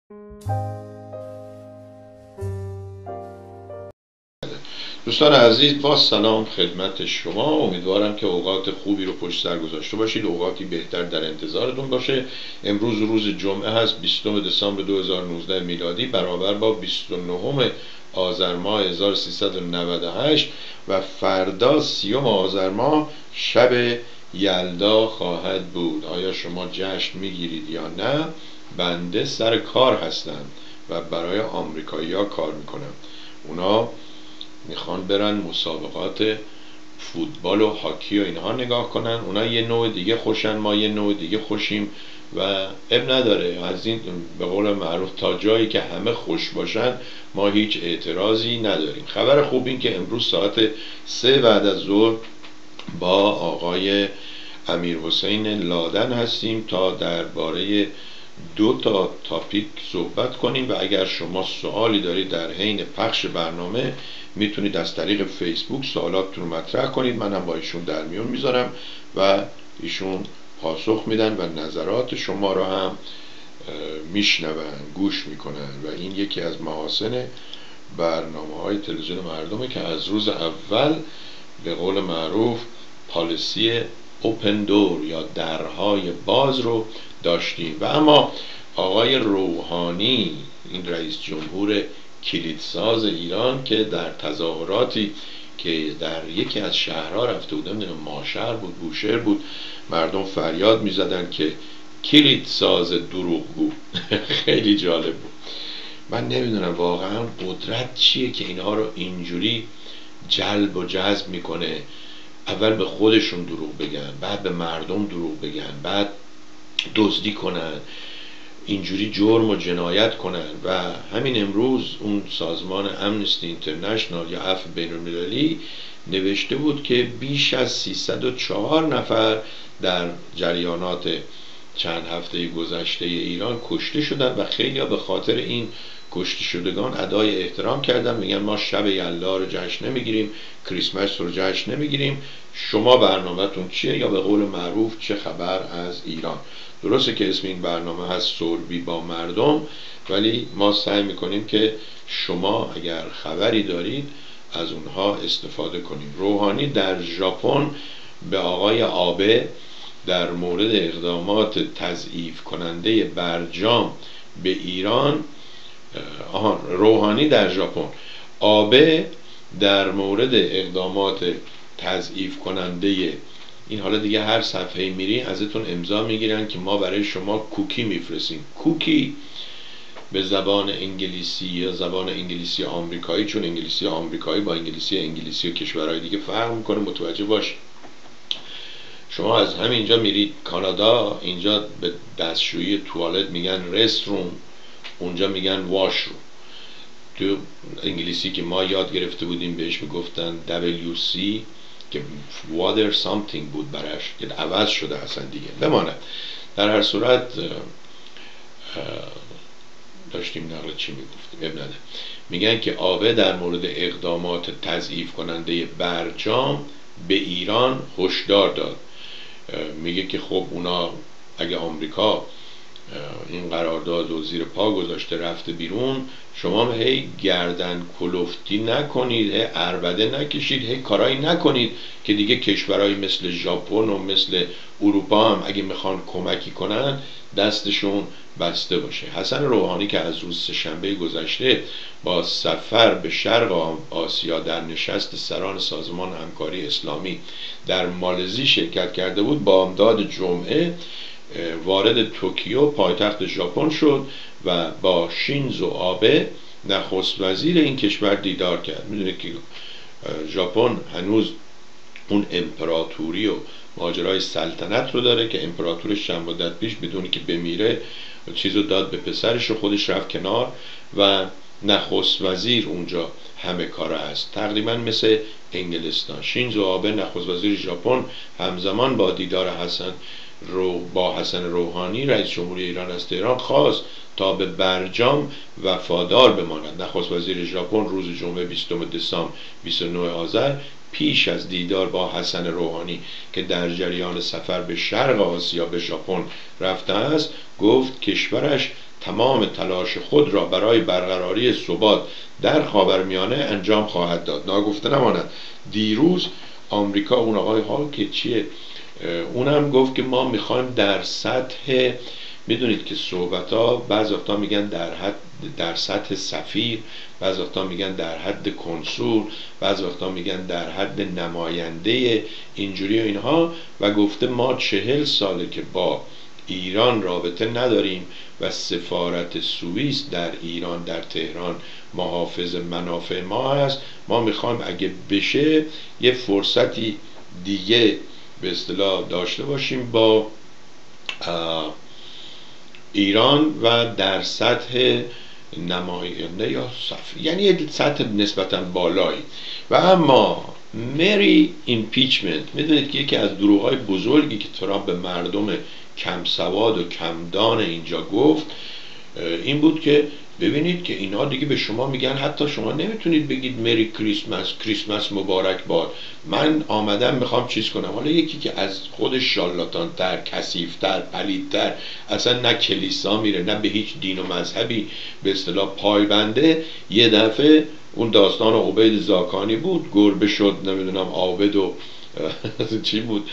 دوستان عزیز، با سلام خدمت شما. امیدوارم که اوقات خوبی رو پشت سر گذاشته باشید، اوقاتی بهتر در انتظارتون باشه. امروز روز جمعه هست، 20 دسامبر 2019 میلادی، برابر با 29 آذر ماه 1398 و فردا 30 آذر ماه شب یلدا خواهد بود. آیا شما جشن میگیرید یا نه؟ بنده سر کار هستم و برای آمریکایی‌ها کار میکنم. اونا میخوان برن مسابقات فوتبال و هاکی و اینها نگاه کنن. اونا یه نوع دیگه خوشن، ما یه نوع دیگه خوشیم و اب نداره. از این به قول معروف تا جایی که همه خوش باشن ما هیچ اعتراضی نداریم. خبر خوب این که امروز ساعت 3 بعد از ظهر با آقای امیرحسین لادن هستیم تا درباره 2 تا تاپیک صحبت کنیم و اگر شما سوالی دارید در حین پخش برنامه میتونید از طریق فیسبوک سوالاتتون رو مطرح کنید. منم با ایشون در میون میذارم و ایشون پاسخ میدن و نظرات شما رو هم میشنون، گوش میکنن و این یکی از محاسن برنامه‌های تلویزیون مردمه که از روز اول به قول معروف پالیسی اوپن دور یا درهای باز رو داشتیم. و اما آقای روحانی، این رئیس جمهور کلیدساز ایران که در تظاهراتی که در یکی از شهرها رفته بود، نمیدونم ماشهر بود بوشهر بود، مردم فریاد میزدن که کلیدساز دروغگو. خیلی جالب بود. من نمیدونم واقعا قدرت چیه که اینها رو اینجوری جلب و جذب میکنه. اول به خودشون دروغ بگن، بعد به مردم دروغ بگن، بعد دزدی کنن، اینجوری جرم و جنایت کنن. و همین امروز اون سازمان امنستی اینترنشنال یا عفو بین المللی نوشته بود که بیش از 304 نفر در جریانات چند هفته گذشته ایران کشته شدن و خیلی ها به خاطر این کشته شدگان ادای احترام کردن. میگن ما شب یلدا رو جشن نمیگیریم، کریسمس رو جشن نمیگیریم، شما برنامه‌تون چیه؟ یا به قول معروف چه خبر از ایران؟ درسته که اسم این برنامه هست سربی با مردم، ولی ما سعی میکنیم که شما اگر خبری دارید از اونها استفاده کنیم. روحانی در ژاپن به آقای آبه در مورد اقدامات تضعیف کننده برجام به ایران، روحانی در ژاپن، آبه در مورد اقدامات تضعیف کننده این، حالا دیگه هر صفحه میری ازتون امضا میگیرن که ما برای شما کوکی میفرستیم. کوکی به زبان انگلیسی یا زبان انگلیسی آمریکایی، چون انگلیسی آمریکایی با انگلیسی و کشورهای دیگه فرق میکنه، متوجه باش. شما از همینجا میرید کانادا، اینجا به دستشویی توالت میگن رستروم، اونجا میگن واشروم. تو انگلیسی که ما یاد گرفته بودیم بهش میگفتن WC که water something بود براش، که عوض شده اصلا دیگه. بماند در هر صورت داشتیم نقل چی میگفتیم ابن. میگن که آبه در مورد اقدامات تضعیف کننده برجام به ایران هشدار داد. میگه که خب اونا اگه آمریکا این قرارداد و زیر پا گذاشته رفته بیرون، شما هی گردن کلفتی نکنید، هی عربده نکشید، هی کارایی نکنید که دیگه کشورهای مثل ژاپن و مثل اروپا هم اگه میخوان کمکی کنن دستشون بسته باشه. حسن روحانی که از روز سه‌شنبه گذشته با سفر به شرق آسیا در نشست سران سازمان همکاری اسلامی در مالزی شرکت کرده بود، با امداد جمعه وارد توکیو پایتخت ژاپن شد و با شینزو آبه نخست وزیر این کشور دیدار کرد. میدونید که ژاپن هنوز اون امپراتوری و ماجرای سلطنت رو داره که امپراتورش چند مدت پیش بدونی که بمیره چیزو داد به پسرش و خودش رفت کنار و نخست وزیر اونجا همه کاره است، تقریبا مثل انگلستان. شینزو آبه نخست وزیر ژاپن همزمان با دیدار حسن روحانی رئیس جمهوری ایران از تهران خواست تا به برجام وفادار بماند. نخست وزیر ژاپن روز جمعه 20 دسامبر 29 آذر پیش از دیدار با حسن روحانی که در جریان سفر به شرق آسیا به ژاپن رفته است، گفت کشورش تمام تلاش خود را برای برقراری ثبات در خاورمیانه انجام خواهد داد. ناگفته نماند دیروز آمریکا، اون آقای ها که چیه، اونم گفت که ما میخوایم در سطح، میدونید که صحبت ها بعض وقتا میگن در سطح سفیر، بعض وقتا میگن در حد کنسول، بعض وقتا میگن در حد نماینده، اینجوری و اینها، و گفته ما 40 ساله که با ایران رابطه نداریم و سفارت سوئیس در ایران در تهران محافظ منافع ما هست. ما میخوایم اگه بشه یه فرصتی دیگه به اصطلاح داشته باشیم با ایران و در سطح نماینده یا سفیر، یعنی یه سطح نسبتا بالایی. و اما مری ایمپیچمنت، میدونید که یکی از دروغ‌های بزرگی که ترامپ به مردم کم سواد و کم دان اینجا گفت این بود که ببینید که اینا دیگه به شما میگن حتی شما نمیتونید بگید مری کریسمس مبارک باد، من آمدم میخوام چیز کنم. حالا یکی که از خودش شالاتان تر، کثیف تر، پلید تر، اصلا نه کلیسا میره نه به هیچ دین و مذهبی به اصطلاح پایبنده، یه دفعه اون داستان عبید زاکانی بود، گربه شد نمیدونم عابد و چی بود،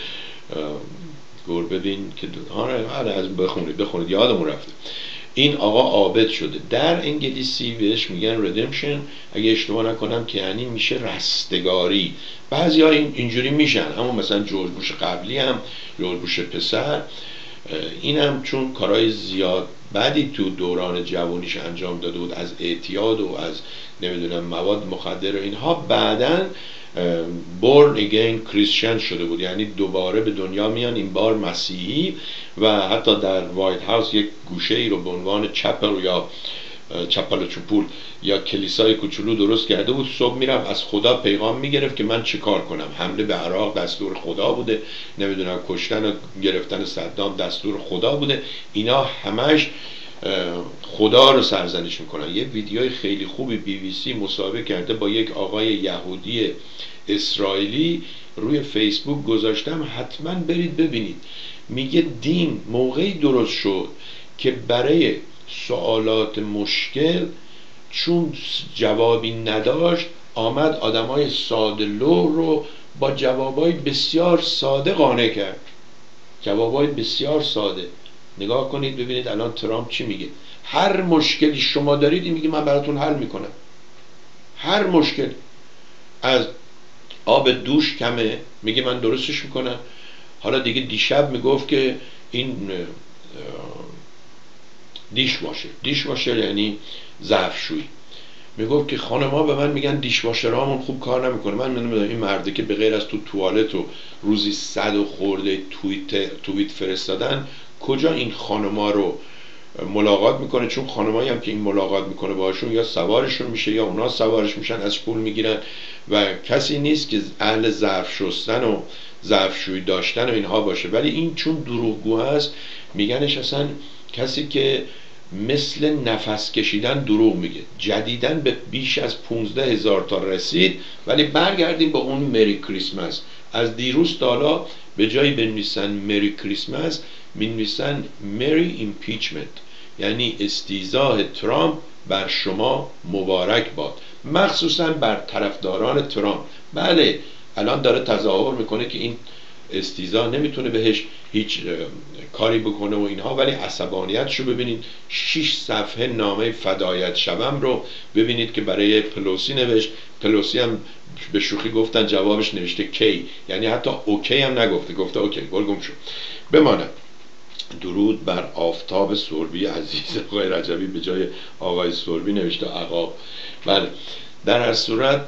گربه دین که از بخونید یادمون رفته، این آقا عابد شده. در انگلیسی بهش میگن ردمشن اگه اشتباه نکنم، که یعنی میشه رستگاری. بعضی ها اینجوری میشن، اما مثلا جورج بوش قبلی هم، جورج بوش پسر، این هم چون کارهای زیاد بعدی تو دوران جوانیش انجام داده بود، از اعتیاد و از نمیدونم مواد مخدر و اینها، بعدن born again Christian شده بود، یعنی دوباره به دنیا میان، این بار مسیحی، و حتی در وایت هاوس یک گوشه ای رو به عنوان چپل یا چپل و چپول یا کلیسای کوچولو درست کرده بود. صبح میرفت از خدا پیغام میگرفت که من چه کار کنم، حمله به عراق دستور خدا بوده، نمیدونم کشتن و گرفتن صدام دستور خدا بوده، اینا همش خدا رو سرزنش میکنن. یه ویدیوی خیلی خوبی BBC مصاحبه کرده با یک آقای یهودی اسرائیلی روی فیسبوک گذاشتم، حتما برید ببینید. میگه دین موقعی درست شد که برای سوالات مشکل چون جوابی نداشت، آمد آدمای ساده لو رو با جوابای بسیار ساده قانع کرد. جوابای بسیار ساده. نگاه کنید ببینید الان ترامپ چی میگه. هر مشکلی شما دارید این میگه من براتون حل میکنم. هر مشکل، از آب دوش کمه میگه من درستش میکنم. حالا دیگه دیشب میگفت که این دیش واشر یعنی ظرفشویی، میگفت که خانم‌ها به من میگن دیش واشرامون خوب کار نمیکنه. من نمیدونم این مرده که به غیر از تو توالت و روزی 100 و خورده توییت فرستادن کجا این خانم‌ها رو ملاقات میکنه، چون خانمایی هم که این ملاقات میکنه باشون یا سوارشون میشه یا اونا سوارش میشن، از پول میگیرن و کسی نیست که اهل ظرف شستن و ظرفشویی داشتن و اینها باشه. ولی این چون دروغگو هست میگنش اصلا کسی که مثل نفس کشیدن دروغ میگه. جدیدن به بیش از 15,000 تا رسید. ولی برگردیم با اون مری کریسمس. از دیروز تا حالا به جایی بنویسن مری کریسمس مینویسن مری ایمپیچمنت، یعنی استیضاح ترامپ بر شما مبارک باد، مخصوصا بر طرفداران ترامپ. بله الان داره تظاهر میکنه که این استیضاح نمیتونه بهش هیچ کاری بکنه و اینها، ولی عصبانیتشو ببینید. 6 صفحه نامه فدایت شوم رو ببینید که برای پلوسی نوشت. پلوسی هم به شوخی گفتن جوابش نوشته کی، یعنی حتی اوکی هم نگفته، گفته اوکی گم شو. بماند. درود بر آفتاب سربی عزیز. آقای رجبی به جای آقای سربی نوشته عقاب. بله در هر صورت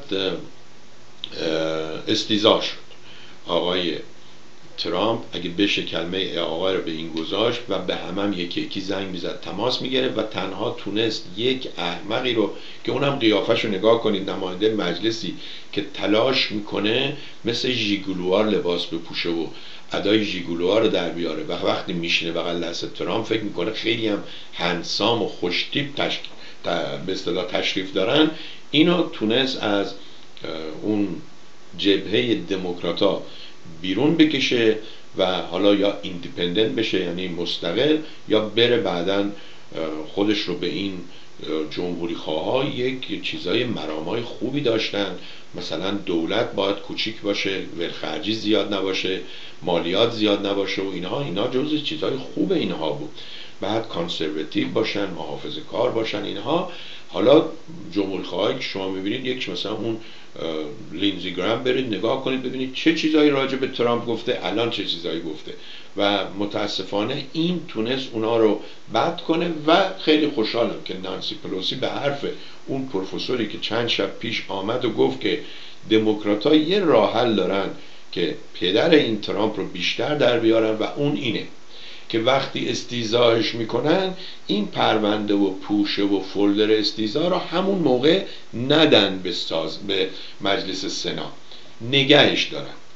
استیضاح شد آقای ترامپ. اگه بشه کلمه آقای رو به این گذاشت و به هم یکی یکی زنگ میزد، تماس میگرفت و تنها تونست یک احمقی رو که اونم قیافش رو نگاه کنید، نماینده مجلسی که تلاش میکنه مثل ژیگولوار لباس بپوشه و ادای ژیگولوها رو در بیاره و وقتی میشینه بغل دست ترامپ فکر میکنه خیلی هم هندسام و خوشتیپ به اصطلاح تشریف دارن. اینو تونست از اون جبهه دموکراتا بیرون بکشه و حالا یا ایندیپندنت بشه یعنی مستقل، یا بره بعدن خودش رو به این جمهوری خواه یک چیزای مرامای خوبی داشتن، مثلا دولت باید کوچیک باشه، ولخرجی زیاد نباشه، مالیات زیاد نباشه و اینا جزء چیزای خوب اینها بود. بعد کانسرواتیو باشن، محافظه کار باشن اینها. حالا جمهوری خواهی که شما میبینید، یک مثلا اون لینزی گرام برید نگاه کنید ببینید چه چیزایی راجع به ترامپ گفته، الان چه چیزایی گفته، و متاسفانه این تونست اونا رو بد کنه. و خیلی خوشحالم که نانسی پلوسی به حرف اون پروفسوری که چند شب پیش آمد و گفت که دموکرات‌ها یه راه حل دارن که پدر این ترامپ رو بیشتر در بیارن و اون اینه که وقتی استیضاحش میکنن این پرونده و پوشه و فولدر استیضاح رو همون موقع ندن به مجلس سنا، نگهش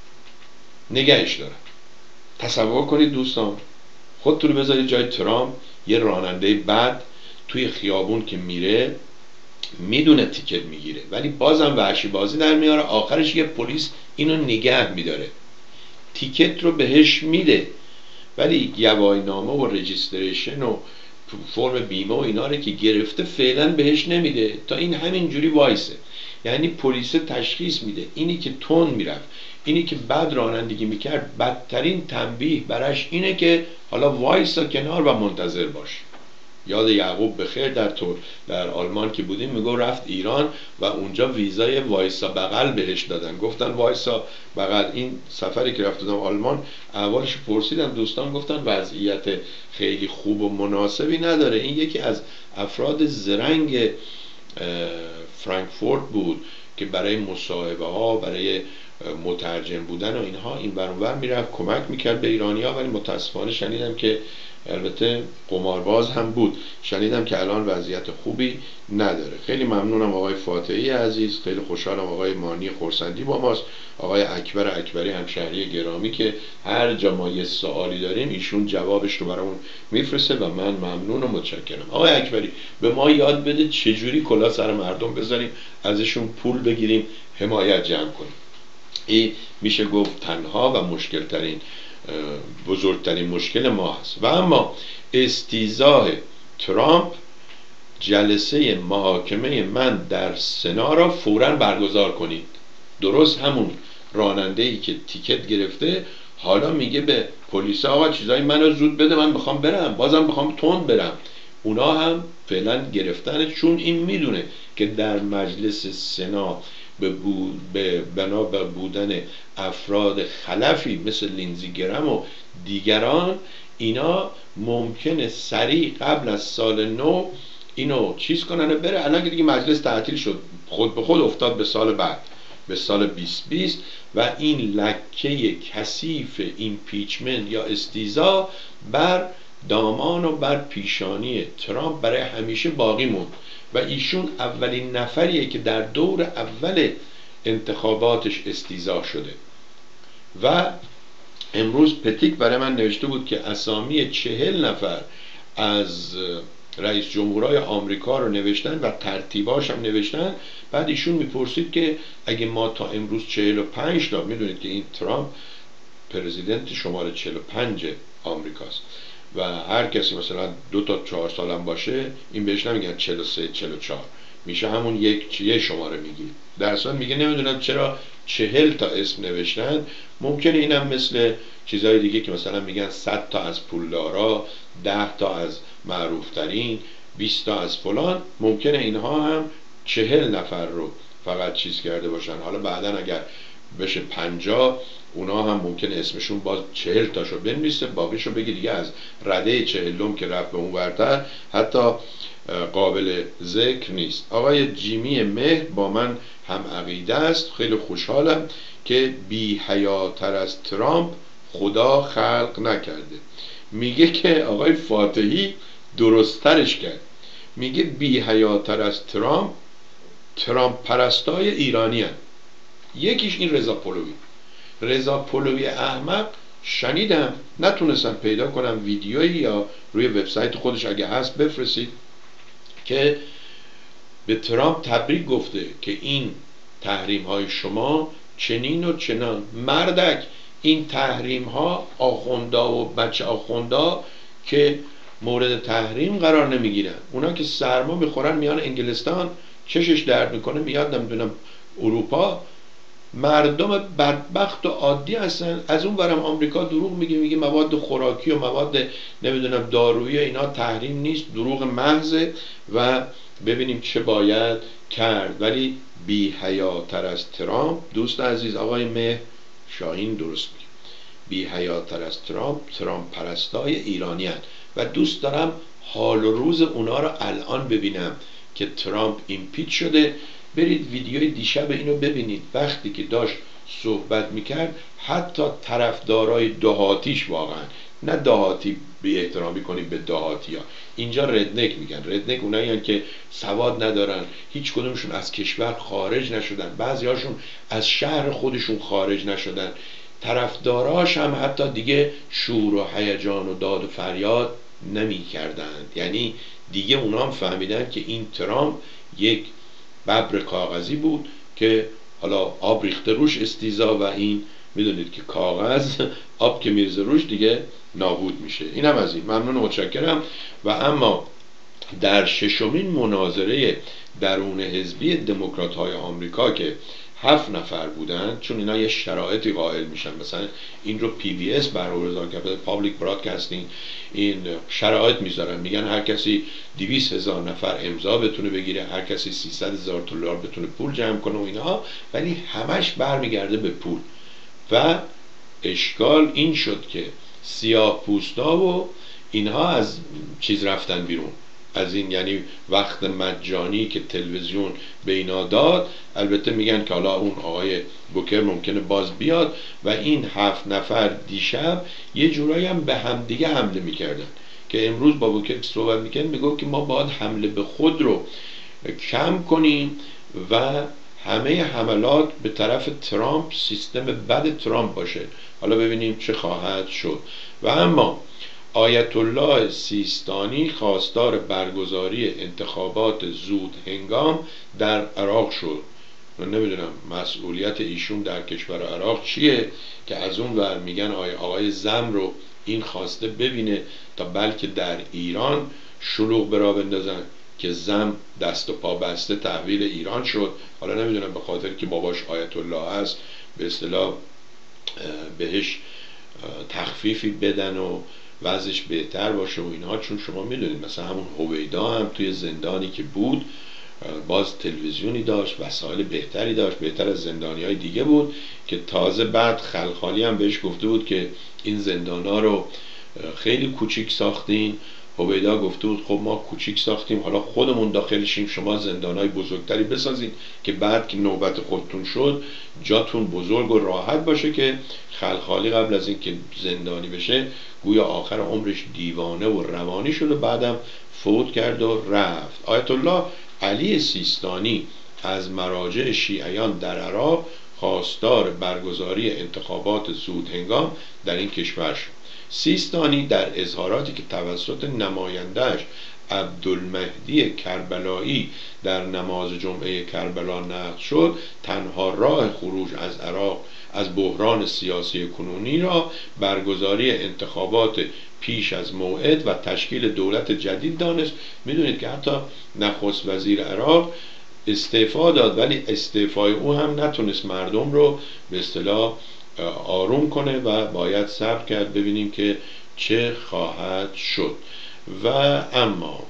دارن. تصور کنید دوستان، خودتون رو بذارید جای ترامپ، یه راننده بد توی خیابون که میره میدونه تیکت میگیره ولی بازم وحشی بازی در میاره، آخرش یه پلیس اینو نگه میداره، تیکت رو بهش میده ولی گواهینامه و رجیستریشن و فرم بیمه و اینا رو که گرفته فعلا بهش نمیده تا این همینجوری وایسه. یعنی پلیس تشخیص میده اینی که تون میرفت، اینی که بد رانندگی میکرد، بدترین تنبیه براش اینه که حالا وایسا کنار و منتظر باش. یاد یعقوب بخیر در آلمان که بودیم میگو رفت ایران و اونجا ویزای وایسا بغل بهش دادن، گفتن وایسا بغل. این سفری که رفتم آلمان اولش پرسیدم دوستان، گفتن وضعیت خیلی خوب و مناسبی نداره. این یکی از افراد زرنگ فرانکفورت بود که برای مصاحبه ها، برای مترجم بودن و اینها این ور اون ور میرفت کمک میکرد به ایرانی‌ها، ولی متاسفانه شنیدم که البته قمارباز هم بود، شنیدم که الان وضعیت خوبی نداره. خیلی ممنونم آقای فاتحی عزیز، خیلی خوشحالم آقای مانی خورسندی با ماست، آقای اکبر اکبری همشهری گرامی که هر جا ما یه سوالی داریم ایشون جوابش رو برامون میفرسته و من ممنون و متشکرم. آقای اکبری به ما یاد بده چجوری کلا سر مردم بذاریم، ازشون پول بگیریم، حمایت جمع کنیم. این میشه گفت تنها و بزرگترین مشکل ما هست. و اما استیضاح ترامپ، جلسه محاکمه من در سنا را فوراً برگزار کنید. درست همون راننده‌ای که تیکت گرفته حالا میگه به پلیس آقا چیزای منو زود بده، من میخوام برم، بازم میخوام تند برم. اونا هم فعلا گرفتن، چون این میدونه که در مجلس سنا بنا به بودن افراد خلفی مثل لینزی گرام و دیگران، اینا ممکنه سریع قبل از سال نو اینو چیز کنن بره. الان که دیگه مجلس تعطیل شد، خود به خود افتاد به سال بعد، به سال 2020 و این لکه کثیف ایمپیچمنت یا استیضاح بر دامان و بر پیشانی ترامپ برای همیشه باقی موند و ایشون اولین نفریه که در دور اول انتخاباتش استیضاح شده. و امروز پتیک برای من نوشته بود که اسامی 40 نفر از رئیس جمهورهای آمریکا رو نوشتن و ترتیباش هم نوشتن. بعد ایشون میپرسید که اگه ما تا امروز 45 تا، میدونید که این ترامپ پرزیدنت شماره 45 آمریکاست و هر کسی مثلا 2 تا 4 سالم باشه این بهش نمیگن 43 44، میشه همون یک شماره میگی. در اصل میگه نمیدونم چرا 40 تا اسم نوشتن. ممکنه اینم مثل چیزهای دیگه که مثلا میگن 100 تا از پولدارا، 10 تا از معروفترین، 20 تا از فلان، ممکنه اینها هم 40 نفر رو فقط چیز کرده باشن. حالا بعدن اگر بشه 50 اونا هم ممکنه اسمشون باز 40 تاشو بنویسه، باقیشو بگی دیگه از رده 40 که رفت به اون ورتر حتی قابل ذکر نیست. آقای جیمی مهر با من هم عقیده است. خیلی خوشحالم که بی حیاتر از ترامپ خدا خلق نکرده. میگه که آقای فاتحی درسترش کرد، میگه بی حیاتر از ترامپ پرستای ایرانی هن. یکیش این رضا پهلوی احمق، شنیدم نتونستم پیدا کنم ویدیویی، یا روی وبسایت خودش اگه هست بفرستید، که به ترامپ تبریک گفته که این تحریم های شما چنین و چنان. مردک این تحریم ها آخوندا و بچه آخوندا که مورد تحریم قرار نمیگیرن. اونا که سرما میخورن میان انگلستان، چشش درد میکنه میاد نمیدونم اروپا، مردم بدبخت و عادی هستن. از اون برم آمریکا دروغ میگه مواد خوراکی و مواد نمیدونم دارویی اینا تحریم نیست، دروغ محضه و ببینیم چه باید کرد. ولی بی حیاتر از ترامپ، دوست عزیز آقای مهر شاهین درست میگه، بی حیاتر از ترامپ پرستای ایرانی هست. و دوست دارم حال و روز اونا رو الان ببینم که ترامپ ایمپیچ شده. برید ویدیوی دیشب اینو ببینید، وقتی که داشت صحبت میکرد حتی طرفدارای دهاتیش، واقعا نه دهاتی بی احترامی کنید به دهاتی ها، اینجا ردنک میگن. ردنک اونایی هستن که سواد ندارن، هیچ کدومشون از کشور خارج نشدن، بعضی هاشون از شهر خودشون خارج نشدن. طرفداراش هم حتی دیگه شور و هیجان و داد و فریاد نمی کردند. یعنی دیگه اونا هم فهمیدن که این ترامپ یک ببر کاغذی بود که حالا آب ریخته روش استیزا، و این میدونید که کاغذ آب که میرزه روش دیگه نابود میشه. اینم از این. ممنون و متشکرم. و اما در ششمین مناظره درون حزبی دموکرات های آمریکا که 7 نفر بودن، چون اینا یه شرایطی قائل میشن، مثلا این رو PBS برگزار کرده، پابلیک برادکاستینگ، این شرایط میذارن، میگن هر کسی 200,000 نفر امضا بتونه بگیره، هر کسی 300,000 دلار بتونه پول جمع کنه و اینها، ولی همش برمیگرده به پول. و اشکال این شد که سیاه پوستا و اینها از چیز رفتن بیرون، از این یعنی وقت مجانی که تلویزیون به اینا داد. البته میگن که حالا اون آقای بوکر ممکنه باز بیاد و این 7 نفر دیشب یه جورایی هم به همدیگه حمله میکردن که امروز با بوکر صحبت میکنن، میگو که ما باید حمله به خود رو کم کنیم و همه حملات به طرف ترامپ، سیستم بد ترامپ باشه. حالا ببینیم چه خواهد شد. و اما آیت الله سیستانی خواستار برگزاری انتخابات زود هنگام در عراق شد. من نمیدونم مسئولیت ایشون در کشور عراق چیه که از اون ور میگن آقای زم رو این خواسته ببینه تا بلکه در ایران شلوغ برا بندازن که زم دست و پا بسته تحویل ایران شد. حالا نمیدونم به خاطر که باباش آیت الله هست به اصطلاح بهش تخفیفی بدن و وضعش بهتر باشه و اینها، چون شما میدونید مثلا همون هویدا هم توی زندانی که بود باز تلویزیونی داشت، وسایل بهتری داشت، بهتر از زندانی های دیگه بود، که تازه بعد خلخالی هم بهش گفته بود که این زندان ها رو خیلی کوچیک ساختین. هویدا گفته بود خب ما کوچیک ساختیم، حالا خودمون داخلشیم، شما زندانهای بزرگتری بسازید که بعد که نوبت خودتون شد جاتون بزرگ و راحت باشه. که خلخالی قبل از اینکه زندانی بشه گویا آخر عمرش دیوانه و روانی شد و بعدم فوت کرد و رفت. آیت الله علی سیستانی از مراجع شیعیان در عراق خواستار برگزاری انتخابات زود هنگام در این کشور شد. سیستانی در اظهاراتی که توسط نماینده‌اش عبدالمهدی کربلایی در نماز جمعه کربلا نقل شد، تنها راه خروج از عراق از بحران سیاسی کنونی را برگزاری انتخابات پیش از موعد و تشکیل دولت جدید دانست. میدونید که حتی نخست وزیر عراق استعفا داد، ولی استعفای او هم نتونست مردم رو به اصطلاح آروم کنه و باید صبر کرد ببینیم که چه خواهد شد. و اما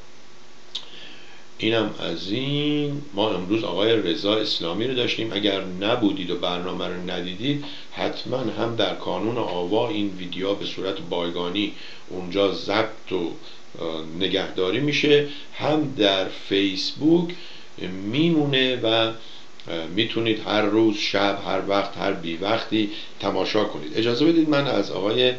اینم از این. ما امروز آقای رضا اسلامی رو داشتیم، اگر نبودید و برنامه رو ندیدید حتما هم در کانون آوا این ویدیو به صورت بایگانی اونجا ضبط و نگهداری میشه، هم در فیسبوک میمونه و میتونید هر روز، شب، هر وقت، هر بی وقتی تماشا کنید. اجازه بدید من از آقای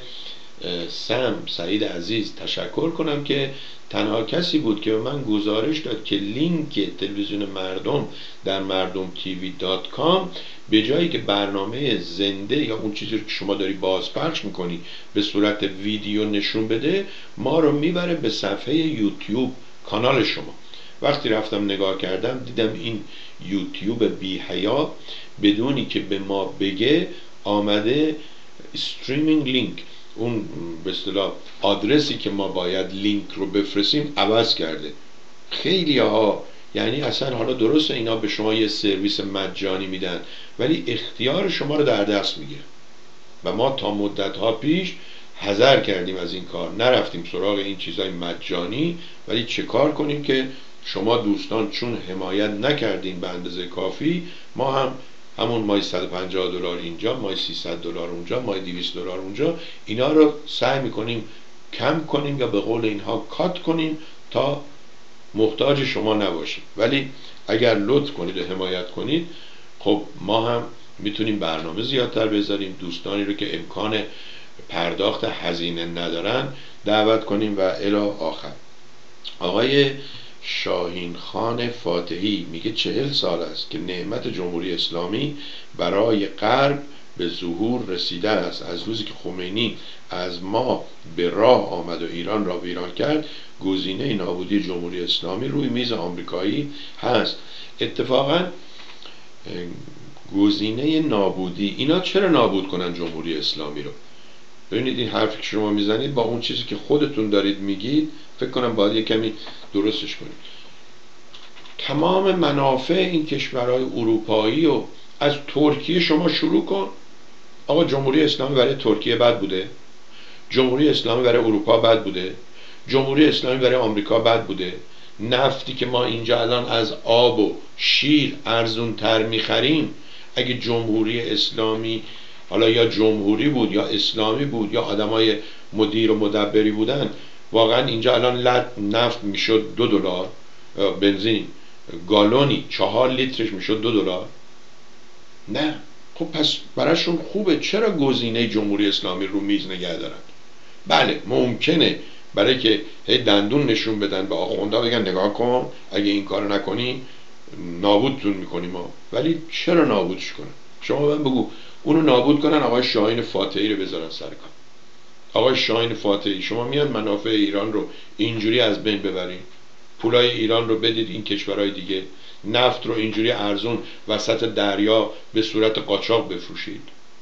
سعید عزیز تشکر کنم که تنها کسی بود که به من گزارش داد که لینک تلویزیون مردم در mardomtv.com به جایی که برنامه زنده یا اون چیزی که شما داری بازپخش میکنی به صورت ویدیو نشون بده، ما رو میبره به صفحه یوتیوب کانال شما. وقتی رفتم نگاه کردم دیدم این یوتیوب بی حیا بدونی که به ما بگه آمده استریمینگ لینک، اون به اصطلاح آدرسی که ما باید لینک رو بفرستیم عوض کرده. خیلی ها یعنی اصلا حالا درسته اینا به شما یه سرویس مجانی میدن ولی اختیار شما رو در دست میگیره و ما تا مدت ها پیش حذر کردیم از این کار، نرفتیم سراغ این چیزای مجانی. ولی چه کار کنیم که شما دوستان چون حمایت نکردین به اندازه کافی، ما هم همون مای $150 اینجا، مای $300 اونجا، مای $200 اونجا، اینا رو سعی میکنیم کم کنیم یا به قول اینها کات کنیم تا محتاج شما نباشیم. ولی اگر لطف کنید و حمایت کنید، خب ما هم میتونیم برنامه زیادتر بذاریم، دوستانی رو که امکان پرداخت هزینه ندارن دعوت کنیم و الی آخر. آقای شاهین خان فاتحی میگه 40 سال است که نعمت جمهوری اسلامی برای غرب به ظهور رسیده است. از روزی که خمینی از ما به راه آمد و ایران را ویران کرد، گزینه نابودی جمهوری اسلامی روی میز آمریکایی هست. اتفاقا گزینه نابودی، اینا چرا نابود کنن جمهوری اسلامی رو؟ ببینید این حرفی که شما میزنید با اون چیزی که خودتون دارید میگید فکر کنم باید یه کمی درستش کنید. تمام منافع این کشورهای اروپایی و از ترکیه شما شروع کن. آقا جمهوری اسلامی برای ترکیه بد بوده؟ جمهوری اسلامی برای اروپا بد بوده؟ جمهوری اسلامی برای آمریکا بد بوده؟ نفتی که ما اینجا الان از آب و شیر ارزون تر میخریم، اگه جمهوری اسلامی حالا یا جمهوری بود یا اسلامی بود یا آدمای مدیر و مدبری بودن، واقعا اینجا الان نفت میشد $2، بنزین گالونی 4 لیترش میشد $2. نه خب پس براشون خوبه، چرا گزینه جمهوری اسلامی رو میز نگه دارن؟ بله ممکنه برای که هی دندون نشون بدن به آخوندا بگن نگاه کن اگه این کارو نکنی نابودتون میکنیم ما. ولی چرا نابودش کنن؟ شما من بگو اونو نابود کنن، آقای شاهین فاتحی رو بذارن سر کار. آقای شاهین فاتحی شما میان منافع ایران رو اینجوری از بین ببرین، پولای ایران رو بدید این کشورهای دیگه، نفت رو اینجوری ارزون وسط دریا به صورت قاچاق بفروشید.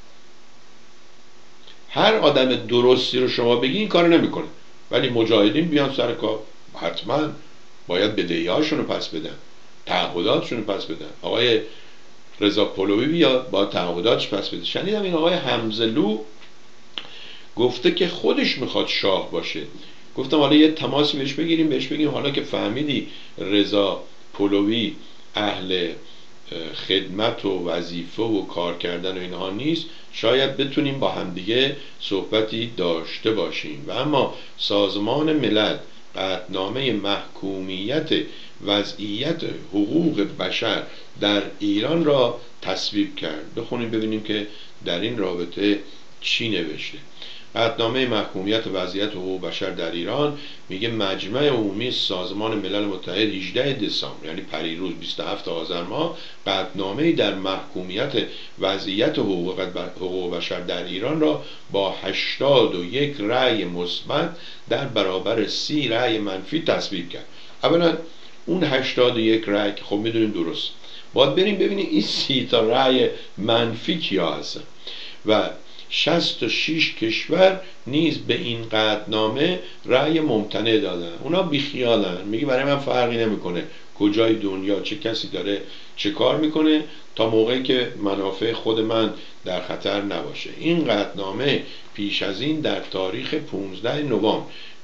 هر آدم درستی رو شما بگی این کارو نمیکنه، ولی مجاهدین بیان سر کار حتما باید بدهی‌هاشون رو پس بدن، تعهداتشون رو پس بدن. آقای رضا پهلوی بیاد با تعهداتش پس بده. شنیدم این آقای حمزلو گفته که خودش میخواد شاه باشه. گفتم حالا یه تماسی بهش بگیریم، بهش بگیم حالا که فهمیدی رضا پهلوی اهل خدمت و وظیفه و کار کردن و اینها نیست، شاید بتونیم با همدیگه صحبتی داشته باشیم. و اما سازمان ملل قطعنامه محکومیت وضعیت حقوق بشر در ایران را تصویب کرد. بخونیم ببینیم که در این رابطه چی نوشته. قطعنامه محکومیت وضعیت حقوق بشر در ایران میگه مجمع عمومی سازمان ملل متحد 18 دسامبر یعنی پریروز 27 آذر ماه قطعنامه‌ای در محکومیت وضعیت حقوق بشر در ایران را با 81 رأی مثبت در برابر 30 رأی منفی تصویب کرد. اولا اون 81 رأی که خب میدونیم درست، باید بریم ببینیم این 30 تا رأی منفی کیا هستن. و 66 کشور نیز به این قطعنامه رأی ممتنع دادن. اونا بیخیالن، میگه برای من فرقی نمیکنه کجای دنیا چه کسی داره چه کار میکنه تا موقعی که منافع خود من در خطر نباشه. این قطعنامه پیش از این در تاریخ 15 نوامبر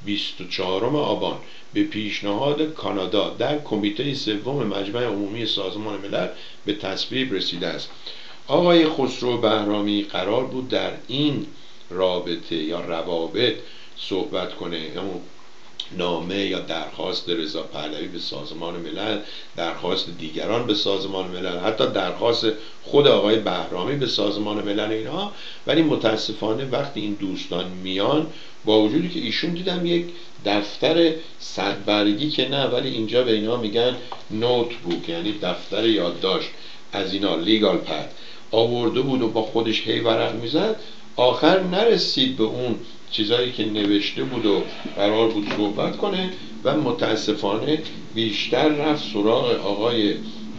24 آبان به پیشنهاد کانادا در کمیته سوم مجمع عمومی سازمان ملل به تصویب رسیده است. آقای خسرو بهرامی قرار بود در این رابطه یا روابط صحبت کنه، همون نامه یا درخواست رضا پهلوی به سازمان ملل، درخواست دیگران به سازمان ملل، حتی درخواست خود آقای بهرامی به سازمان ملل اینها. ولی متاسفانه وقتی این دوستان میان، با وجودی که ایشون دیدم یک دفتر صدبرگی که نه، ولی اینجا به اینا میگن نوت بوک یعنی دفتر یادداشت از اینا لیگال پد آورده بود و با خودش هی ورق میزد، آخر نرسید به اون چیزایی که نوشته بود و قرار بود صحبت کنه و متاسفانه بیشتر رفت سراغ آقای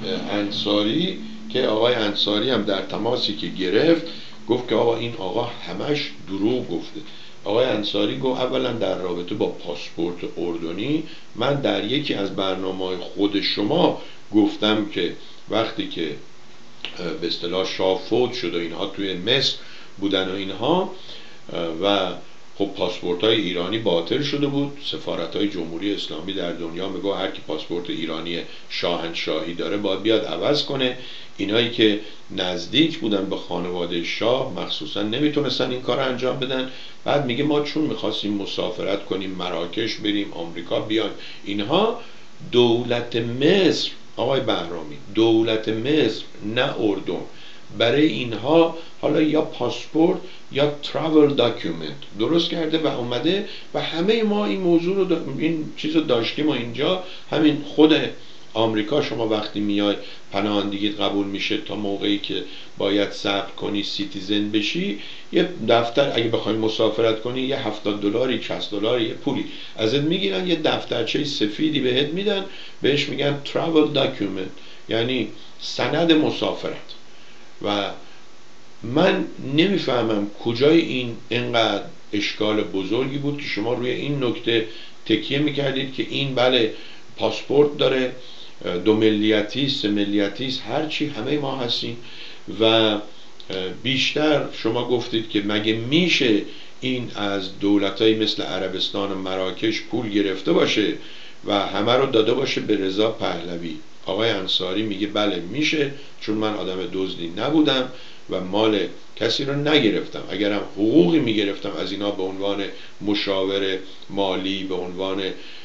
انصاری که آقای انصاری هم در تماسی که گرفت گفت که آقا این آقا همش دروغ گفته. آقای انصاری گفت اولا در رابطه با پاسپورت اردنی، من در یکی از برنامه‌های خود شما گفتم که وقتی که به اصطلاح شاه فوت شد و اینها توی مصر بودن و اینها و خب پاسپورت های ایرانی باطل شده بود، سفارت های جمهوری اسلامی در دنیا میگه هر کی پاسپورت ایرانی شاهنشاهی داره باید بیاد عوض کنه. اینایی که نزدیک بودن به خانواده شاه مخصوصا نمیتونستن این کار انجام بدن. بعد میگه ما چون میخواستیم مسافرت کنیم مراکش بریم آمریکا بیایم اینها، دولت مصر آقای بهرامی، دولت مصر نه اردن، برای اینها حالا یا پاسپورت یا ترافل داکیومنت درست کرده و اومده و همه ما این موضوع رو این چیز رو داشتیم و اینجا همین خود آمریکا شما وقتی میای پناهندگی قبول میشه تا موقعی که باید صبر کنی سیتیزن بشی، یه دفتر اگه بخوای مسافرت کنی یه $70 $60 یه پولی ازت میگیرن، یه دفترچه سفیدی بهت میدن بهش میگن ترافل داکیومنت، یعنی سند مسافرت. و من نمیفهمم کجای این اینقدر اشکال بزرگی بود که شما روی این نکته تکیه میکردید که این بله پاسپورت داره، 2 ملیتی 3 ملیتی هرچی همه ما هستیم و بیشتر شما گفتید که مگه میشه این از دولتایی مثل عربستان و مراکش پول گرفته باشه و همه رو داده باشه به رضا پهلوی. آقای انصاری میگه بله میشه، چون من آدم دزدی نبودم و مال کسی رو نگرفتم، اگرم حقوقی میگرفتم از اینا به عنوان مشاور مالی، به عنوان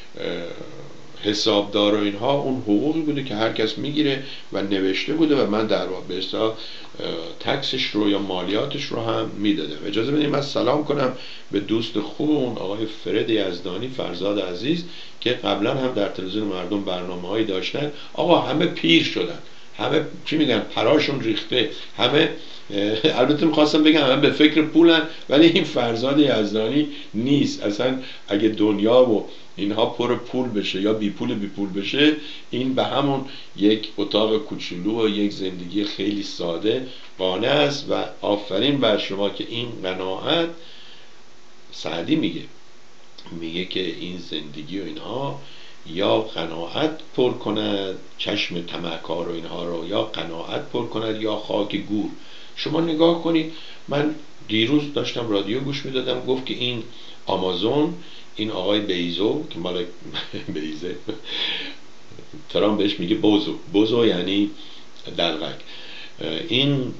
حسابدار و اینها، اون حقوقی بوده که هر کس میگیره و نوشته بوده و من در واقع به اصطلاح تکسش رو یا مالیاتش رو هم میدادم. اجازه بدید من سلام کنم به دوست خوبمون آقای فرد یزدانی، فرزاد عزیز، که قبلا هم در تلویزیون مردم برنامه‌هایی داشتن. آقا همه پیر شدن، همه چی میگن پراشون ریخته، همه البته میخواستم بگم همه به فکر پولن، ولی این فرزاد یزدانی نیست اصلا. اگه دنیا و اینها پر پول بشه یا بی پول بشه، این به همون یک اتاق کوچولو و یک زندگی خیلی ساده قانع است. و آفرین بر شما که این قناعت، سعدی میگه که این زندگی و اینها یا قناعت پر کند چشم طمعکار و اینها رو، یا قناعت پر کند یا خاک گور. شما نگاه کنید، من دیروز داشتم رادیو گوش میدادم، گفت که این آمازون، این آقای بیزو که مال بیزه، ترامپ بهش میگه بوزو یعنی دلغک، این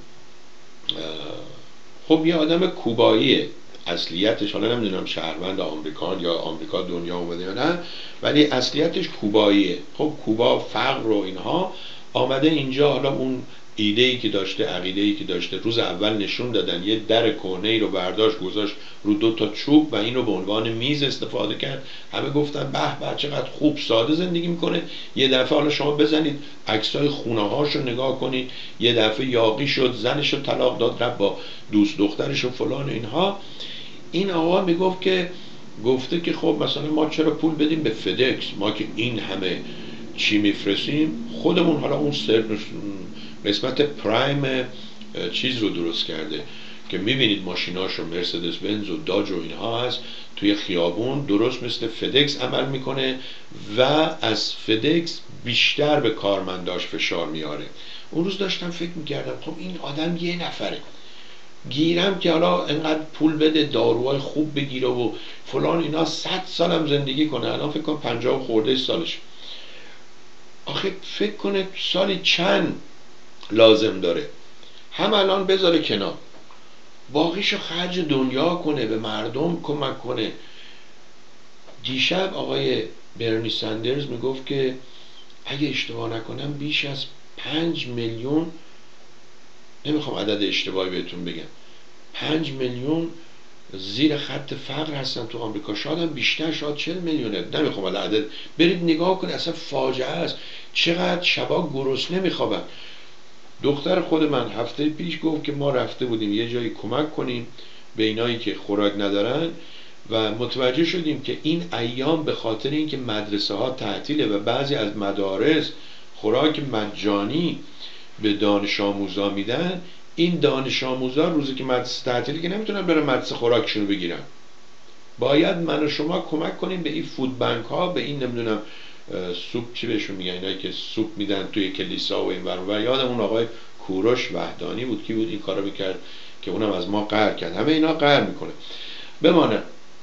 خب یه آدم کوباییه اصلیتش، حالا نمیدونم شهروند آمریکا یا آمریکا دنیا اومده یا نه، ولی اصلیتش کوباییه. خب کوبا فقر و اینها، آمده اینجا، حالا اون ایده‌ای که داشته، عقیده‌ای که داشته، روز اول نشون دادن یه در کهنه‌ای رو برداشت گذاشت رو 2 تا چوب و این رو به عنوان میز استفاده کرد. همه گفتن به به چقدر خوب ساده زندگی میکنه. یه دفعه حالا شما بزنید عکسای خونه‌هاش رو نگاه کنید، یه دفعه یاغی شد، زنش رو طلاق داد، رفت با دوست دخترش و فلان اینها. این آقا میگفت که گفته که خب مثلا ما چرا پول بدیم به فدکس، ما که این همه چی میفرستیم خودمون. حالا اون قسمت پرایم چیز رو درست کرده که میبینید ماشیناش رو مرسدس بنز و داج و اینها هست توی خیابون، درست مثل فدکس عمل میکنه و از فدکس بیشتر به کارمنداش فشار میاره. اون روز داشتم فکر میکردم خب این آدم یه نفره، گیرم که حالا انقدر پول بده داروهای خوب بگیره و فلان اینا، 100 سالم زندگی کنه، الان فکر کنم 50 خورده سالش. آخه فکر کنه سالی چند لازم داره، هم الان بذاره کنار، باقیشو خرج دنیا کنه، به مردم کمک کنه. دیشب آقای برنی سندرز میگفت که اگه اشتباه نکنم بیش از 5 میلیون، نمیخوام عدد اشتباهی بهتون بگم، 5 میلیون زیر خط فقر هستن تو آمریکا، شاید هم بیشتر، شاید 40 میلیونه، نمیخوام الان عدد. برید نگاه کنید، اصلا فاجعه است چقدر شبا گرسنه میخوابن. دختر خود من هفته پیش گفت که ما رفته بودیم یه جایی کمک کنیم به اینایی که خوراک ندارن و متوجه شدیم که این ایام به خاطر اینکه مدرسه ها تعطیله و بعضی از مدارس خوراک مجانی به دانش آموزا میدن، این دانش آموزا روزی که مدرسه تعطیله که نمیتونن برن مدرسه خوراکشونو بگیرن. باید من و شما کمک کنیم به این فود بانک ها، به این نمیدونم سوپ چی بهشون میگن، اینایی که سوپ میدن توی کلیسا و این ور و یادم اون آقای کوروش وحدانی بود کی بود این کارو میکرد که اونم از ما قهر کرد. همه اینا قهر میکنه. بمانه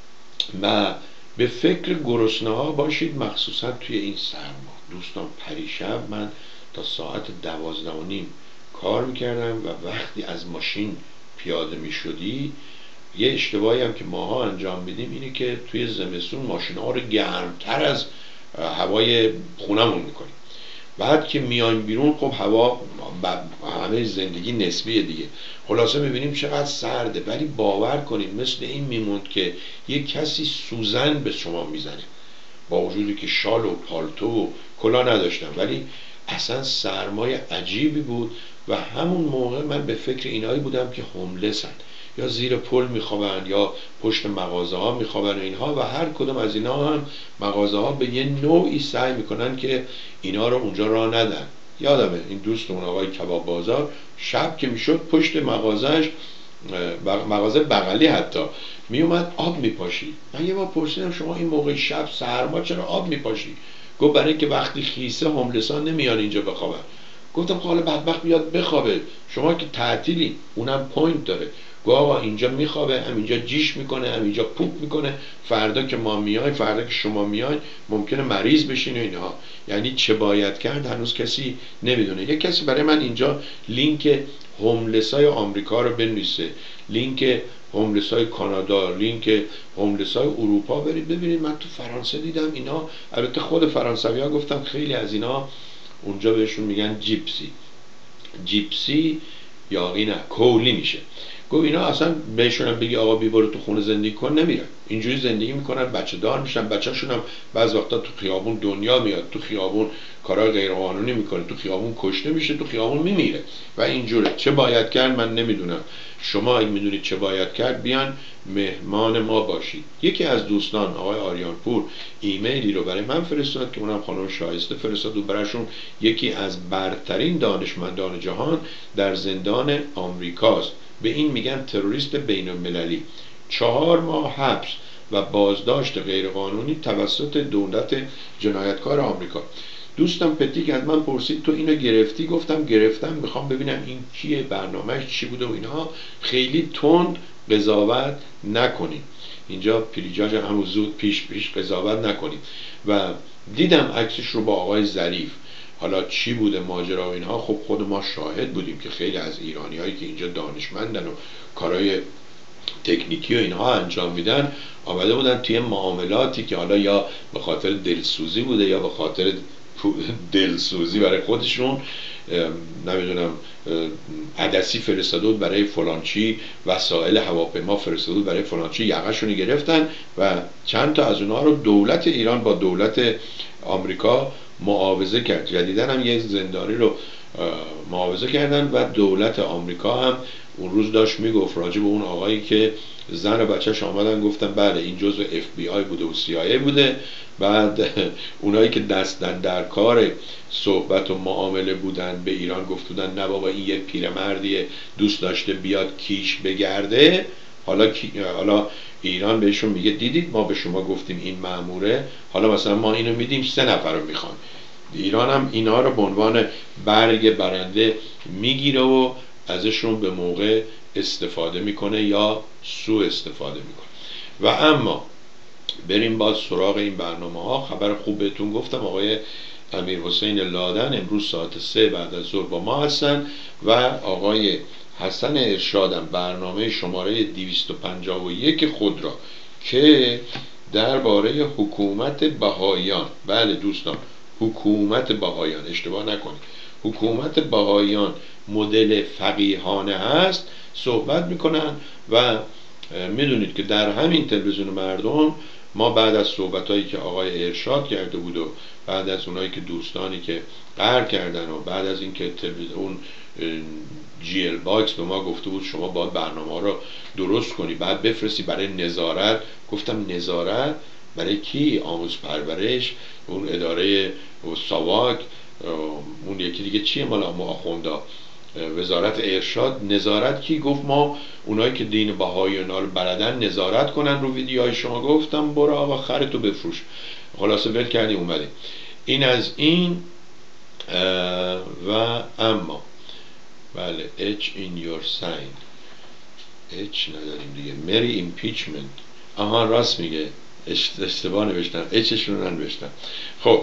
و به فکر گرسنه ها باشید، مخصوصا توی این سرما. دوستان پریشب من تا ساعت 12:30 کار میکردم و وقتی از ماشین پیاده میشدی، یه اشتباهی هم که ماها انجام میدیم اینه که توی زمستون ماشین ها رو گرمتر از هوای خونمون میکنیم. بعد که میایم بیرون خب هوا همه زندگی نسبیه دیگه، خلاصه میبینیم چقدر سرده. ولی باور کنید مثل این میموند که یک کسی سوزن به شما میزنه، با وجودی که شال و پالتو و کلا نداشتم، ولی اصلا سرمای عجیبی بود. و همون موقع من به فکر اینایی بودم که هوملسن، یا زیر پل میخوابن یا پشت مغازه ها میخوابن و اینها، و هر کدوم از اینا هم مغازه ها به یه نوعی سعی میکنن که اینا رو اونجا راه ندن. یادمه این دوستمون آقای کباب بازار شب که میشد پشت مغازهش، مغازه بغلی حتی، میومد آب میپاشید. من یه بار پرسیدم شما این موقع شب سرما چرا آب میپاشی؟ گفت برای اینکه وقتی خیسه هوملسان نمیان اینجا بخوابن. گفتم خب حالا بدبخت بیاد بخوابه، شما که تعطیلی، اونم پوینت داره. گفت آقا اینجا میخوابه، همینجا جیش میکنه، همینجا پوپ میکنه، فردا که ما میایم، فردا که شما میاین ممکنه مریض بشین و اینها. یعنی چه باید کرد هنوز کسی نمیدونه. یک کسی برای من اینجا لینک هوملسای آمریکا رو بنویسه، لینک هوملسای کانادا، لینک هوملسای اروپا برید ببینید. من تو فرانسه دیدم اینا، البته خود فرانسوی ها گفتم خیلی از اینا اونجا بهشون میگن جیپسی. جیپسی یا نه کولی میشه. گفت اینا اصلا بهشون بگی آقا بی برو تو خونه زندگی کن نمیرن، اینجوری زندگی میکنن، بچه دار میشن، بچه‌شون هم بعض وقتا تو خیابون دنیا میاد، تو خیابون کارهای غیر قانونی میکنه، تو خیابون کشته میشه، تو خیابون میمیره و اینجوره. چه باید کرد من نمیدونم. شما اگه میدونید چه باید کرد بیان مهمان ما باشید. یکی از دوستان آقای آریانپور ایمیلی رو برای من فرستاد که اونم خانم شایسته فرستاد و براشون یکی از برترین دانشمندان جهان در زندان آمریکاست. به این میگن تروریست بین المللی. 4 ماه حبس و بازداشت غیرقانونی توسط دولت جنایتکار آمریکا. دوستم پتیک از من پرسید تو اینو گرفتی؟ گفتم گرفتم، میخوام ببینم این کیه، برنامهش چی بوده و اینها. خیلی تند قضاوت نکنیم اینجا، پریجاج همون زود پیش قضاوت نکنیم. و دیدم عکسش رو با آقای ظریف، حالا چی بوده ماجرا و اینها، خب خود ما شاهد بودیم که خیلی از ایرانی هایی که اینجا دانشمندن و کارهای تکنیکی و اینها انجام میدن آمده بودن توی معاملاتی که حالا یا به خاطر دلسوزی بوده یا به خاطر دلسوزی برای خودشون، نمیدونم عدسی فرستاده بود برای فلانچی، وسایل هواپیما فرستاده بود برای فلانچی، یقه‌شون گرفتن و چند تا از اونها رو دولت ایران با دولت آمریکا معاوضه کرد. جدیدن هم یه زندانی رو معاوضه کردن و دولت آمریکا هم اون روز داشت میگفت راجع به اون آقایی که زن و بچهش آمدن گفتن بله این جزء FBI بوده و CIA بوده. بعد اونایی که دستن در کار صحبت و معامله بودن به ایران گفت بودن نه بابا این یه پیرمردیه دوست داشته بیاد کیش بگرده. حالا ایران بهشون میگه دیدید ما به شما گفتیم این مأموره، حالا مثلا ما اینو میدیم 3 نفر رو میخوان. ایران هم اینا رو به عنوان برگ برنده میگیره و ازشون به موقع استفاده میکنه یا سوء استفاده میکنه. و اما بریم باز سراغ این برنامه ها. خبر خوب بهتون گفتم آقای امیر حسین لادن امروز ساعت 3 بعد از ظهر با ما هستن و آقای حسن ارشادم برنامه شماره 251 خود را که درباره حکومت بهائیان، بله دوستان حکومت بهائیان، اشتباه نکنید، حکومت بهائیان مدل فقیهانه هست صحبت میکنن. و میدونید که در همین تلویزیون مردم ما بعد از صحبتایی که آقای ارشاد کرده بود و بعد از اونایی که دوستانی که قهر کردن و بعد از اینکه اون GL باکس به ما گفته بود شما باید برنامه رو درست کنی بعد بفرستی برای نظارت، گفتم نظارت برای کی؟ آموز پرورش، اون اداره ساواک، اون یکی دیگه چیه مال آخوندا، وزارت ارشاد نظارت کی گفت ما اونایی که دین بهایی و اینا رو بلدن نظارت کنن رو ویدیوهای شما. گفتم برو آقا خرتو بفروش. خلاصه ول کردیم اومدیم. این از این. و اما بله H in your sign H نداریم دیگه. مری ایمپیچمنت. آها راست میگه، اشتباه نوشتم، Hش رو ننوشتم. خب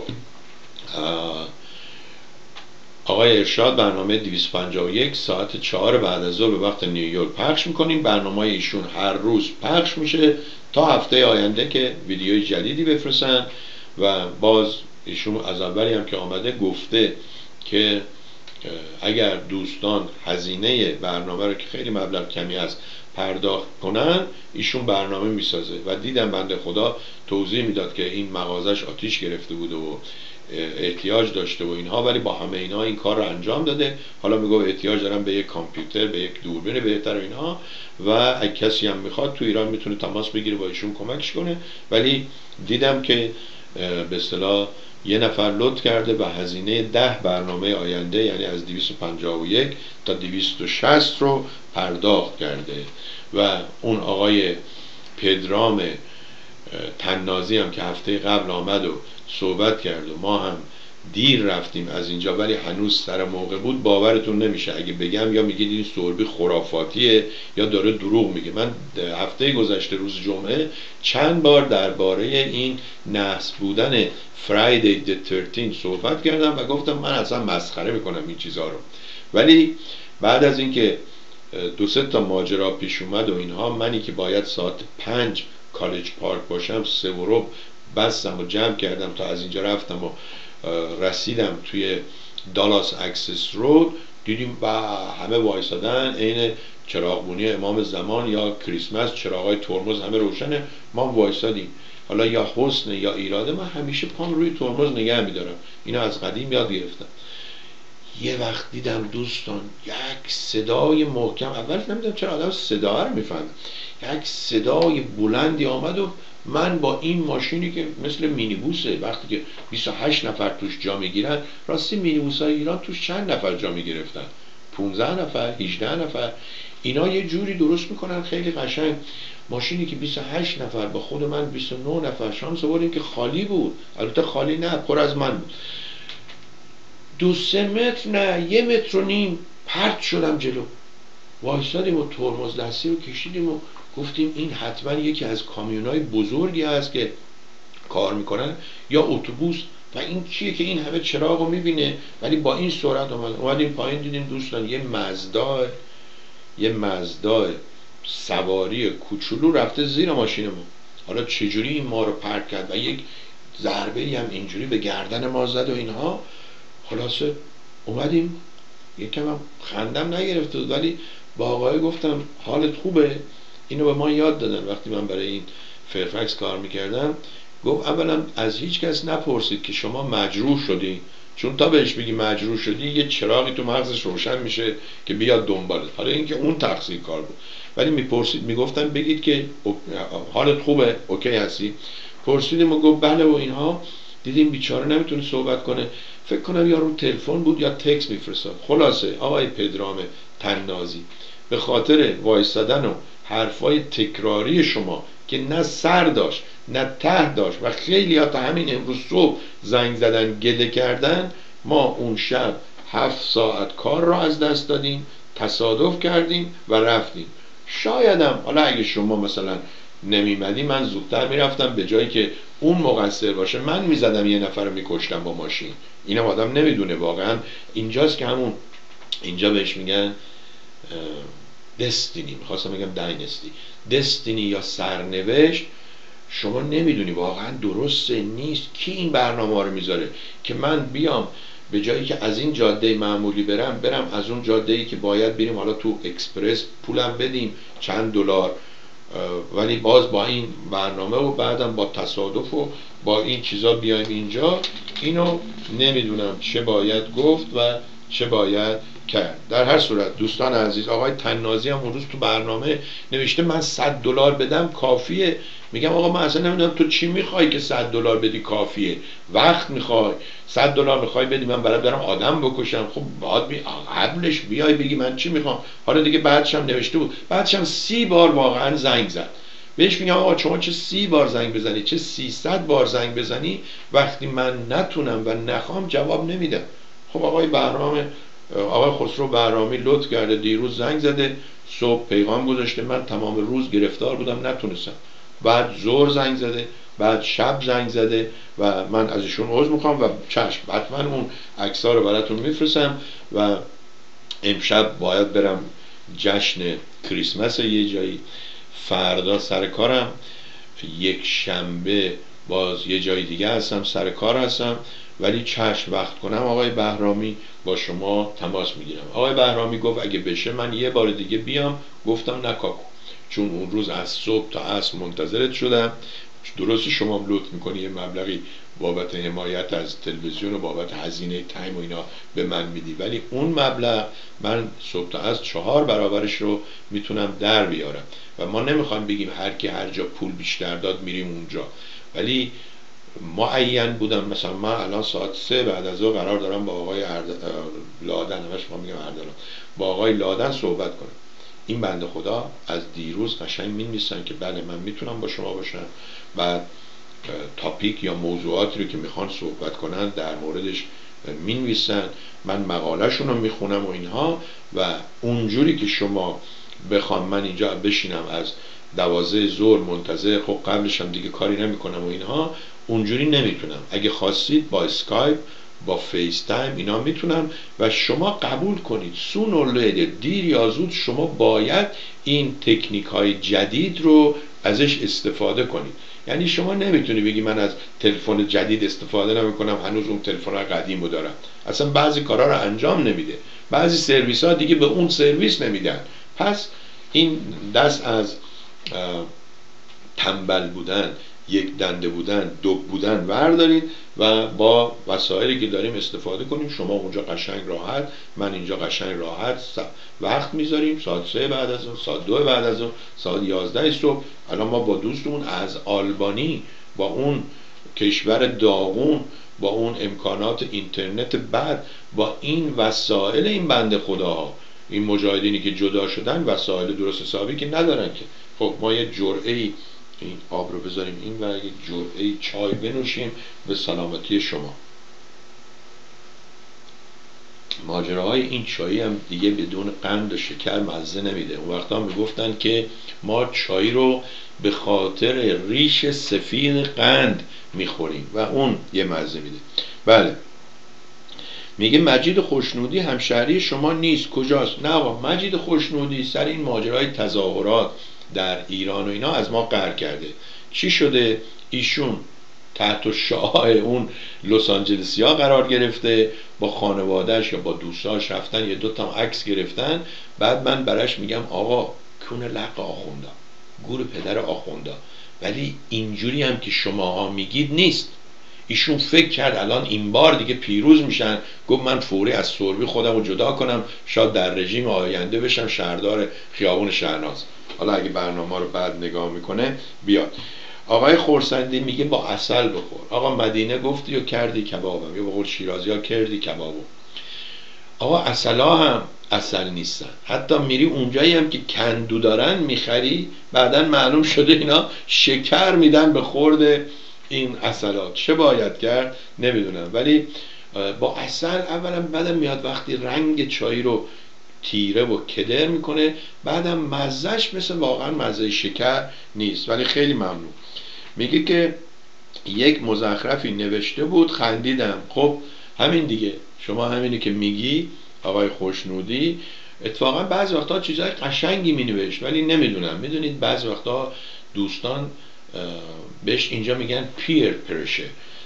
آقای ارشاد برنامه 251 ساعت 4 بعد از ظهر به وقت نیویورک پخش میکنیم. برنامه ایشون هر روز پخش میشه تا هفته آینده که ویدیوی جدیدی بفرستن. و باز ایشون از اولی هم که آمده گفته که اگر دوستان هزینه برنامه رو که خیلی مبلغ کمی است پرداخت کنن ایشون برنامه میسازه. و دیدم بنده خدا توضیح میداد که این مغازش آتیش گرفته بوده و احتیاج داشته و اینها، ولی با همه اینا این کار رو انجام داده. حالا میگه احتیاج دارم به یک کامپیوتر، به یک دوربین بهتر و اینها، و اگه کسی هم میخواد تو ایران میتونه تماس بگیره با ایشون کمکش کنه. ولی دیدم که به اصطلاح یه نفر لطف کرده و هزینه 10 برنامه آینده یعنی از 251 تا 260 رو پرداخت کرده. و اون آقای پدرام تنازی هم که هفته قبل آمد و صحبت کرد و ما هم دیر رفتیم از اینجا ولی هنوز سر موقع بود، باورتون نمیشه اگه بگم یا میگید این سوربی خرافاتیه یا داره دروغ میگه. من هفته گذشته روز جمعه چند بار درباره این نحس بودن فرایدی the 13 صحبت کردم و گفتم من اصلا مسخره میکنم این چیزها رو. ولی بعد از اینکه 2-3 تا ماجرا پیش اومد و اینها، منی که باید ساعت 5 کالج پارک باشم 3:15 بستم و جمع کردم تا از اینجا رفتم و رسیدم توی دالاس اکسس رود، دیدیم و همه وایسادن عین چراغبونی امام زمان یا کریسمس، چراغای ترمز همه روشنه، ما وایسادیم. حالا یا حسن یا ایراده، من همیشه پام روی ترمز نگه میدارم، اینو از قدیم یاد گرفتم. یه وقت دیدم دوستان یک صدای محکم، اول نمیدونم چرا آدم صدا رو میفهمه، یک صدای بلندی آمد و من با این ماشینی که مثل مینیبوسه، وقتی که 28 نفر توش جا میگیرن، راستی مینیبوسای ایران توش چند نفر جا میگرفتن؟ 15 نفر، 18 نفر. اینا یه جوری درست میکنن خیلی قشنگ. ماشینی که 28 نفر، با خود من 29 نفر، شانس آوردیم که خالی بود، البته خالی نه، پر از من بود. 2-3 متر نه 1.5 متر پرت شدم جلو، وایسادیم و ترمز دستی رو کشیدیم و گفتیم این حتما یکی از کامیونای بزرگی هست که کار میکنن یا اتوبوس، و این چیه که این همه چراغ رو میبینه ولی با این سرعت اومدیم پایین، دیدیم دوستان یه مزدا سواری کوچولو رفته زیر ماشین ما. حالا چجوری این ما رو پرت کرد و یک ضربه‌ای هم اینجوری به گردن ما زد و اینها. خلاصه اومدیم، یکم هم خندم نگرفته بود ولی با آقای گفتم حالت خوبه؟ اینو به ما یاد دادن وقتی من برای این فرفکس کار میکردم. گفت اولا از هیچ کس نپرسید که شما مجروح شدی، چون تا بهش بگی مجروح شدی یه چراغی تو مغزش روشن میشه که بیاد دنبالت. حالا اینکه اون تقصیر کار بود، ولی میپرسید، میگفتن بگید که حالت خوبه، اوکی هستی؟ پرسیدیم و گفت بله و اینها. دیدیم بیچاره نمیتونه صحبت کنه، فکر کنم یا رو تلفن بود یا تکست میفرستاد. خلاصه آقای پدرام تنازی به خاطر وایستادن و حرفای تکراری شما که نه سر داشت نه ته داشت و خیلی ها تا همین امروز صبح زنگ زدن گله کردن، ما اون شب 7 ساعت کار را از دست دادیم، تصادف کردیم و رفتیم. شایدم حالا اگه شما مثلا نمیمدی من زودتر میرفتم، به جایی که اون مقصر باشه من میزدم یه نفر رو میکشتم با ماشین. اینم آدم نمیدونه. واقعا اینجاست که همون اینجا بهش میگن دستینی، میخواستم بگم داینستی، دستینی یا سرنوشت. شما نمیدونی واقعا درسته نیست کی این برنامه رو میذاره که من بیام به جایی که از این جاده معمولی برم از اون جاده‌ای که باید بریم حالا تو اکسپرس پولم بدیم چند دلار، ولی باز با این برنامه و بعدم با تصادف و با این چیزا بیایم اینجا. اینو نمیدونم چه باید گفت و چه باید کرد. در هر صورت دوستان عزیز، آقای تنازی هم اون روز تو برنامه نوشته من $100 بدم کافیه. میگم آقا من اصلا نمیدونم تو چی میخوای که $100 بدی کافیه. وقت میخوای، $100 میخوای بدی من برم آدم بکشم، خب باید قبلش بیای بگی من چی میخوام. حالا دیگه بعدش هم نوشته بود، بعدش هم 30 بار واقعا زنگ زد. بهش میگم آقا شما چه 30 بار زنگ بزنی، چه 300 بار زنگ بزنی، وقتی من نتونم و نخوام جواب نمیدم. خب آقای خسرو بهرامی لطف کرده دیروز زنگ زده، صبح پیغام گذاشته، من تمام روز گرفتار بودم نتونستم. بعد ظهر زنگ زده، بعد شب زنگ زده و من از ایشون عذر میخوام و چشم حتما اون عکس‌ها رو براتون میفرستم. و امشب باید برم جشن کریسمس یه جایی، فردا سر کارم، یک شنبه باز یه جای دیگه هستم سر کار هستم، ولی چشم وقت کنم آقای بهرامی با شما تماس میگیرم. آقای بهرامی گفت اگه بشه من یه بار دیگه بیام. گفتم نکاکو، چون اون روز از صبح تا عصر منتظرت شدم. درسته شما هم لطف میکنی یه مبلغی بابت حمایت از تلویزیون و بابت هزینه تایم و اینا به من میدی، ولی اون مبلغ من صبح تا از 4 برابرش رو میتونم در بیارم و ما نمیخوایم بگیم هر کی هر جا پول بیشتر داد میریم اونجا، ولی معین بودم. مثلا من الان ساعت 3 بعد از ظهر قرار دارم با آقای لادن، همش ما میگم اردلان، با آقای لادن صحبت کنم. این بنده خدا از دیروز قشنگ می‌نویسن که بله من میتونم با شما باشم، بعد تاپیک یا موضوعاتی رو که میخوان صحبت کنن در موردش مینویسن، من مقالهشون رو میخونم و اینها، و اونجوری که شما بخوام من اینجا بشینم از 12 ظهر منتظر، خب قبلش هم دیگه کاری نمیکنم و اینها، اونجوری نمیتونم. اگه خواستید با اسکایپ، با فیس تایم اینا میتونم و شما قبول کنید سون دیر یا زود شما باید این تکنیک های جدید رو ازش استفاده کنید. یعنی شما نمیتونی بگی من از تلفن جدید استفاده نمیکنم، هنوز اون تلفن قدیم رو دارم. اصلا بعضی کارا رو انجام نمیده، بعضی سرویس ها دیگه به اون سرویس نمیدن. پس این دست از تنبل بودن، یک دنده بودن، دب بودن وردارید و با وسایلی که داریم استفاده کنیم. شما اونجا قشنگ راحت، من اینجا قشنگ راحت وقت میذاریم. ساعت 3 بعد از اون، ساعت 2 بعد از اون، ساعت 11 صبح. الان ما با دوستمون از آلبانی، با اون کشور داغون، با اون امکانات اینترنت بعد، با این وسایل این بنده خدا، این مجاهدینی که جدا شدن وسایل درست حسابی که ندارن که، خب ما یه جرعه‌ای این آب رو بذاریم این و یک جرعه چای بنوشیم به سلامتی شما. ماجراهای این چایی هم دیگه بدون قند و شکر مزه نمیده. اون وقتا میگفتن که ما چای رو به خاطر ریش سفید قند میخوریم و اون یه مزه میده. بله، میگه مجید خوشنودی همشهری شما نیست، کجاست؟ نه آقا، مجید خوشنودی سر این ماجرای تظاهرات در ایران و اینا از ما قهر کرده. چی شده؟ ایشون تحت شعاع اون لس آنجلسی ها قرار گرفته، با خانوادهش یا با دوستاش رفتن یه 2 تا عکس گرفتن. بعد من براش میگم آقا کونه لق آخوندا، گور پدر آخوندا، ولی اینجوری هم که شماها میگید نیست. ایشون فکر کرد الان این بار دیگه پیروز میشن، گفت من فوری از سربی خودم رو جدا کنم، شاید در رژیم آینده بشم شهردار خیابون شهرناز. حالا اگه برنامه رو بعد نگاه میکنه بیاد. آقای خورسندی میگه با عسل بخور. آقا مدینه گفتی و کردی کبابم، یا به قول شیرازی ها کردی کبابو. آقا عسل ها هم عسل نیستن، حتی میری اونجایی هم که کندو دارن میخری، بعدن معلوم شده اینا شکر میدن به خورد این عسلات. چه باید کرد نمیدونم، ولی با عسل اولا بعدم میاد وقتی رنگ چای رو تیره و کدر میکنه، بعدم مزهش مثل واقعا مزه شکر نیست. ولی خیلی ممنون. میگه که یک مزخرفی نوشته بود خندیدم. خب همین دیگه، شما همینی که میگی آقای خوشنودی، اتفاقا بعضی وقتا چیزای قشنگی مینوشت ولی نمیدونم. میدونید بعضی وقتا دوستان بهش اینجا میگن پیر پرشه،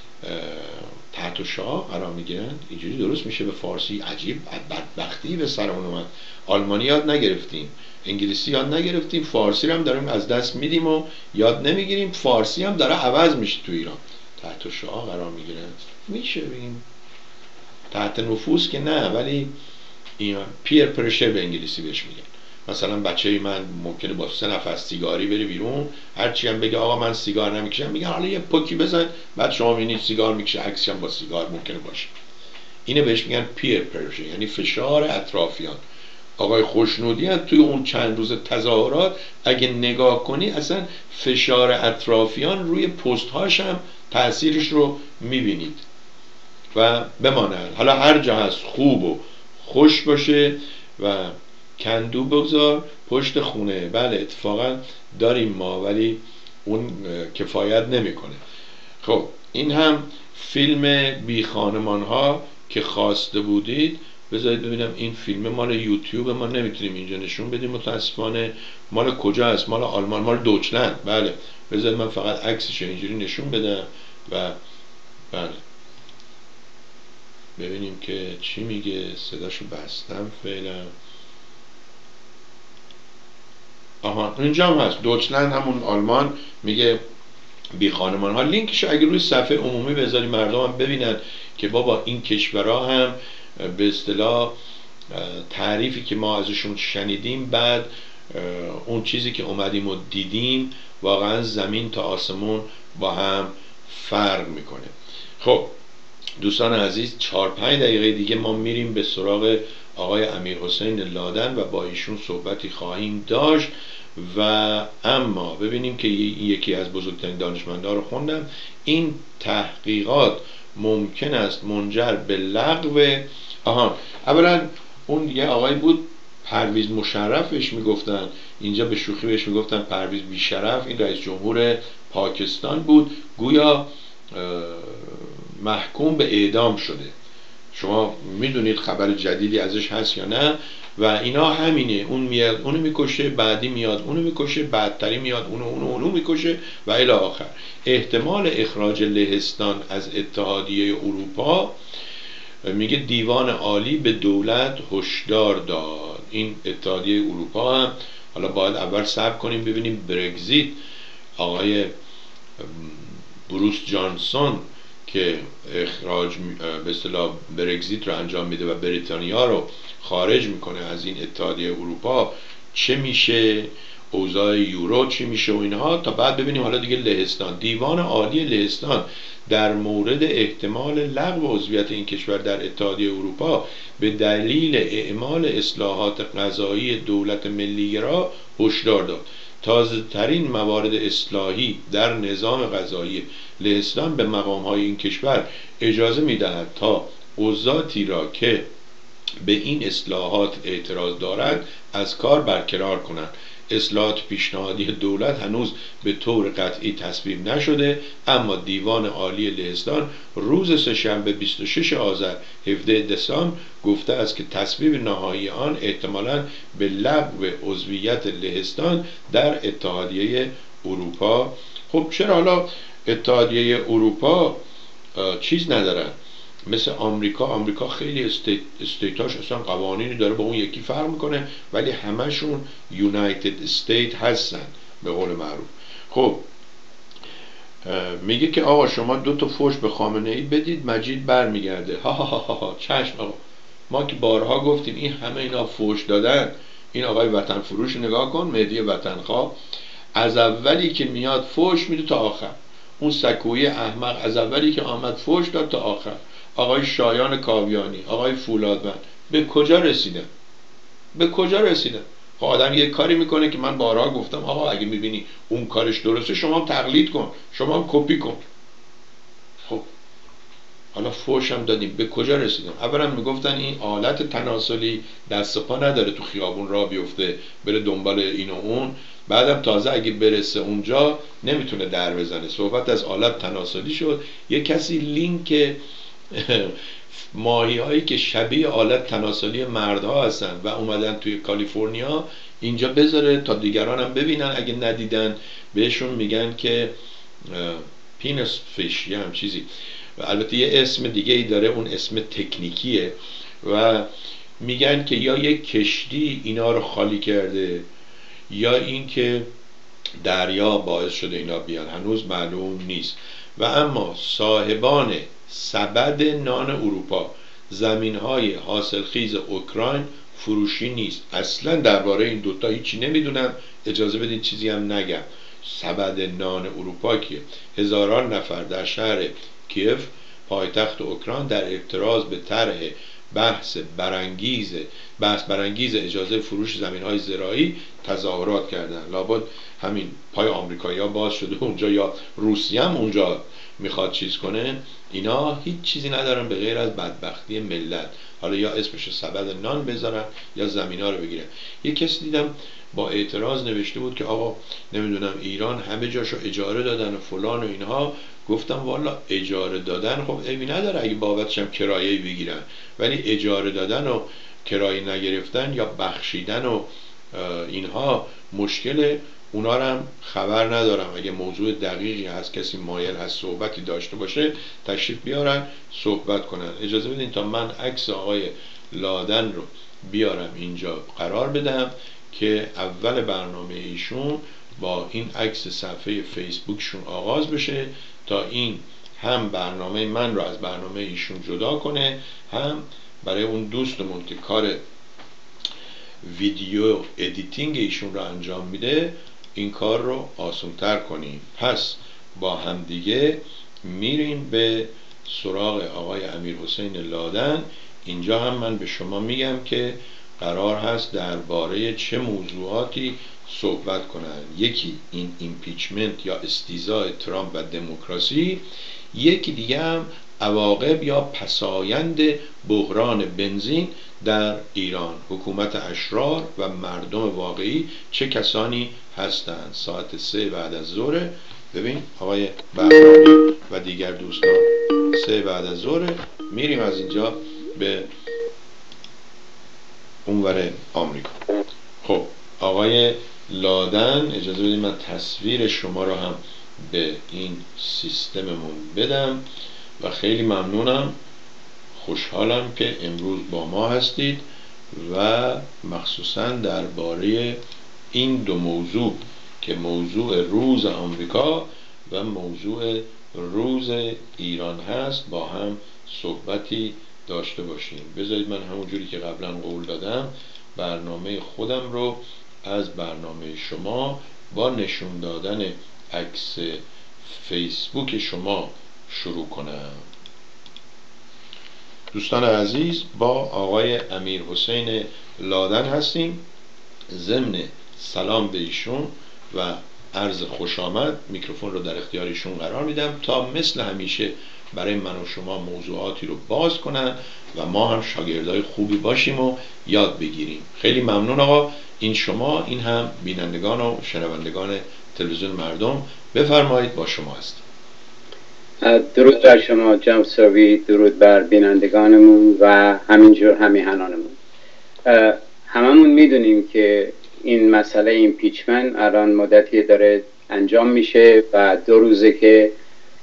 تحت شعاع قرار میگیرن. اینجوری درست میشه به فارسی؟ عجیب بدبختی به سرمون اومد. آلمانی یاد نگرفتیم، انگلیسی یاد نگرفتیم، فارسی رو هم داریم از دست میدیم و یاد نمیگیریم. فارسی هم داره عوض میشه تو ایران. تحت شعاع قرار میگیرن، میشه بگیم تحت نفوذ که نه، ولی پیر پرشر به انگلیسی بهش میگن. مثلا بچه من ممکنه با 3 نفس سیگاری بره بیرون، هرچی هم بگه آقا من سیگار نمیکشم، میگن حالا یه پوکی بزن، بعد شما میبینید سیگار میکشه، عکسش هم با سیگار ممکنه باشه. اینه بهش میگن پیر پرشر، یعنی فشار اطرافیان. آقای خوشنودی هم توی اون چند روز تظاهرات اگه نگاه کنی اصلا فشار اطرافیان روی پست هاش هم تأثیرش رو میبینید و بماند. حالا هر جا هست خوب و خوش باشه و کندو بگذار پشت خونه. بله اتفاقا داریم ما، ولی اون کفایت نمیکنه. خب این هم فیلم بی خانمان ها که خواسته بودید. بذارید ببینم این فیلم مال یوتیوب، ما نمیتونیم اینجا نشون بدیم متاسفانه. مال کجا است؟ مال آلمان، مال دوچلند. بله بذارید من فقط عکسش اینجوری نشون بدم و بله ببینیم که چی میگه. صداشو بستم فعلا. آها اینجا هم هست، دوچلند همون آلمان. میگه بی خانمان ها. لینکش اگه روی صفحه عمومی بذاری مردم هم ببینن که بابا این کشورها هم به اصطلاح تعریفی که ما ازشون شنیدیم، بعد اون چیزی که اومدیم و دیدیم، واقعا زمین تا آسمون با هم فرق میکنه. خب دوستان عزیز 4-5 دقیقه دیگه ما میریم به سراغ آقای امیرحسین لادن و با ایشون صحبتی خواهیم داشت. و اما ببینیم که یکی از بزرگترین دانشمندان رو خوندم. این تحقیقات ممکن است منجر به لغو اولا اون یه آقای بود پرویز مشرف بهش میگفتن، اینجا به شوخی بهش میگفتن پرویز بیشرف. این رئیس جمهور پاکستان بود، گویا محکوم به اعدام شده. شما میدونید خبر جدیدی ازش هست یا نه؟ و اینا همینه، اون میاد اونو میکشه، بعدی میاد اونو میکشه، بعدتری میاد اونو میکشه و الی آخر. احتمال اخراج لهستان از اتحادیه اروپا، میگه دیوان عالی به دولت هشدار داد. این اتحادیه اروپا هم حالا باید اول صبر کنیم ببینیم برگزیت، آقای بروس جانسون که اخراج به اصطلاح برگزیت رو انجام میده و بریتانیا رو خارج میکنه از این اتحادیه اروپا، چه میشه، اوضاع یورو چی میشه و اینها، تا بعد ببینیم. حالا دیگه لهستان، دیوان عالی لهستان در مورد احتمال لغو عضویت این کشور در اتحادیه اروپا به دلیل اعمال اصلاحات قضایی دولت ملی‌گرا هشدار داد. تازه ترین موارد اصلاحی در نظام قضایی لهستان به مقام‌های این کشور اجازه می‌دهد تا عضواتی را که به این اصلاحات اعتراض دارند از کار برکنار کنند. اصلاحات پیشنهادی دولت هنوز به طور قطعی تصویب نشده، اما دیوان عالی لهستان روز سه‌شنبه 26 آذر 17 دسامبر گفته است که تصویب نهایی آن احتمالاً به لغو عضویت لهستان در اتحادیه اروپا. خب چرا حالا اتحادیه اروپا چیز ندارن؟ مثل آمریکا خیلی استیتاش اصلا قوانینی داره با اون یکی فرق میکنه، ولی همشون یونایتد استیت هستن به قول معروف. خب میگه که آقا شما 2 فوش به خامنه ای بدید مجید برمیگرده. ها چشم آقا، ما که بارها گفتیم این همه اینا فوش دادن. این آقای وطن فروش نگاه کن، مهدی وطنخواه، از اولی که میاد فوش میده تا آخر. اون سکوی احمق از اولی که آمد فوش داد تا آخر. آقای شایان کاویانی، آقای فولادمند به کجا رسیدن؟ خب آدم یه کاری میکنه که من بارها گفتم آقا اگه میبینی اون کارش درسته شما هم تقلید کن، شما هم کپی کن. خب حالا فوش هم دادیم، به کجا رسیدن؟ اولا میگفتن این آلت تناسلی دست پا نداره تو خیابون راه بیفته بره دنبال این و اون، بعدم تازه اگه برسه اونجا نمیتونه در بزنه. صحبت از آلت تناسلی شد، یه کسی لینک ماهی هایی که شبیه آلت تناسلی مردها هستن و اومدن توی کالیفرنیا اینجا بذاره تا دیگران هم ببینن، اگه ندیدن بهشون میگن که پینس فیش یا هم چیزی، و البته یه اسم دیگه ای داره، اون اسم تکنیکیه، و میگن که یا یک کشتی اینا رو خالی کرده یا این که دریا باعث شده اینا بیان، هنوز معلوم نیست. و اما صاحبان سبد نان اروپا زمین‌های حاصلخیز اوکراین فروشی نیست. اصلا درباره این دوتا هیچی نمیدونم. اجازه بدید چیزی هم نگم. سبد نان اروپا که هزاران نفر در شهر کیف پایتخت اوکراین در اعتراض به طرح بحث برانگیز اجازه فروش زمین‌های زراعی تظاهرات کردن. لابد همین پای آمریکایی‌ها باز شده اونجا، یا روسیه هم اونجا میخواد چیز کنه. اینا هیچ چیزی ندارن به غیر از بدبختی ملت. حالا یا اسمش سبد نان بذارن یا زمینا رو بگیرن. یه کسی دیدم با اعتراض نوشته بود که آقا نمیدونم ایران همه جاشو اجاره دادن و فلان و اینها. گفتم والا اجاره دادن خب عیبی نداره اگه بابتش هم کرایه‌ای بگیرن، ولی اجاره دادن و کرایه نگرفتن یا بخشیدن و اینها مشکل. اونا رو هم خبر ندارم. اگه موضوع دقیقی هست، کسی مایل هست صحبتی داشته باشه، تشریف بیارن صحبت کنن. اجازه بدین تا من عکس آقای لادن رو بیارم اینجا قرار بدم که اول برنامه ایشون با این عکس صفحه فیسبوکشون آغاز بشه تا این هم برنامه من رو از برنامه ایشون جدا کنه، هم برای اون دوستمون که کار ویدیو ادیتینگ ایشون رو انجام میده این کار رو آسان‌تر کنیم. پس با همدیگه میریم به سراغ آقای امیرحسین لادن. اینجا هم من به شما میگم که قرار هست درباره چه موضوعاتی صحبت کنن. یکی این ایمپیچمنت یا استیزای ترامپ و دموکراسی، یکی دیگه هم عواقب یا پسایند بحران بنزین در ایران، حکومت اشرار و مردم واقعی چه کسانی هستند. ساعت 3 بعد از ظهر. ببین آقای بهرامی و دیگر دوستان 3 بعد از ظهر میریم از اینجا به اونور آمریکا. خب آقای لادن اجازه بدید من تصویر شما رو هم به این سیستممون بدم و خیلی ممنونم، خوشحالم که امروز با ما هستید و مخصوصا درباره این دو موضوع که موضوع روز آمریکا و موضوع روز ایران هست با هم صحبتی داشته باشیم. بذارید من همونجوری که قبلا قول دادم برنامه خودم رو از برنامه شما با نشون دادن عکس فیسبوک شما شروع کنم. دوستان عزیز، با آقای امیرحسین لادن هستیم. ضمن سلام به ایشون و عرض خوش آمد میکروفون رو در اختیار ایشون قرار میدم تا مثل همیشه برای من و شما موضوعاتی رو باز کنن و ما هم شاگردای خوبی باشیم و یاد بگیریم. خیلی ممنون آقا. این شما، این هم بینندگان و شنوندگان تلویزیون مردم. بفرمایید با شما هست. درود بر شما جناب ساوی، درود بر بینندگانمون و همینجور همیهنانمون. هممون میدونیم که این مسئله ایمپیچمنت الان مدتی داره انجام میشه و 2 روزه که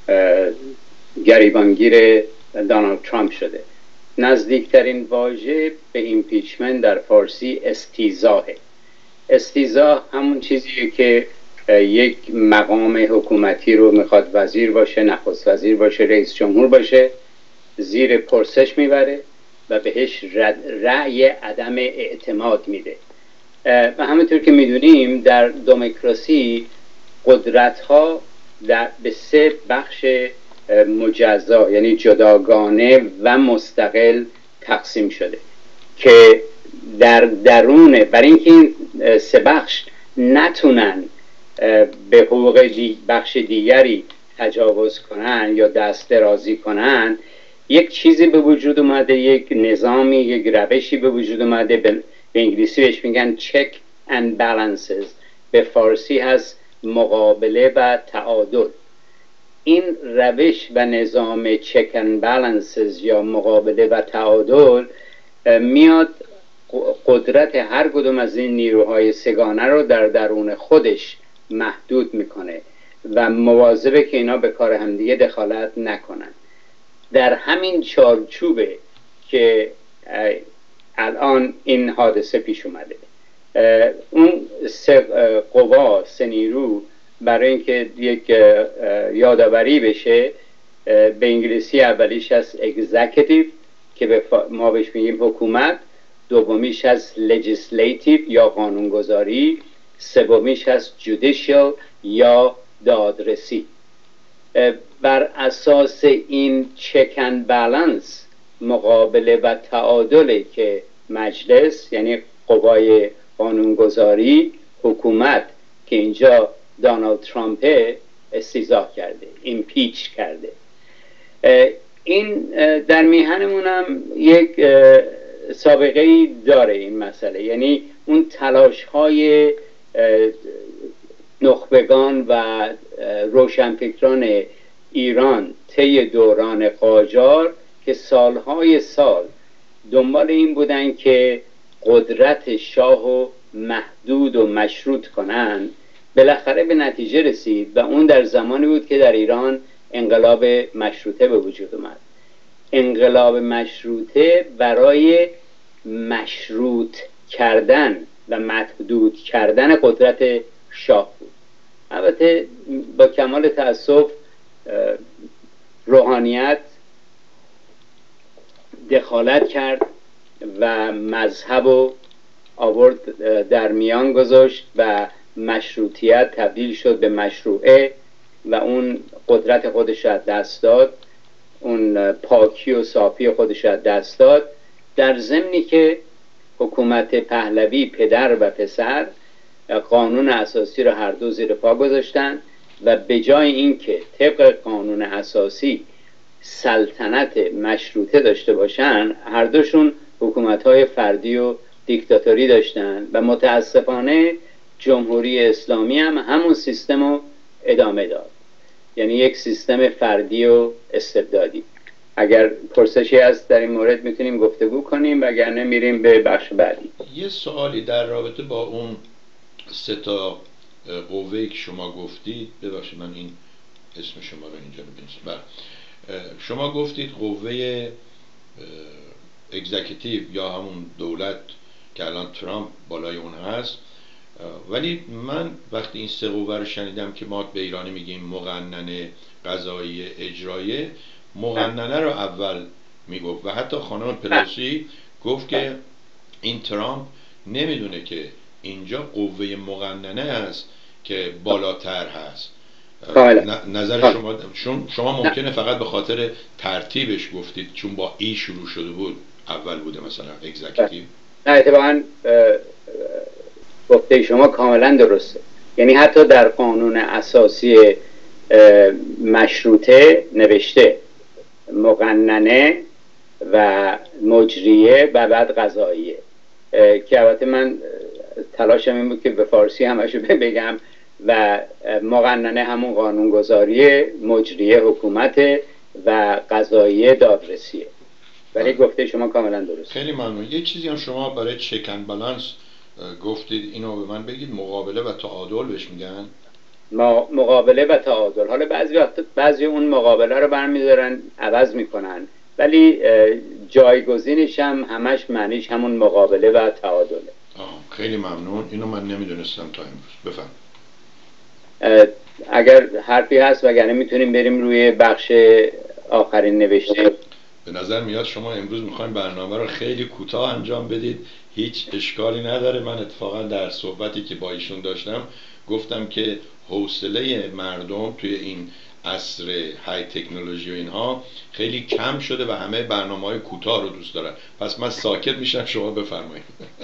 گریبانگیر دونالد ترامپ شده. نزدیکترین واژه به ایمپیچمنت در فارسی استیضاحه. استیضاح همون چیزیه که یک مقام حکومتی رو میخواد وزیر باشه، نخست وزیر باشه، رئیس جمهور باشه، زیر پرسش میبره و بهش رأی عدم اعتماد میده. و همونطور که میدونیم در دموکراسی قدرت ها به 3 بخش مجزا یعنی جداگانه و مستقل تقسیم شده که در درونه برای اینکه این 3 بخش نتونن به حقوق بخش دیگری تجاوز کنن یا دست درازی کنن، یک چیزی به وجود اومده، یک نظامی، یک روشی به وجود اومده. به انگلیسی بهش میگن check and balances، به فارسی هست مقابله و تعادل. این روش و نظام check and balances یا مقابله و تعادل میاد قدرت هر کدوم از این نیروهای سگانه رو در درون خودش محدود میکنه و مواظبه که اینا به کار همدیگه دخالت نکنن. در همین چارچوبه که الان این حادثه پیش اومده. اون 3 قوا، 3 نیرو، برای اینکه یک یادآوری بشه، به انگلیسی اولیش هست executive که ما بهش میگیم حکومت، دومیش هست legislative یا قانونگذاری، سومیش هست judicial یا دادرسی. بر اساس این check and balance، مقابله و تعادله که مجلس یعنی قوای قانونگذاری، حکومت که اینجا دونالد ترامپ استیضاح کرده، ایمپیچ کرده. این در میهنمون هم یک سابقه داره این مسئله، یعنی اون تلاش های نخبگان و روشنفکران ایران طی دوران قاجار که سالهای سال دنبال این بودن که قدرت شاه محدود و مشروط کنن، بالاخره به نتیجه رسید و اون در زمانی بود که در ایران انقلاب مشروطه به وجود اومد. انقلاب مشروطه برای مشروط کردن و محدود کردن قدرت شاه بود. البته با کمال تأسف روحانیت دخالت کرد و مذهب رو آورد در میان گذاشت و مشروطیت تبدیل شد به مشروعه و اون قدرت خودش را دست داد، اون پاکی و صافی خودش را دست داد، در ضمنی که حکومت پهلوی پدر و پسر قانون اساسی را هر دو زیر پا گذاشتن و به جای اینکه طبق قانون اساسی سلطنت مشروطه داشته باشن، هر دوشون حکومت‌های فردی و دیکتاتوری داشتن و متاسفانه جمهوری اسلامی هم همون سیستم رو ادامه داد، یعنی یک سیستم فردی و استبدادی. اگر پرسشی هست در این مورد میتونیم گفتگو کنیم، وگرنه میریم به بخش بعدی. یه سوالی در رابطه با اون سه تا قوه‌ای که شما گفتید، ببخشید من این اسم شما رو اینجا بنویسم. شما گفتید قوه اگزیکیتیو یا همون دولت که الان ترامپ بالای اون هست، ولی من وقتی این سه قوه رو شنیدم که ما به ایرانی میگیم مقننه، قضایی، اجرایه، مقننه رو اول میگفت و حتی خانم پلوسی گفت که این ترامپ نمیدونه که اینجا قوه مقننه است که بالاتر هست. نظر شما ممکنه فقط به خاطر ترتیبش گفتید چون با ای شروع شده بود اول بوده مثلا اگزیکیتیو. نه اتفاقا گفته شما کاملا درسته، یعنی حتی در قانون اساسی مشروطه نوشته مقننه و مجریه و بعد قضاییه، که البته من تلاشم این بود که به فارسی همشو بگم و مقننه همون قانونگذاریه، مجریه حکومت و قضاییه دادرسیه، ولی گفته شما کاملا درست. خیلی ممنون. یه چیزی هم شما برای چک اند بالانس گفتید، اینو به من بگید. مقابله و تعادل بهش میگن؟ مقابله و تعادل. حالا بعضی اون مقابله رو برمیدارن عوض میکنن، ولی جایگزینش هم همش معنیش همون مقابله و تعادله. خیلی ممنون. اینو من نمیدونستم تا امروز. بفهم. اگر حرفی هست وگرنه میتونیم بریم روی بخش آخرین نوشته. به نظر میاد شما امروز میخواین برنامه رو خیلی کوتاه انجام بدید. هیچ اشکالی نداره. من اتفاقا در صحبتی که با ایشون داشتم گفتم که حوصله مردم توی این عصر های تکنولوژی و اینها خیلی کم شده و همه برنامه‌های کوتاه رو دوست دارن. پس من ساکت میشم، شما بفرمایید.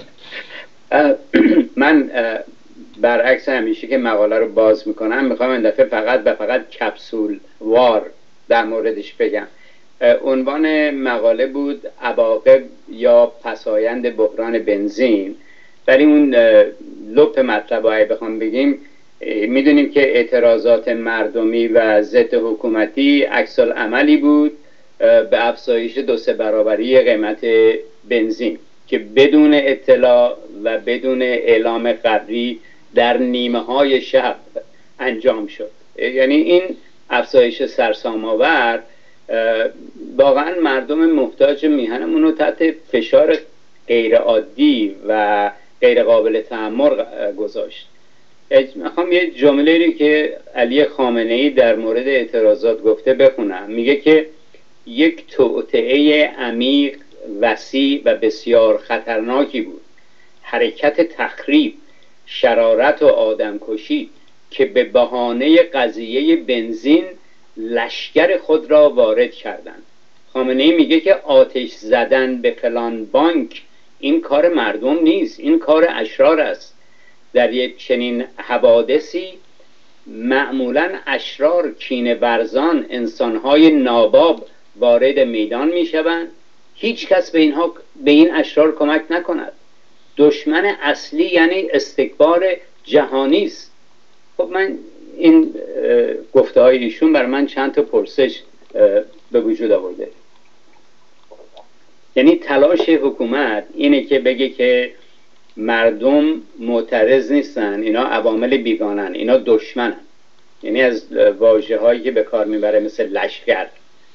من برعکس همیشه که مقاله رو باز میکنم میخوام این دفعه فقط کپسول وار در موردش بگم. عنوان مقاله بود عواقب یا پسایند بحران بنزین، ولی اون لپ مطلب رو بخوام بگیم، میدونیم که اعتراضات مردمی و ضد حکومتی عکس العملی بود به افزایش 2-3 برابری قیمت بنزین که بدون اطلاع و بدون اعلام قبلی در نیمه های شب انجام شد. یعنی این افزایش سرسام‌آور واقعا مردم محتاج میهنمون رو تحت فشار غیر عادی و غیر قابل تحمل گذاشت. میخوام یه جمله که علی خامنه‌ای در مورد اعتراضات گفته بخونم. میگه که یک توطئه عمیق وسیع و بسیار خطرناکی بود، حرکت تخریب، شرارت و آدمکشی که به بهانه قضیه بنزین لشکر خود را وارد کردند. خامنه‌ای میگه که آتش زدن به فلان بانک این کار مردم نیست، این کار اشرار است. در یک چنین حوادثی معمولا اشرار، کینه ورزان، انسانهای ناباب وارد میدان میشوند. هیچ کس به این اشرار کمک نکند. دشمن اصلی یعنی استکبار جهانی است. خب من این گفته های ایشون بر من چند تا پرسش به وجود آورده. یعنی تلاش حکومت اینه که بگه که مردم معترض نیستن، اینا عوامل بیگانن، اینا دشمنن. یعنی از واژه هایی که به کار میبره مثل لشکر،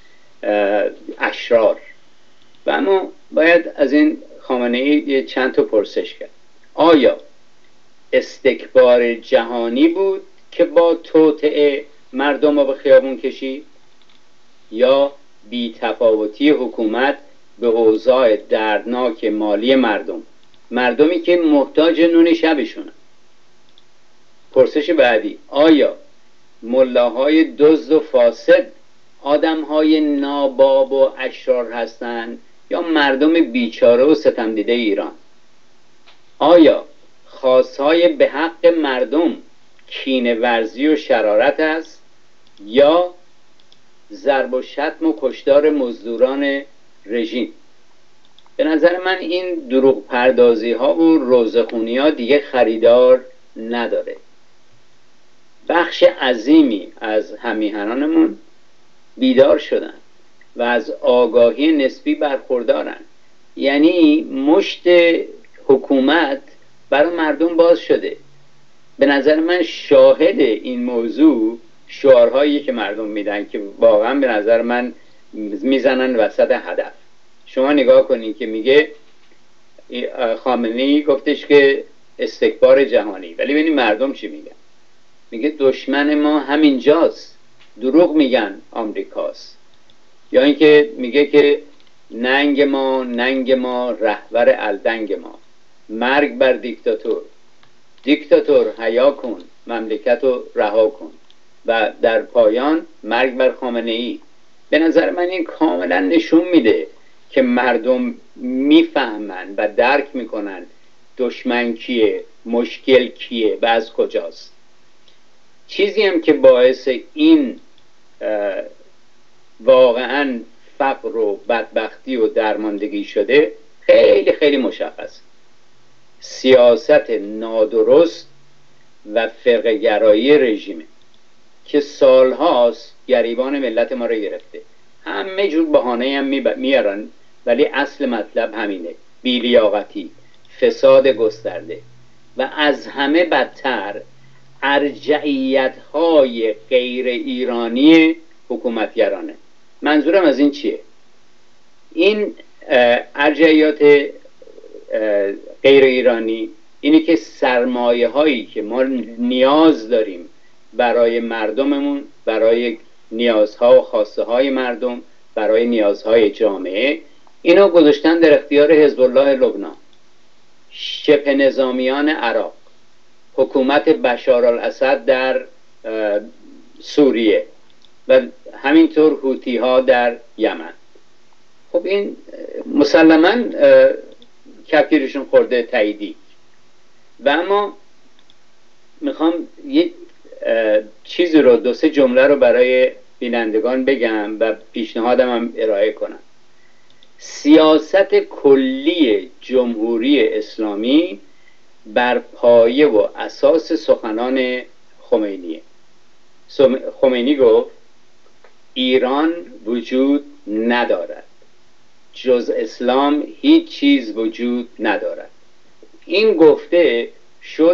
اشرار. و اما باید از این خامنه‌ای چند تا پرسش کرد. آیا استکبار جهانی بود که با توطئه مردم رو به خیابون کشید، یا بی‌تفاوتی حکومت به اوضاع دردناک مالی مردمی که محتاج نون شبشونن؟ پرسش بعدی: آیا ملاهای دزد و فاسد آدمهای ناباب و اشرار هستند یا مردم بیچاره و ستمدیده ایران؟ آیا خواستهای به حق مردم کینه ورزی و شرارت است یا ضرب و شتم و کشتار مزدوران رژیم؟ به نظر من این دروغ پردازی ها و روزخونی ها دیگه خریدار نداره. بخش عظیمی از همیهنانمون بیدار شدن و از آگاهی نسبی برخوردارن. یعنی مشت حکومت برای مردم باز شده. به نظر من شاهد این موضوع شعارهایی که مردم میدن که واقعا به نظر من میزنن وسط هدف. شما نگاه کنید که میگه خامنه‌ای گفتش که استکبار جهانی، ولی ببینید مردم چی میگن. میگه دشمن ما همینجاست، دروغ میگن آمریکاست. یا اینکه میگه که ننگ ما رهبر الدنگ ما، مرگ بر دیکتاتور حیا کن، مملکت رو رها کن، و در پایان مرگ بر خامنه‌ای. به نظر من این کاملا نشون میده که مردم میفهمن و درک میکنن دشمن کیه، مشکل کیه و از کجاست. چیزی هم که باعث این واقعا فقر و بدبختی و درماندگی شده خیلی خیلی مشخص: سیاست نادرست و فرقه‌گرایی رژیمه که سالهاست گریبان ملت ما رو گرفته. همه جور بهانه هم میارن، ولی اصل مطلب همینه: بی‌لیاقتی، فساد گسترده و از همه بدتر ارجعیت‌های غیر ایرانی حکومتگرانه. منظورم از این چیه؟ این ارجعیات غیر ایرانی اینه که سرمایه هایی که ما نیاز داریم برای مردممون، برای نیازها و خواسته های مردم، برای نیازهای جامعه، اینو گذاشتن در اختیار حزب الله لبنان، شبه نظامیان عراق، حکومت بشار الاسد در سوریه و همینطور هوتی ها در یمن. خب این مسلماً کفگیرشون خورده تاییدی. و اما میخوام یک چیزی رو، دو سه جمله رو برای بینندگان بگم و پیشنهادم هم ارائه کنم. سیاست کلی جمهوری اسلامی بر پایه و اساس سخنان خمینیه. خمینی گفت ایران وجود ندارد، جز اسلام هیچ چیز وجود ندارد. این گفته شد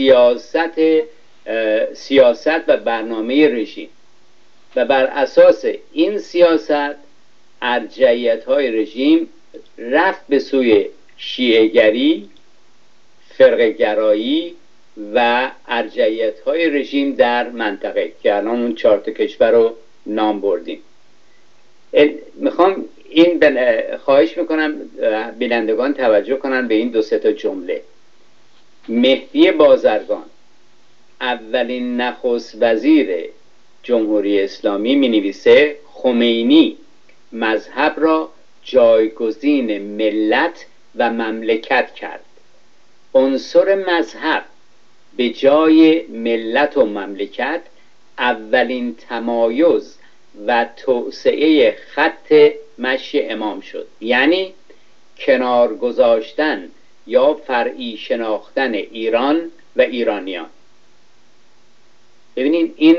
سیاست و برنامه رژیم و بر اساس این سیاست ارجعیت‌های رژیم رفت به سوی شیعه‌گری، فرقه‌گرایی و ارجعیت‌های رژیم در منطقه که الان اون 4 کشور رو نام بردیم. میخوام این خواهش میکنم بینندگان توجه کنن به این دو سه تا جمله. مهدی بازرگان اولین نخست وزیر جمهوری اسلامی می نویسه خمینی مذهب را جایگزین ملت و مملکت کرد. عنصر مذهب به جای ملت و مملکت اولین تمایز و توسعه خط مشی امام شد، یعنی کنار گذاشتن یا فرعی شناختن ایران و ایرانیان. ببینید این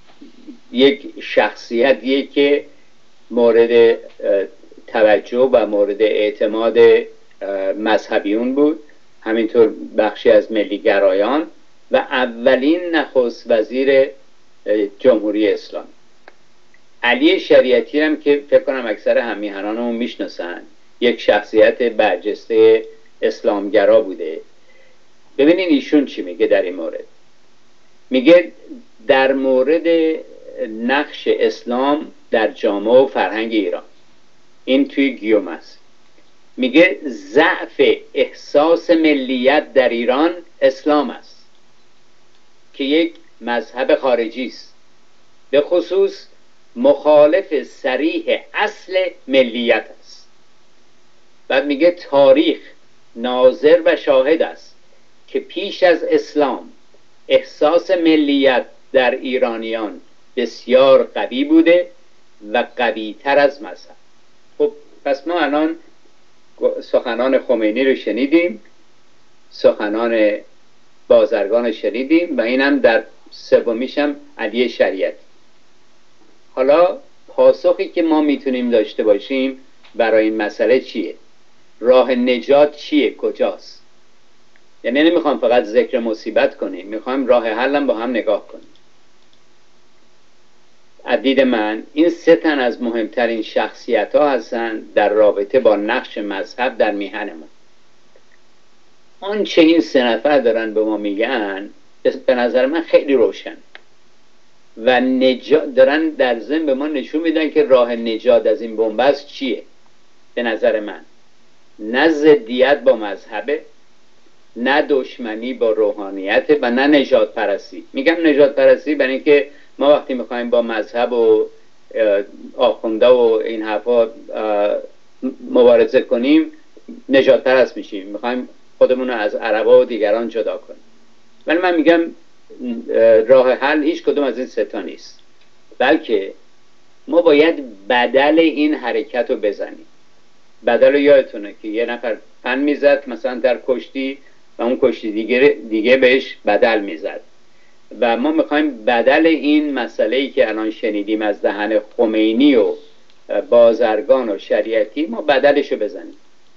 یک شخصیتیه که مورد توجه و مورد اعتماد مذهبیون بود، همینطور بخشی از ملیگرایان و اولین نخست وزیر جمهوری اسلامی. علی شریعتی هم که فکر کنم اکثر هممیهنانمون میشناسن، یک شخصیت برجسته اسلامگرا بوده. ببینین ایشون چی میگه در این مورد. میگه در مورد نقش اسلام در جامعه و فرهنگ ایران، این توی گیوم است، میگه ضعف احساس ملیت در ایران اسلام است که یک مذهب خارجی است، به خصوص مخالف صریح اصل ملیت است. بعد میگه تاریخ ناظر و شاهد است که پیش از اسلام احساس ملیت در ایرانیان بسیار قوی بوده و قوی تر از مذهب. خب پس ما الان سخنان خمینی رو شنیدیم، سخنان بازرگان شنیدیم و اینم در سومیش هم علی شریعتی. حالا پاسخی که ما میتونیم داشته باشیم برای این مسئله چیه؟ راه نجات چیه؟ کجاست؟ یعنی نمیخوام فقط ذکر مصیبت کنیم، میخوایم راه حلم با هم نگاه کنیم. از دید من این سه تن از مهمترین شخصیت ها هستن در رابطه با نقش مذهب در میهن ما. آنچه این سه نفر دارن به ما میگن به نظر من خیلی روشن و دارن در ضمن به ما نشون میدن که راه نجات از این بنبست چیه. به نظر من نه ضدیت با مذهبه، نه دشمنی با روحانیت و نه نژاد پرستی. میگم نژاد پرستی برای اینکه ما وقتی میخوایم با مذهب و آخونده و این حرفا مبارزه کنیم نژاد پرست میشیم، میخوایم خودمون رو از عربا و دیگران جدا کنیم. ولی من میگم راه حل هیچ کدوم از این سه تا نیست، بلکه ما باید بدل این حرکت رو بزنیم. بدل رو یادتونه که یه نفر فن میزد مثلا در کشتی و اون کشتی دیگه بهش بدل میزد و ما میخوایم بدل این مسئله‌ای که الان شنیدیم از دهن خمینی و بازرگان و شریعتی، ما بدلش رو بزنیم.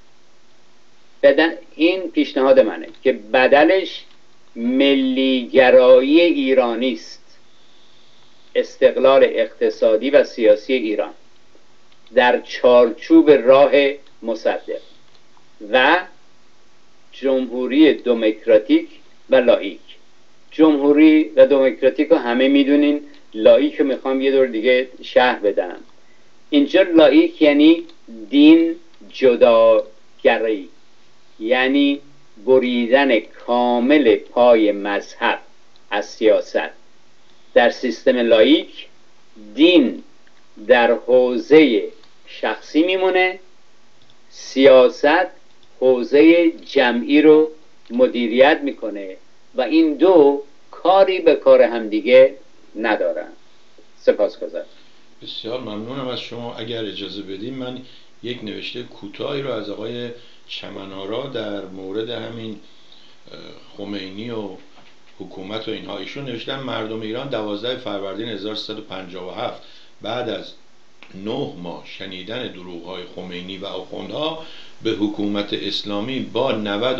این پیشنهاد منه که بدلش ملیگرایی ایرانی است، استقلال اقتصادی و سیاسی ایران در چارچوب راه مصدق و جمهوری دموکراتیک و لاییک. جمهوری و دموکراتیک رو همه میدونین، لاییک رو میخوام یه دور دیگه شرح بدم. اینجا لاییک یعنی دین جداگری، یعنی بریدن کامل پای مذهب از سیاست. در سیستم لاییک دین در حوزه شخصی میمونه، سیاست حوزه جمعی رو مدیریت میکنه و این دو کاری به کار همدیگه ندارن. سپاسگزارم. بسیار ممنونم از شما. اگر اجازه بدیم من یک نوشته کوتاهی رو از آقای چمنارا در مورد همین خمینی و حکومت و اینها ایشون نوشتن: مردم ایران 12 فروردین 1357 بعد از 9 ماه شنیدن دروغ‌های خمینی و آخوندها به حکومت اسلامی با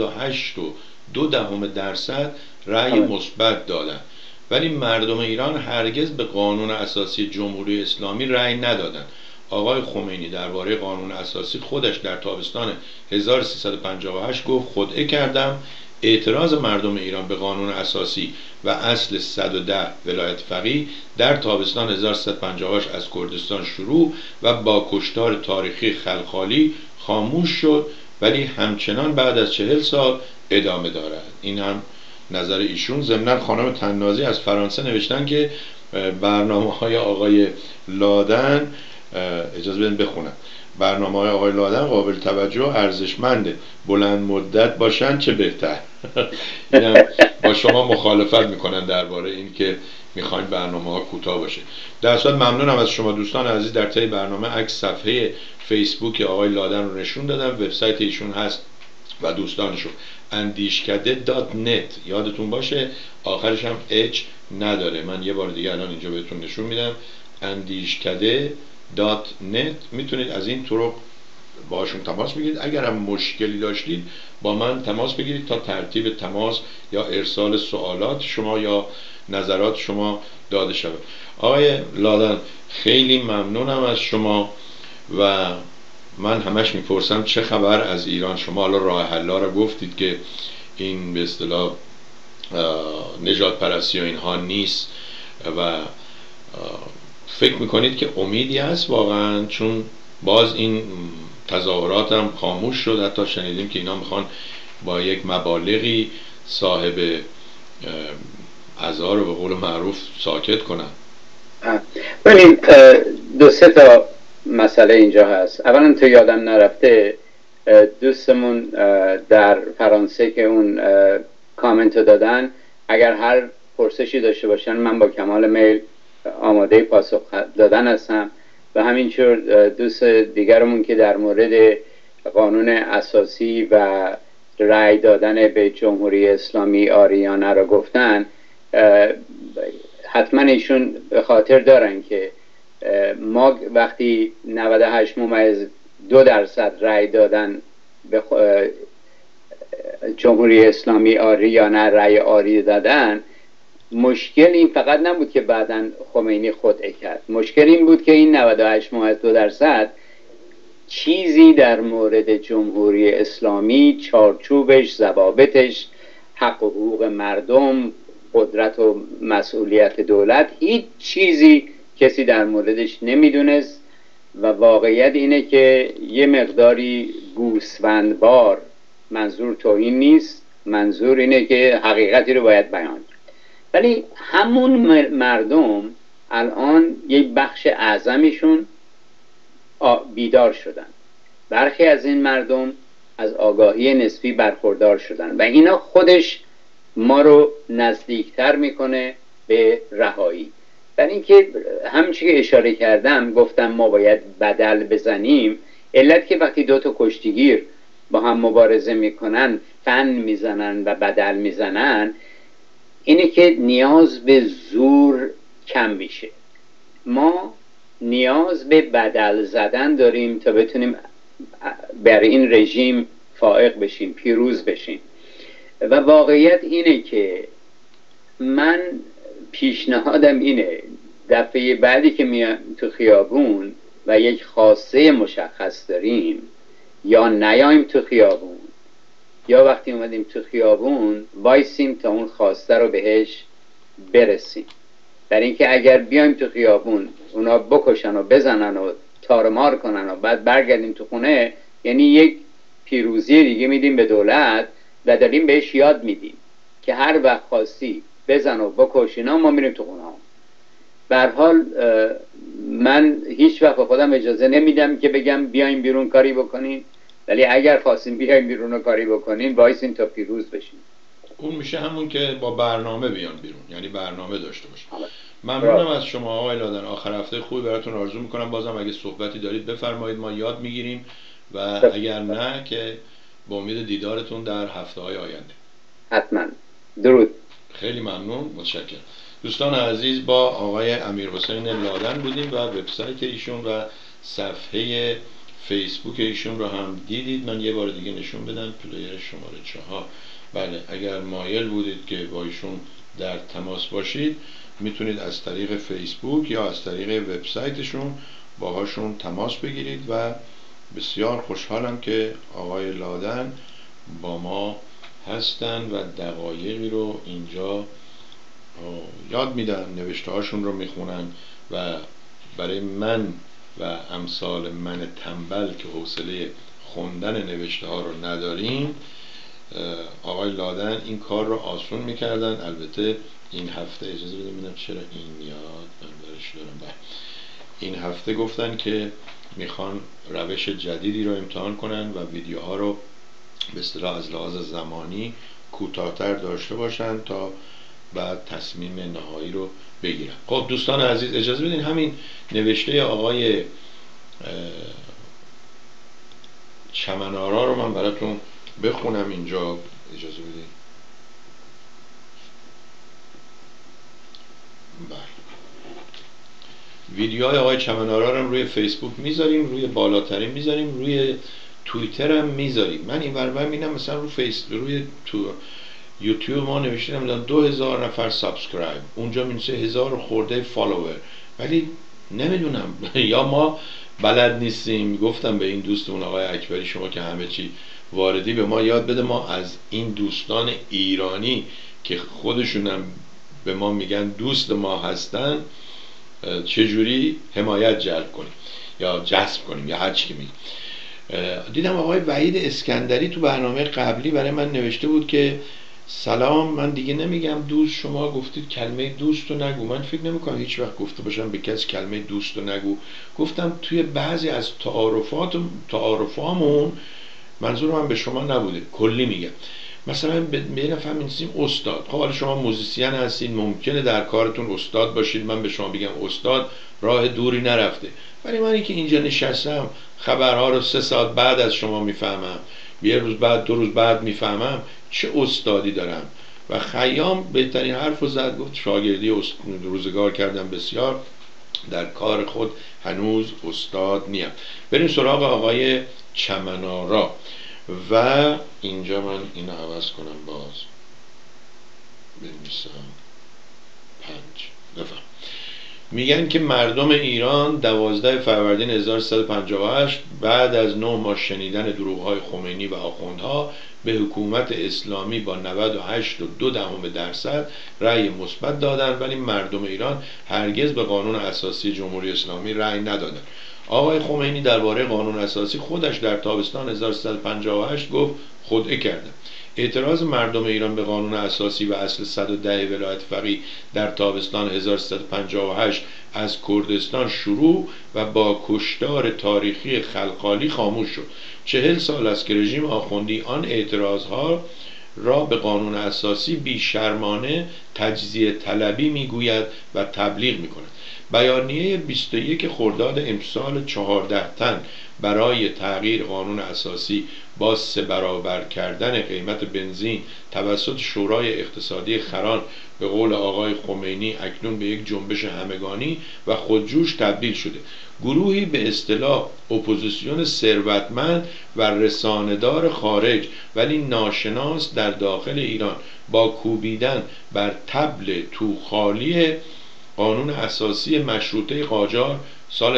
98.2% رأی مثبت دادند، ولی مردم ایران هرگز به قانون اساسی جمهوری اسلامی رأی ندادند. آقای خمینی درباره قانون اساسی خودش در تابستان 1358 گفت: خدعه کردم اعتراض مردم ایران به قانون اساسی و اصل 110 ولایت فقیه در تابستان 1358 از کردستان شروع و با کشتار تاریخی خلخالی خاموش شد، ولی همچنان بعد از 40 سال ادامه دارد. این هم نظر ایشون. ضمناً خانم طنازی از فرانسه نوشتن که برنامه‌های آقای لادن، اجازه بدین بخونم، برنامه‌های آقای لادن قابل توجه و ارزشمنده، بلند مدت باشن چه بهتر. اینم با شما مخالفت میکنن درباره این که میخواین برنامه‌ها کوتاه باشه. در صورت ممنونم از شما دوستان عزیز. در طی برنامه عکس صفحه فیسبوک آقای لادن رو نشون دادم، وبسایت ایشون هست و دوستانشون andishkade.net، یادتون باشه آخرش هم h نداره. من یه بار دیگه الان اینجا بهتون نشون میدم andishkade.net. میتونید از این طرق باشون تماس بگیرید. اگر هم مشکلی داشتید با من تماس بگیرید تا ترتیب تماس یا ارسال سوالات شما یا نظرات شما داده شود. آقای لادن خیلی ممنونم از شما و من همش میپرسم چه خبر از ایران. شما حالا راه حل‌ها رو گفتید که این به اصطلاح نجات پرستی و اینها نیست و فکر میکنید که امیدی هست واقعا؟ چون باز این تظاهرات هم خاموش شد، حتی شنیدیم که اینا میخوان با یک مبالغی صاحب عزا رو به قول معروف ساکت کنن. ولی دو سه تا مسئله اینجا هست. اولا تو یادم نرفته دوستمون در فرانسه که اون کامنت رو دادن، اگر هر پرسشی داشته باشن من با کمال میل آماده پاسخ دادن هستم. و همینطور دوست دیگرمون که در مورد قانون اساسی و رأی دادن به جمهوری اسلامی آریانه رو گفتن، حتما ایشون به خاطر دارن که ما وقتی 98.2% رأی دادن به جمهوری اسلامی آری یا نه رأی آری دادن، مشکل این فقط نبود که بعداً خمینی خودعه کرد، مشکل این بود که این 98.2% چیزی در مورد جمهوری اسلامی، چارچوبش، ضوابطش، حق و حقوق مردم، قدرت و مسئولیت دولت، هیچ چیزی کسی در موردش نمیدونست. و واقعیت اینه که یه مقداری گوسفندبار، منظور توهین نیست، منظور اینه که حقیقتی رو باید بیان کرد. ولی همون مردم الان یک بخش اعظمشون بیدار شدن. برخی از این مردم از آگاهی نسبی برخوردار شدن و اینا خودش ما رو نزدیکتر میکنه به رهایی. برای اینکه همچی که اشاره کردم، گفتم ما باید بدل بزنیم. علت که وقتی دو تا کشتیگیر با هم مبارزه میکنن، فن میزنن و بدل میزنن، اینه که نیاز به زور کم میشه. ما نیاز به بدل زدن داریم تا بتونیم بر این رژیم فائق بشیم، پیروز بشیم. و واقعیت اینه که من پیشنهادم اینه دفعه بعدی که میایم تو خیابون و یک خواسته مشخص داریم، یا نیایم تو خیابون یا وقتی اومدیم تو خیابون وایسیم تا اون خواسته رو بهش برسیم. برای اینکه اگر بیایم تو خیابون اونا بکشن و بزنن و تارمار کنن و بعد برگردیم تو خونه، یعنی یک پیروزی دیگه میدیم به دولت و داریم بهش یاد میدیم که هر وقت خواستی بزن و بکش اینا، ما میریم تو خونه ها. به هر حال من هیچ وقت به خودم اجازه نمیدم که بگم بیایم بیرون کاری بکنین، ولی اگر خواستیم بیایم بیرون و کاری بکنین وایسین تا پیروز بشین. اون میشه همون که با برنامه بیان بیرون، یعنی برنامه داشته باشین. ممنونم از شما آقای لادن. آخر هفته خوبی براتون آرزو میکنم. بازم اگه صحبتی دارید بفرمایید، ما یاد میگیریم و اگر نه که با امید دیدارتون در هفته‌های آینده. حتما. درود. خیلی ممنون، متشکرم. دوستان عزیز، با آقای امیرحسین لادن بودیم و وبسایت ایشون و صفحه فیسبوک ایشون رو هم دیدید. من یه بار دیگه نشون بدم، پلیر شماره 4. بله، اگر مایل بودید که با ایشون در تماس باشید میتونید از طریق فیسبوک یا از طریق وبسایتشون باهاشون تماس بگیرید و بسیار خوشحالم که آقای لادن با ما هستن و دقایقی رو اینجا یاد میدن، نوشته هاشون رو میخونن و برای من و امثال من تنبل که حوصله خوندن نوشته ها رو نداریم، آقای لادن این کار رو آسون میکردن. البته این هفته اجازه بدید ببینم چرا این میاد، من برش دارم. این هفته گفتن که میخوان روش جدیدی رو امتحان کنن و ویدیوها رو به اصطلاح از لحاظ زمانی کوتاه‌تر داشته باشن تا بعد تصمیم نهایی رو بگیرن. خب دوستان عزیز اجازه بدین همین نوشته آقای چمنارا رو من براتون بخونم اینجا، اجازه بدین. بله، ویدیوهای آقای چمنارا رو روی فیسبوک میذاریم، روی بالاترین میذاریم، روی توییتر هم میذاریم. من این ور میبینم مثلا روی یوتیوب ما نوشتیم 2000 نفر سابسکرایب، اونجا میشه 1000 خورده فالوور، ولی نمیدونم یا ما بلد نیستیم. گفتم به این دوستمون آقای اکبری شما که همه چی واردی، به ما یاد بده ما از این دوستان ایرانی که خودشونم به ما میگن دوست ما هستن چجوری حمایت جلب کنیم یا جذب کنیم یا هر چی میگیم. دیدم آقای وحید اسکندری تو برنامه قبلی برای من نوشته بود که سلام، من دیگه نمیگم دوست، شما گفتید کلمه دوست رو نگو. من فکر نمیکنم هیچ وقت گفته باشم به کسی کلمه دوست رو نگو. گفتم توی بعضی از تعارفامون منظور من به شما نبوده، کلی میگم. مثلا به نفر می‌نویسیم استاد. خب حالا شما موزیسین هستید، ممکنه در کارتون استاد باشید، من به شما بگم استاد، راه دوری نرفته. ولی من که اینجا نشستم خبرها رو 3 ساعت بعد از شما میفهمم، 1 روز بعد 2 روز بعد میفهمم، چه استادی دارم؟ و خیام بهترین حرف رو زد، گفت شاگردی روزگار کردم بسیار، در کار خود هنوز استاد نیم. بریم سراغ آقای چمنارا و اینجا من اینو عوض کنم، باز بنویسم 5 بفهم. میگن که مردم ایران 12 فروردین 1358 بعد از 9 ماه شنیدن دروغ‌های خمینی و آخوندها به حکومت اسلامی با 98.2% رأی مثبت دادند، ولی مردم ایران هرگز به قانون اساسی جمهوری اسلامی رأی ندادند. آقای خمینی درباره قانون اساسی خودش در تابستان 1358 گفت خدعه کردم. اعتراض مردم ایران به قانون اساسی و اصل 110 ولایت فقیه در تابستان 1358 از کردستان شروع و با کشتار تاریخی خلخالی خاموش شد. 40 سال است که رژیم آخوندی آن اعتراضها را به قانون اساسی بیشرمانه تجزیه طلبی میگوید و تبلیغ میکند. بیانیه 21 خرداد امسال 14 تن برای تغییر قانون اساسی با 3 برابر کردن قیمت بنزین توسط شورای اقتصادی خران به قول آقای خمینی اکنون به یک جنبش همگانی و خودجوش تبدیل شده. گروهی به اصطلاح اپوزیسیون ثروتمند و رسانه‌دار خارج ولی ناشناس در داخل ایران با کوبیدن بر طبل توخالی قانون اساسی مشروطه قاجار سال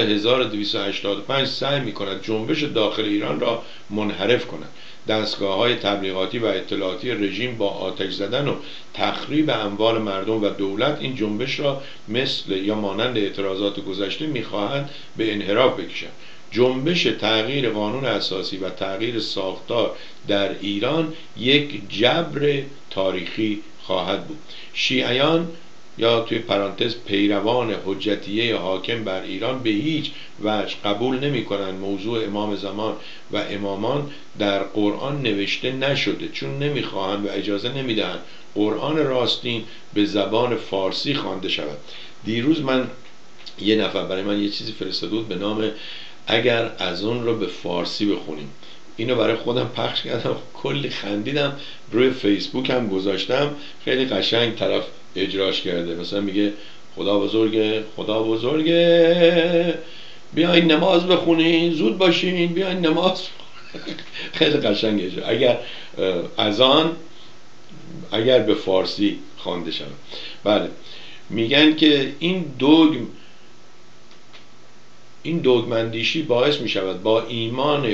1285 سعی می‌کند جنبش داخل ایران را منحرف کند. دستگاه‌های تبلیغاتی و اطلاعاتی رژیم با آتش زدن و تخریب اموال مردم و دولت این جنبش را مثل یا مانند اعتراضات گذشته می‌خواهند به انحراف بکشند. جنبش تغییر قانون اساسی و تغییر ساختار در ایران یک جبر تاریخی خواهد بود. شیعیان یا توی پرانتز پیروان حجتیه حاکم بر ایران به هیچ وجه قبول نمی کنند موضوع امام زمان و امامان در قرآن نوشته نشده، چون نمیخواهند و اجازه نمیدهند قرآن راستین به زبان فارسی خوانده شود. دیروز من یه نفر برای من یه چیزی فرستاده بود به نام اگر از اون رو به فارسی بخونیم. اینو برای خودم پخش کردم، کلی خندیدم، روی فیسبوک هم گذاشتم، خیلی قشنگ طرف اجراش کرده. مثلا میگه خدا بزرگه، خدا بزرگه، بیاین نماز بخونین، زود باشین بیاین نماز. خیلی قشنگ اجرا. اگر اذان اگر به فارسی خوانده شود. بله، میگن که این دوگم این دوگمندیشی باعث می شود با ایمان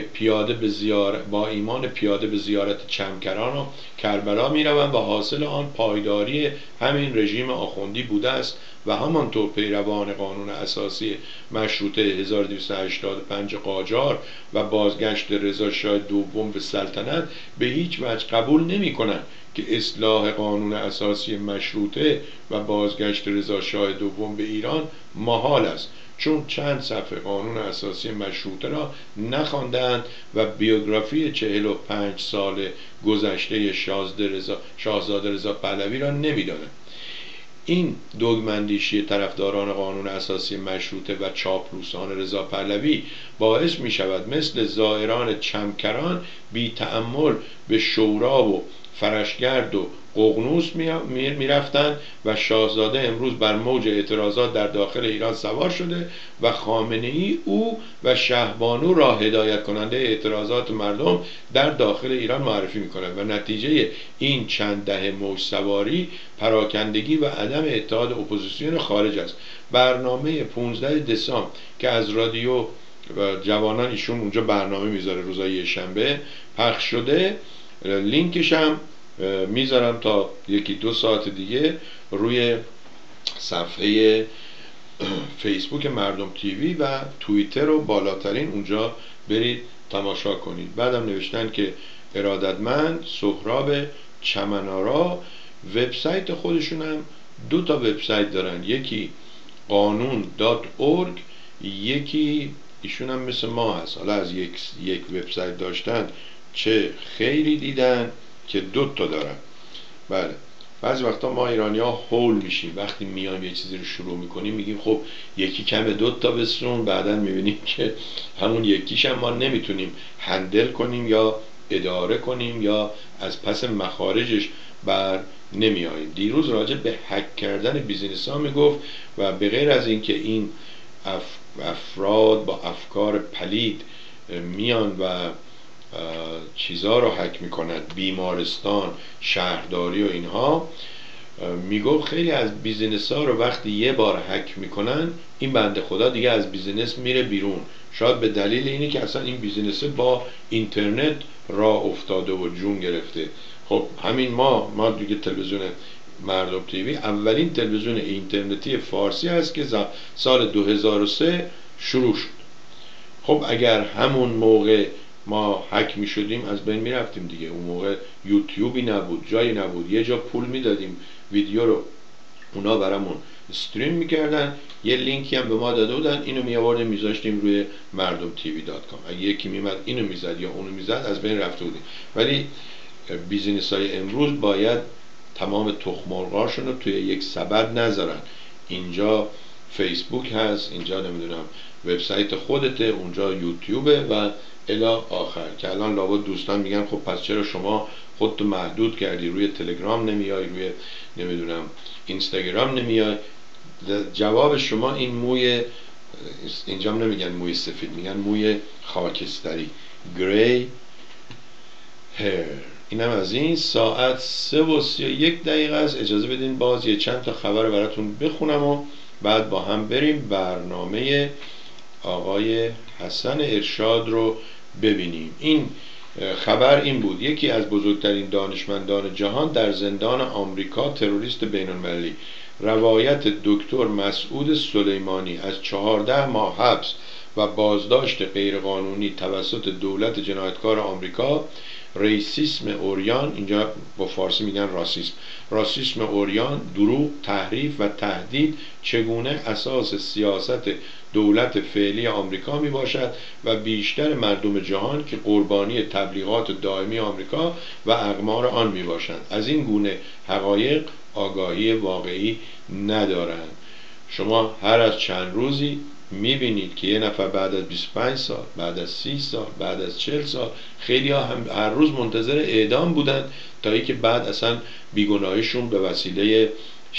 پیاده به زیارت چمکران و کربلا می روند و حاصل آن پایداری همین رژیم آخوندی بوده است و همانطور پیروان قانون اساسی مشروطه 1285 قاجار و بازگشت رضا شاه دوم به سلطنت به هیچ وجه قبول نمی کنند که اصلاح قانون اساسی مشروطه و بازگشت رضا شاه دوم به ایران محال است، چون چند صفحه قانون اساسی مشروطه را نخواندند و بیوگرافی 45 سال گذشته شاهزاده رضا پهلوی را نمی‌دانند. این دوگمندیشی طرفداران قانون اساسی مشروطه و چاپلوسان رضا پهلوی باعث می شود مثل زائران چمکران بی تأمل به شورا و فرشگرد و ققنوس می رفتند و شاهزاده امروز بر موج اعتراضات در داخل ایران سوار شده و خامنه‌ای او و شهبانو را هدایت کننده اعتراضات مردم در داخل ایران معرفی می کند و نتیجه این چند دهه موج سواری پراکندگی و عدم اتحاد اپوزیسیون خارج است. برنامه 15 دسامبر که از رادیو جوانان ایشون اونجا برنامه میذاره روزای شنبه پخش شده، لینکش هم میذارم تا 1-2 ساعت دیگه روی صفحه فیسبوک مردم تیوی و توییتر و بالاترین اونجا برید تماشا کنید. بعدم نوشتن که ارادتمند سهراب چمنارا وبسایت خودشون هم 2 تا وبسایت دارن، یکی قانون.org، یکی ایشون هم مثل ما هست، حالا از یک وبسایت داشتن چه خیری دیدن که 2 تا دارن. بله، بعضی وقتا ما ایرانی ها هول میشیم، وقتی میایم یه چیزی رو شروع میکنیم میگیم خب یکی کمه 2 تا بسرون، بعدا میبینیم که همون یکیش هم ما نمیتونیم هندل کنیم یا اداره کنیم یا از پس مخارجش بر نمیاییم. دیروز راجع به هک کردن بیزینس ها میگفت و به غیر از این که این افراد با افکار پلید میان و چیزا رو هک میکنن، بیمارستان، شهرداری و اینها، میگفت خیلی از بیزینس ها رو وقتی یه بار هک میکنن این بنده خدا دیگه از بیزینس میره بیرون، شاید به دلیل اینی که اصلا این بیزینس با اینترنت راه افتاده و جون گرفته. خب همین ما دیگه تلویزیون مردم تیوی اولین تلویزیون اینترنتی فارسی هست که سال 2003 شروع شد. خب اگر همون موقع ما هک می شدیم از بین می رفتیم دیگه. اون موقع یوتیوبی نبود، جایی نبود، یه جا پول می دادیم ویدیو رو اونا برامون استریم می کردن، یه لینکی هم به ما داده بودن، اینو می آوردیم می ذاشتیم روی mardomtv.com. اگه یکی می اومد اینو می زد یا اونو می زد از بین رفته بودیم. ولی بیزینس های امروز باید تمام تخم مرغاشون رو توی یک سبد نذارن. اینجا فیسبوک هست، اینجا نمیدونم وبسایت خودته، اونجا یوتیوبه و الی آخر، که الان لابد دوستان میگن خب پس چرا شما خودتو محدود کردی، روی تلگرام نمیای، روی نمیدونم اینستاگرام نمیای؟ جواب شما این موی، اینجا نمیگن موی سفید، میگن موی خاکستری، گری هیر. اینم از این. ساعت 3:31 است. اجازه بدین باز یه چند تا خبر براتون بخونم و بعد با هم بریم برنامه آقای حسن ارشاد رو ببینیم. این خبر این بود: یکی از بزرگترین دانشمندان جهان در زندان آمریکا، تروریست بین‌المللی، روایت دکتر مسعود سلیمانی از 14 ماه حبس و بازداشت غیرقانونی توسط دولت جنایتکار آمریکا، ریسیسم اوریان، اینجا با فارسی میگن راسیسم اوریان، دروغ، تحریف و تهدید چگونه اساس سیاست دولت فعلی آمریکا می باشد و بیشتر مردم جهان که قربانی تبلیغات دائمی آمریکا و اقمار آن می باشند از این گونه حقایق آگاهی واقعی ندارند. شما هر از چند روزی میبینید که یه نفر بعد از 25 سال، بعد از 30 سال، بعد از 40 سال، خیلی ها هم هر روز منتظر اعدام بودن تا اینکه بعد اصلا بیگناهیشون به وسیله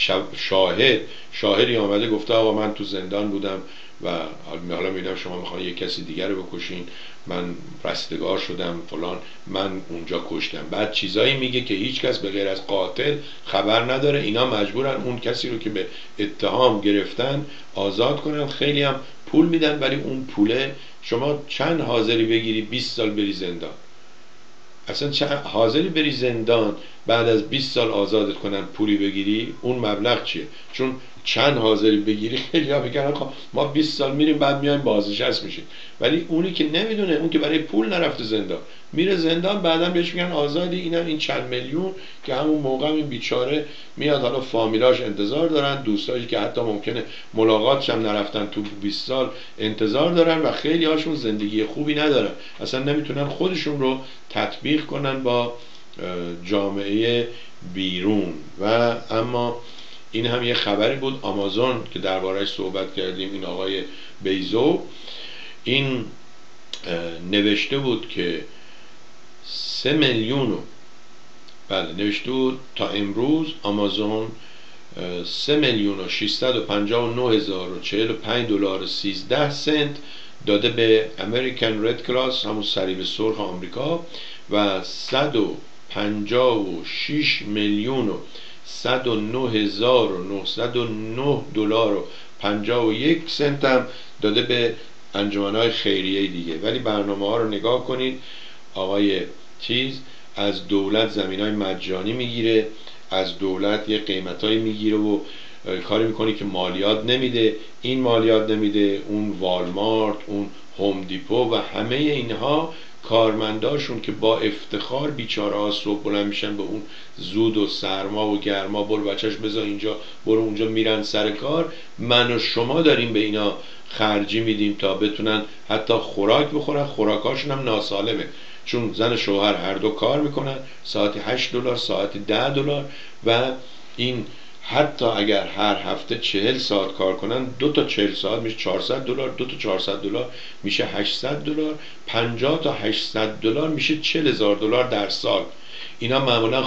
شاهدی آمده گفته آقا من تو زندان بودم و حالا میدونم شما میخوان یک کسی دیگر رو بکشین، من رستگار شدم فلان، من اونجا کشتم. بعد چیزایی میگه که هیچ کس به غیر از قاتل خبر نداره. اینا مجبورن اون کسی رو که به اتهام گرفتن آزاد کنن. خیلی هم پول میدن، ولی اون پوله شما چند حاضری بگیری 20 سال بری زندان؟ اصلا چه حاضری بری زندان بعد از 20 سال آزادت کنن پولی بگیری؟ اون مبلغ چیه؟ چون چند حاضری بگیری خیلی ها میگن خب ما 20 سال میریم بعد میایم بازنشسته میشیم، ولی اونی که نمیدونه، اون که برای پول نرفته زندان میره زندان، بعدا بهش میگن آزادی، اینم این چند میلیون که همون موقع این بیچاره میاد، حالا فامیلاش انتظار دارن، دوستایی که حتی ممکنه ملاقاتش هم نرفتن تو 20 سال انتظار دارن و خیلی هاشون زندگی خوبی ندارن، اصلا نمیتونن خودشون رو تطبیق کنن با جامعه بیرون. و اما این هم یه خبری بود، آمازون که درباره‌اش صحبت کردیم، این آقای بیزو این نوشته بود که 3 میلیون، بله نوشته بود تا امروز آمازون 3,659,045 دلار و 13 سنت داده به امریکن رد کراس، همون صلیب سرخ آمریکا، و 156,109,909 دلار و 51 سنت هم داده به انجمنهای خیریه دیگه. ولی برنامه ها رو نگاه کنید، آقای چیز از دولت زمینای مجانی میگیره، از دولت یه قیمتایی میگیره و کاری میکنه که مالیات نمیده، این مالیات نمیده، اون والمارت، اون هوم دیپو و همه اینها کارمنداشون که با افتخار بیچاره ها صبح بلند میشن به اون زود و سرما و گرما، برو بچهش بذار اینجا، برو اونجا، میرن سر کار. من و شما داریم به اینا خرجی میدیم تا بتونن حتی خوراک بخورن، خوراکاشون هم ناسالمه، چون زن شوهر هر دو کار میکنن، ساعتی 8 دلار، ساعتی 10 دلار، و این حتی اگر هر هفته 40 ساعت کار کنن، 2 تا 40 ساعت میشه 400 دلار، 2 تا 400 دلار میشه 800 دلار، 50 تا 800 دلار میشه 40,000 دلار در سال. اینا معمولا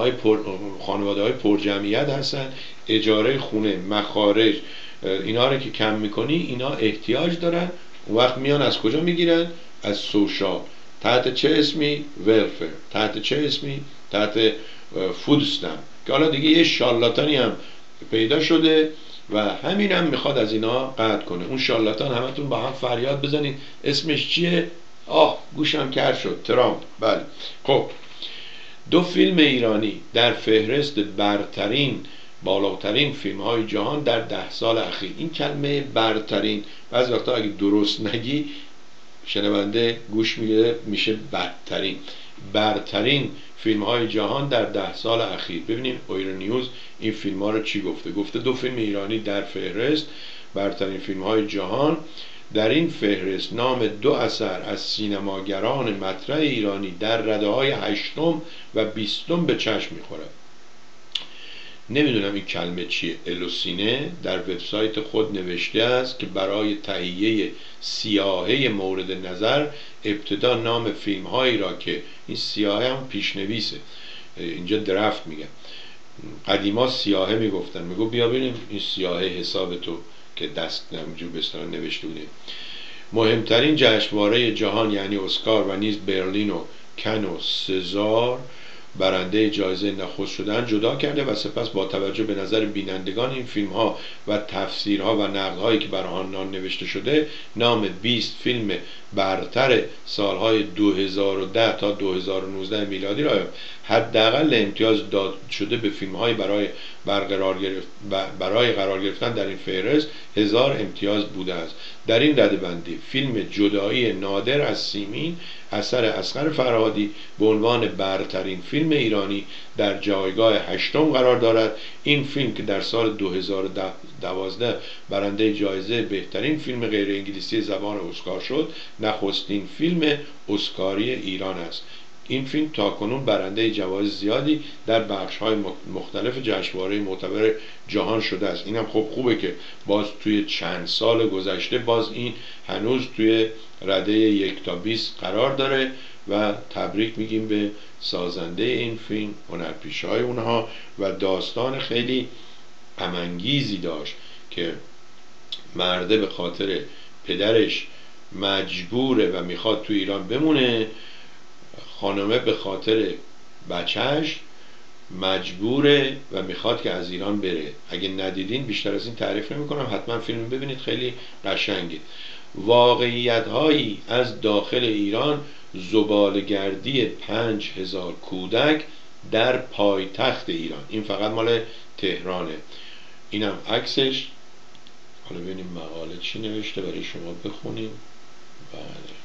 خانواده های پرجمعیت هستن، اجاره خونه، مخارج، اینا رو که کم میکنی اینا احتیاج دارن، اون وقت میان از کجا میگیرن؟ از سوشال. تحت چه اسمی؟ ولفر. تحت چه اسمی؟ تحت فود استمپ، که حالا دیگه یه شارلاتانی هم پیدا شده و همین هم میخواد از اینا قطع کنه. اون شارلاتان همتون با هم فریاد بزنید اسمش چیه؟ گوشم کر شد، ترامپ. بله. خب 2 فیلم ایرانی در فهرست برترین، بالاترین فیلم های جهان در 10 سال اخیر. این کلمه برترین بعضی وقتا اگه درست نگی شنونده گوش میگیره میشه بدترین. برترین فیلم های جهان در 10 سال اخیر. ببینیم ایران نیوز این فیلم ها رو چی گفته. گفته 2 فیلم ایرانی در فهرست برترین فیلم های جهان. در این فهرست نام 2 اثر از سینماگران مطرح ایرانی در رده های 8 و 20 به چشم میخوره. نمیدونم این کلمه چیه. الوسینه در وبسایت خود نوشته است که برای تهیه سیاهه مورد نظر ابتدا نام فیلم هایی را که این سیاهه هم پیشنویسه، اینجا درفت میگن، قدیما سیاهه میگفتن، میگو بیا ببینیم این سیاهه حساب تو که دست نمجور بستان نوشته بوده. مهمترین جشنواره جهان یعنی اسکار و نیز برلین و کن و سزار برنده جایزه نخست شدن جدا کرده و سپس با توجه به نظر بینندگان این فیلم ها و تفسیرها و نقدهایی که بر آنها نوشته شده نام 20 فیلم برتر سالهای 2010 تا 2019 میلادی را حداقل امتیاز داده شده به فیلم های برای قرار گرفتن در این فهرست 1000 امتیاز بوده است. در این رده‌بندی فیلم جدایی نادر از سیمین اثر اصغر فرهادی به عنوان برترین فیلم ایرانی در جایگاه 8 قرار دارد. این فیلم که در سال 2012 برنده جایزه بهترین فیلم غیر انگلیسی زبان اسکار شد، نخستین فیلم اسکاری ایران است. این فیلم تاکنون برنده جوایز زیادی در بخش‌های مختلف جشنواره معتبر جهان شده است. اینم خب خوبه که باز توی چند سال گذشته باز این هنوز توی رده 1 تا 20 قرار داره و تبریک میگیم به سازنده این فیلم، هنرپیشه‌های اونها، و داستان خیلی غم‌انگیزی داشت که مرده به خاطر پدرش مجبوره و میخواد تو ایران بمونه، خانمه به خاطر بچهش مجبوره و میخواد که از ایران بره. اگه ندیدین بیشتر از این تعریف نمیکنم، حتما فیلم ببینید، خیلی قشنگه. واقعیت هایی از داخل ایران، زباله‌گردی 5000 کودک در پایتخت ایران. این فقط مال تهرانه. اینم عکسش. حالا ببینیم مقاله چی نوشته برای شما بخونیم. بله،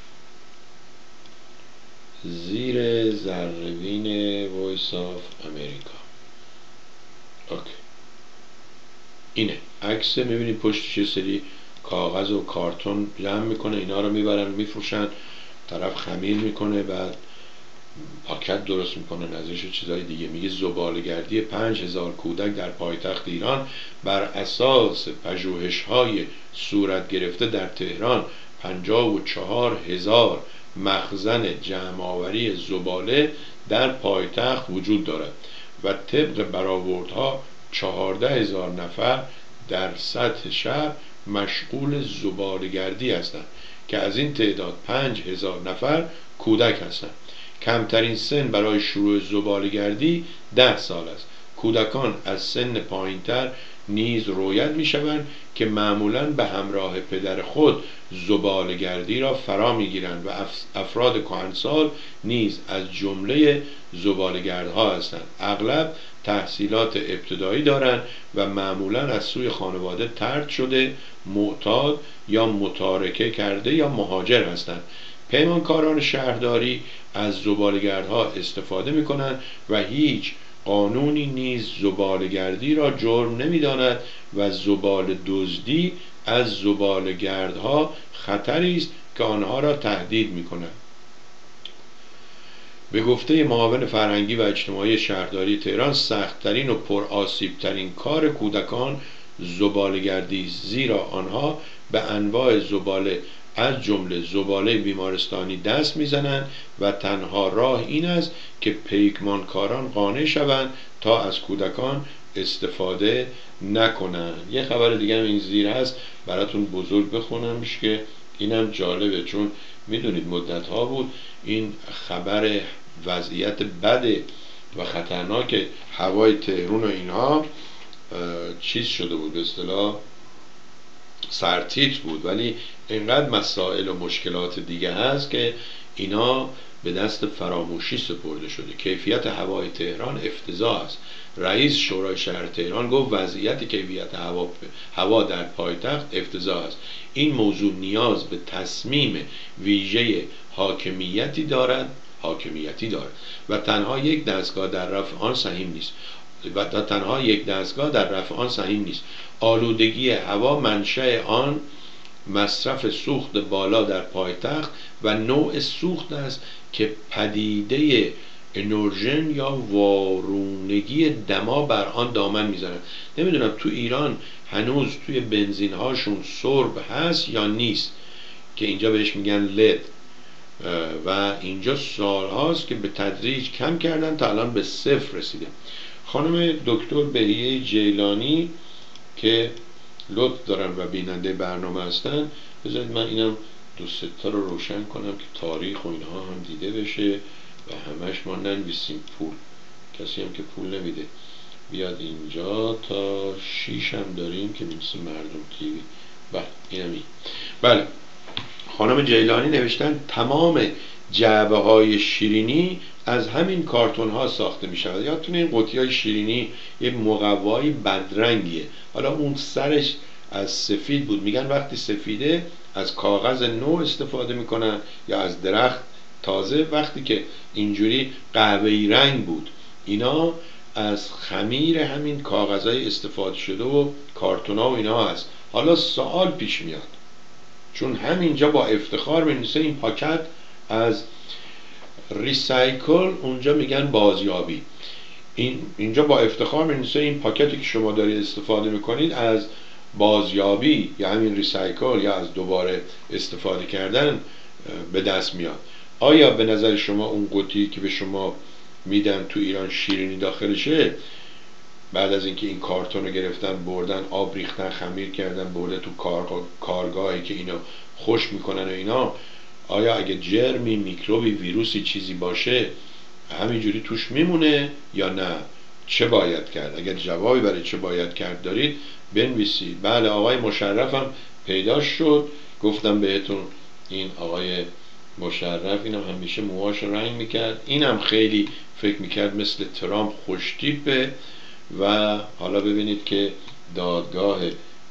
زیر زربین وایس آف امریکا. اوکی، اینه عکس. میبینید پشتش یه سری کاغذ و کارتون جمع میکنه، اینا رو میبرن میفروشن، طرف خمیر میکنه، بعد پاکت درست میکنه، ازش چیزای دیگه. میگه زباله‌گردی 5000 کودک در پایتخت ایران بر اساس پژوهش‌های صورت گرفته در تهران 54000 مخزن جمع‌آوری زباله در پایتخت وجود دارد و طبق برآوردها 14000 نفر در سطح شهر مشغول زباله‌گردی هستند که از این تعداد 5000 نفر کودک هستند. کمترین سن برای شروع زباله‌گردی 10 سال است. کودکان از سن پایینتر نیز رویت می‌شوند که معمولاً به همراه پدر خود زباله‌گردی را فرا می‌گیرند و افراد کهنسال نیز از جمله زباله‌گردها هستند. اغلب تحصیلات ابتدایی دارند و معمولاً از سوی خانواده طرد شده، معتاد یا متارکه کرده یا مهاجر هستند. پیمانکاران شهرداری از زباله‌گردها استفاده می‌کنند و هیچ قانونی نیز زباله‌گردی را جرم نمی‌داند و زباله دزدی از زباله‌گردها خطری است که آنها را تهدید می‌کند. به گفته معاون فرهنگی و اجتماعی شهرداری تهران، سخت‌ترین و پرآسیب‌ترین کار کودکان زباله‌گردی است، زیرا آنها به انواع زباله از جمله زباله بیمارستانی دست میزنند و تنها راه این است که پیکمانکاران قانع شوند تا از کودکان استفاده نکنند. یه خبر دیگه هم این زیر هست براتون بزرگ بخونمش که اینم جالبه، چون میدونید مدت ها بود این خبر وضعیت بد و خطرناک هوای تهران و اینها چیز شده بود، به اصطلاح سرتیتر بود، ولی اینقدر مسائل و مشکلات دیگه هست که اینا به دست فراموشی سپرده شده. کیفیت هوای تهران افتضاح است. رئیس شورای شهر تهران گفت وضعیت کیفیت هوا در پایتخت افتضاح است. این موضوع نیاز به تصمیم ویژه حاکمیتی دارد و تنها یک دستگاه در رفع آن سهیم نیست. آلودگی هوا منشأ آن مصرف سوخت بالا در پایتخت و نوع سوخت است که پدیده انرژن یا وارونگی دما بر آن دامن میزنند. نمیدونم تو ایران هنوز توی بنزین هاشون سرب هست یا نیست که اینجا بهش میگن لد، و اینجا سال هاست که به تدریج کم کردن تا الان به 0 رسیده. خانم دکتر بهیه جیلانی که لطف دارن و بیننده برنامه هستن، بذارید من اینم دو سه تا رو روشن کنم که تاریخ و اینها هم دیده بشه و همش ما ننویسیم پول، کسی هم که پول نمیده بیاد اینجا. تا 6 هم داریم که می‌نویسیم مردم تیوی. بله اینم این. بله، خانم جیلانی نوشتن تمام جعبه های شیرینی از همین کارتون ها ساخته می شود. یادتونه این قوطی های شیرینی یه مقوای بدرنگیه، حالا اون سرش از سفید بود، میگن وقتی سفیده از کاغذ نو استفاده میکنن یا از درخت تازه، وقتی که اینجوری قهوه‌ای رنگ بود اینا از خمیر همین کاغذهای استفاده شده و کارتونا و اینا هست. حالا سوال پیش میاد، چون همینجا با افتخار می‌نویسه این پاکت از ریسایکل، اونجا میگن بازیابی. اینجا با افتخار می‌نویسه این پاکتی که شما دارید استفاده میکنید از بازیابی یا همین ریسایکل یا از دوباره استفاده کردن به دست میاد. آیا به نظر شما اون قوطی که به شما میدن تو ایران شیرینی داخلشه، بعد از اینکه این کارتون رو گرفتن بردن آب ریختن خمیر کردن برده تو کارگاهی که اینو خوش میکنن و اینا، آیا اگه جرمی میکروبی ویروسی چیزی باشه همینجوری توش میمونه یا نه؟ چه باید کرد. اگر جوابی برای چه باید کرد دارید بنویسید. بله آقای مشرف هم پیدا شد، گفتم بهتون این آقای مشرف، اینم همیشه موهاش رنگ میکرد، اینم خیلی فکر میکرد مثل ترامپ خوشتیپه. و حالا ببینید که دادگاه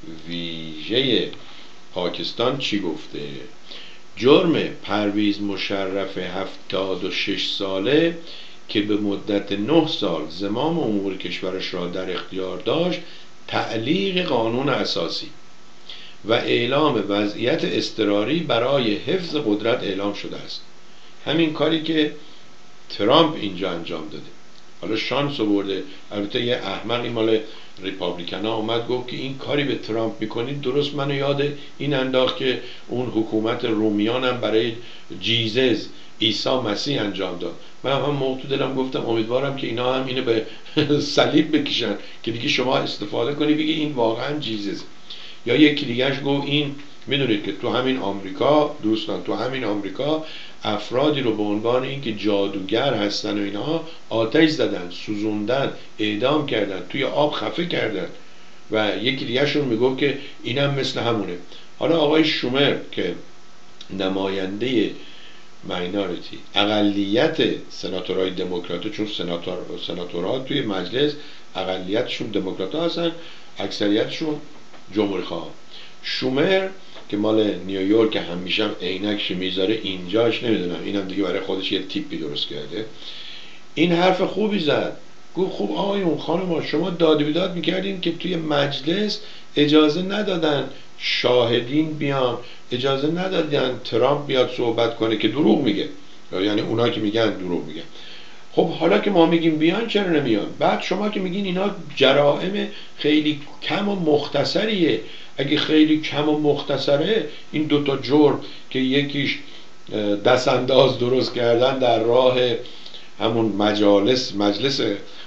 ویژه پاکستان چی گفته. جرم پرویز مشرف 76 ساله که به مدت 9 سال زمام امور کشورش را در اختیار داشت تعلیق قانون اساسی و اعلام وضعیت اضطراری برای حفظ قدرت اعلام شده است. همین کاری که ترامپ اینجا انجام داده. حالا شانس آورده، البته یه احمقی مال ریپابلیکن ها اومد گفت که این کاری به ترامپ میکنید درست منو یاد این انداخت که اون حکومت رومیان هم برای جیزس عیسی مسیح انجام داد. من هم موقع تو دلم گفتم امیدوارم که اینا هم اینو به صلیب بکشن که دیگه شما استفاده کنی بگی این واقعا جیزس. یا یکی دیگهش گفت این میدونید که تو همین آمریکا دوستان، تو همین آمریکا افرادی رو به عنوان اینکه جادوگر هستن و اینها آتش زدن، سوزوندن، اعدام کردن، توی آب خفه کردن. و یکی دیگه شون میگفت که اینم مثل همونه. حالا آقای شومر که نماینده ماینورتی اقلیت سناتورهای دموکرات، چون سناتورها توی مجلس اقلیتشون دموکرات‌ها هستن، اکثریتشون جمهوری خواه. شومر که مال نیویورک همیشه هم عینکش میذاره اینجاش نمیدونم، اینم دیگه برای خودش یه تیپی درست کرده. این حرف خوبی زد، گفت خوب آقایون خانم شما داد و بیداد میکردین که توی مجلس اجازه ندادن شاهدین بیان، اجازه ندادن ترامپ بیاد صحبت کنه که دروغ میگه، یعنی اونا که میگن دروغ میگن. خب حالا که ما میگیم بیان چرا نمیان؟ بعد شما که میگین اینا جرائم خیلی کم و مختصریه. اگه خیلی کم و مختصره این دوتا جرم که یکیش دست انداز درست کردن در راه همون مجلس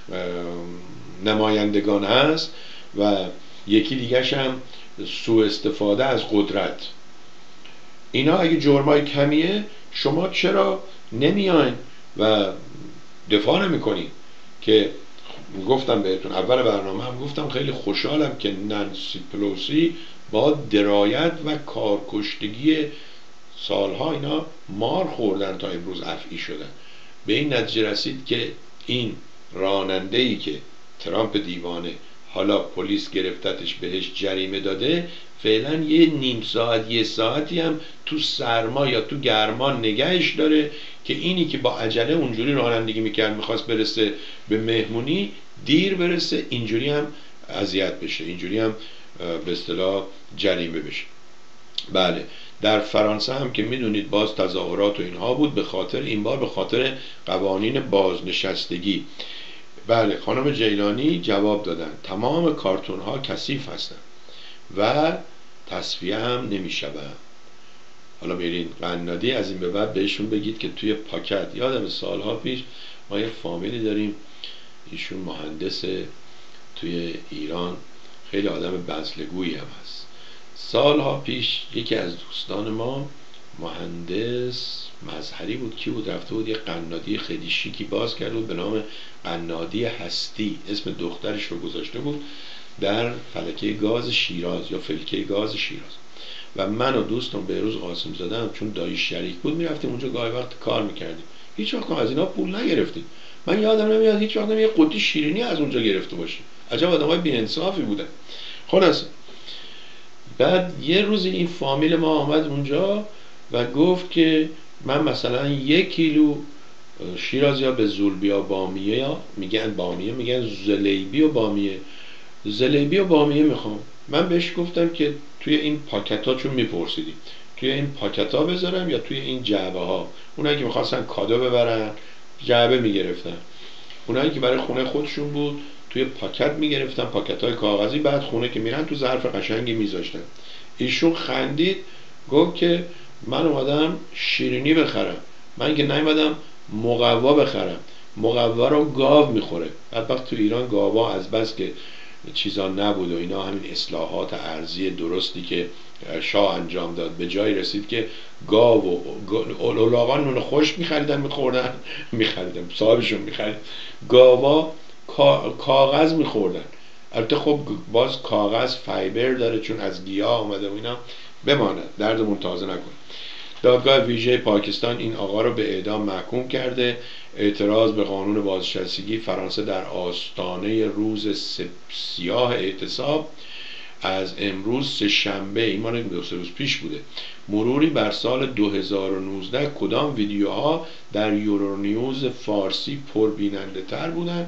نمایندگان هست و یکی دیگهش هم سوء استفاده از قدرت، اینا اگه جرمای کمیه شما چرا نمیاین و دفاع نمیکنین؟ که گفتم بهتون اول برنامه هم گفتم خیلی خوشحالم که نانسی پلوسی با درایت و کارکشتگی سالها اینا مار خوردن تا امروز عفوی شدن. به این نتیجه رسید که این راننده‌ای که ترامپ دیوانه حالا پلیس گرفتتش بهش جریمه داده، فعلا یه نیم ساعت یه ساعتی هم تو سرما یا تو گرما نگهش داره که اینی که با عجله اونجوری رانندگی میکرد میخواست برسه به مهمونی دیر برسه، اینجوری هم اذیت بشه، اینجوری هم به اصطلاح جریمه بشه. بله در فرانسه هم که میدونید باز تظاهرات و اینها بود، به خاطر این بار به خاطر قوانین بازنشستگی. بله خانم جیلانی جواب دادن تمام کارتون ها کثیف هستن و تصفیه هم نمیشود. حالا میرین قنادی از این به بعد بهشون بگید که توی پاکت، یادم سالها پیش ما یه فامیلی داریم ایشون مهندس توی ایران، خیلی آدم بزلگویی هم هست. سالها پیش یکی از دوستان ما مهندس مظهری بود، کی بود، رفته بود یه قنادی خیلی شیکی باز کرده بود به نام قنادی هستی، اسم دخترش رو گذاشته بود در فلکه گاز شیراز یا فلکه گاز شیراز. و من و دوستم بهروز قاسم زاده چون دایش شریک بود میرفتیم اونجا گاهی وقت کار میکردیم، هیچ وقت از اینا پول نگرفتیم. من یادم نمیاد هیچ وقت یه قطعه شیرینی از اونجا گرفته باشیم. عجب آدمای بی‌انصافی بودن. خلاص بعد یه روز این فامیل ما آمد اونجا و گفت که من مثلا 1 کیلو شیرازی ها به زولبیا بامیه، یا میگن بامیه، میگن زلیبی و بامیه، زلیبی و بامیه میخوام. من بهش گفتم که توی این پاکت ها، چون میپرسیدیم توی این پاکت ها بذارم یا توی این جعبه ها. اونایی که میخواستن کادو ببرن جعبه میگرفتن، اونایی که برای خونه خودشون بود توی پاکت میگرفتن، پاکت های کاغذی، بعد خونه که میرن تو ظرف قشنگی میذاشتن. ایشون خندید گفت که من اومدم شیرینی بخرم، من که نیومدم مقوا بخرم، مقوا رو گاو میخوره. البته تو ایران گاوا از بس که چیزا نبود و اینا، همین اصلاحات ارضی درستی که شاه انجام داد به جای رسید که گاو و اولاغان نون خشک میخریدن میخوردن، میخریدن صاحبشون میخرید، گاوا کاغذ میخوردن. البته خب باز کاغذ فایبر داره چون از گیاه آمده و اینا، بماند دردمون تازه نکنه. دادگاه ویژه پاکستان این آقا رو به اعدام محکوم کرده. اعتراض به قانون بازنشستگی فرانسه در آستانه روز سیاه اعتصاب از امروز سه‌شنبه، این مال 2 روز پیش بوده، مروری بر سال 2019 کدام ویدیوها در یورونیوز فارسی پربیننده تر بودند.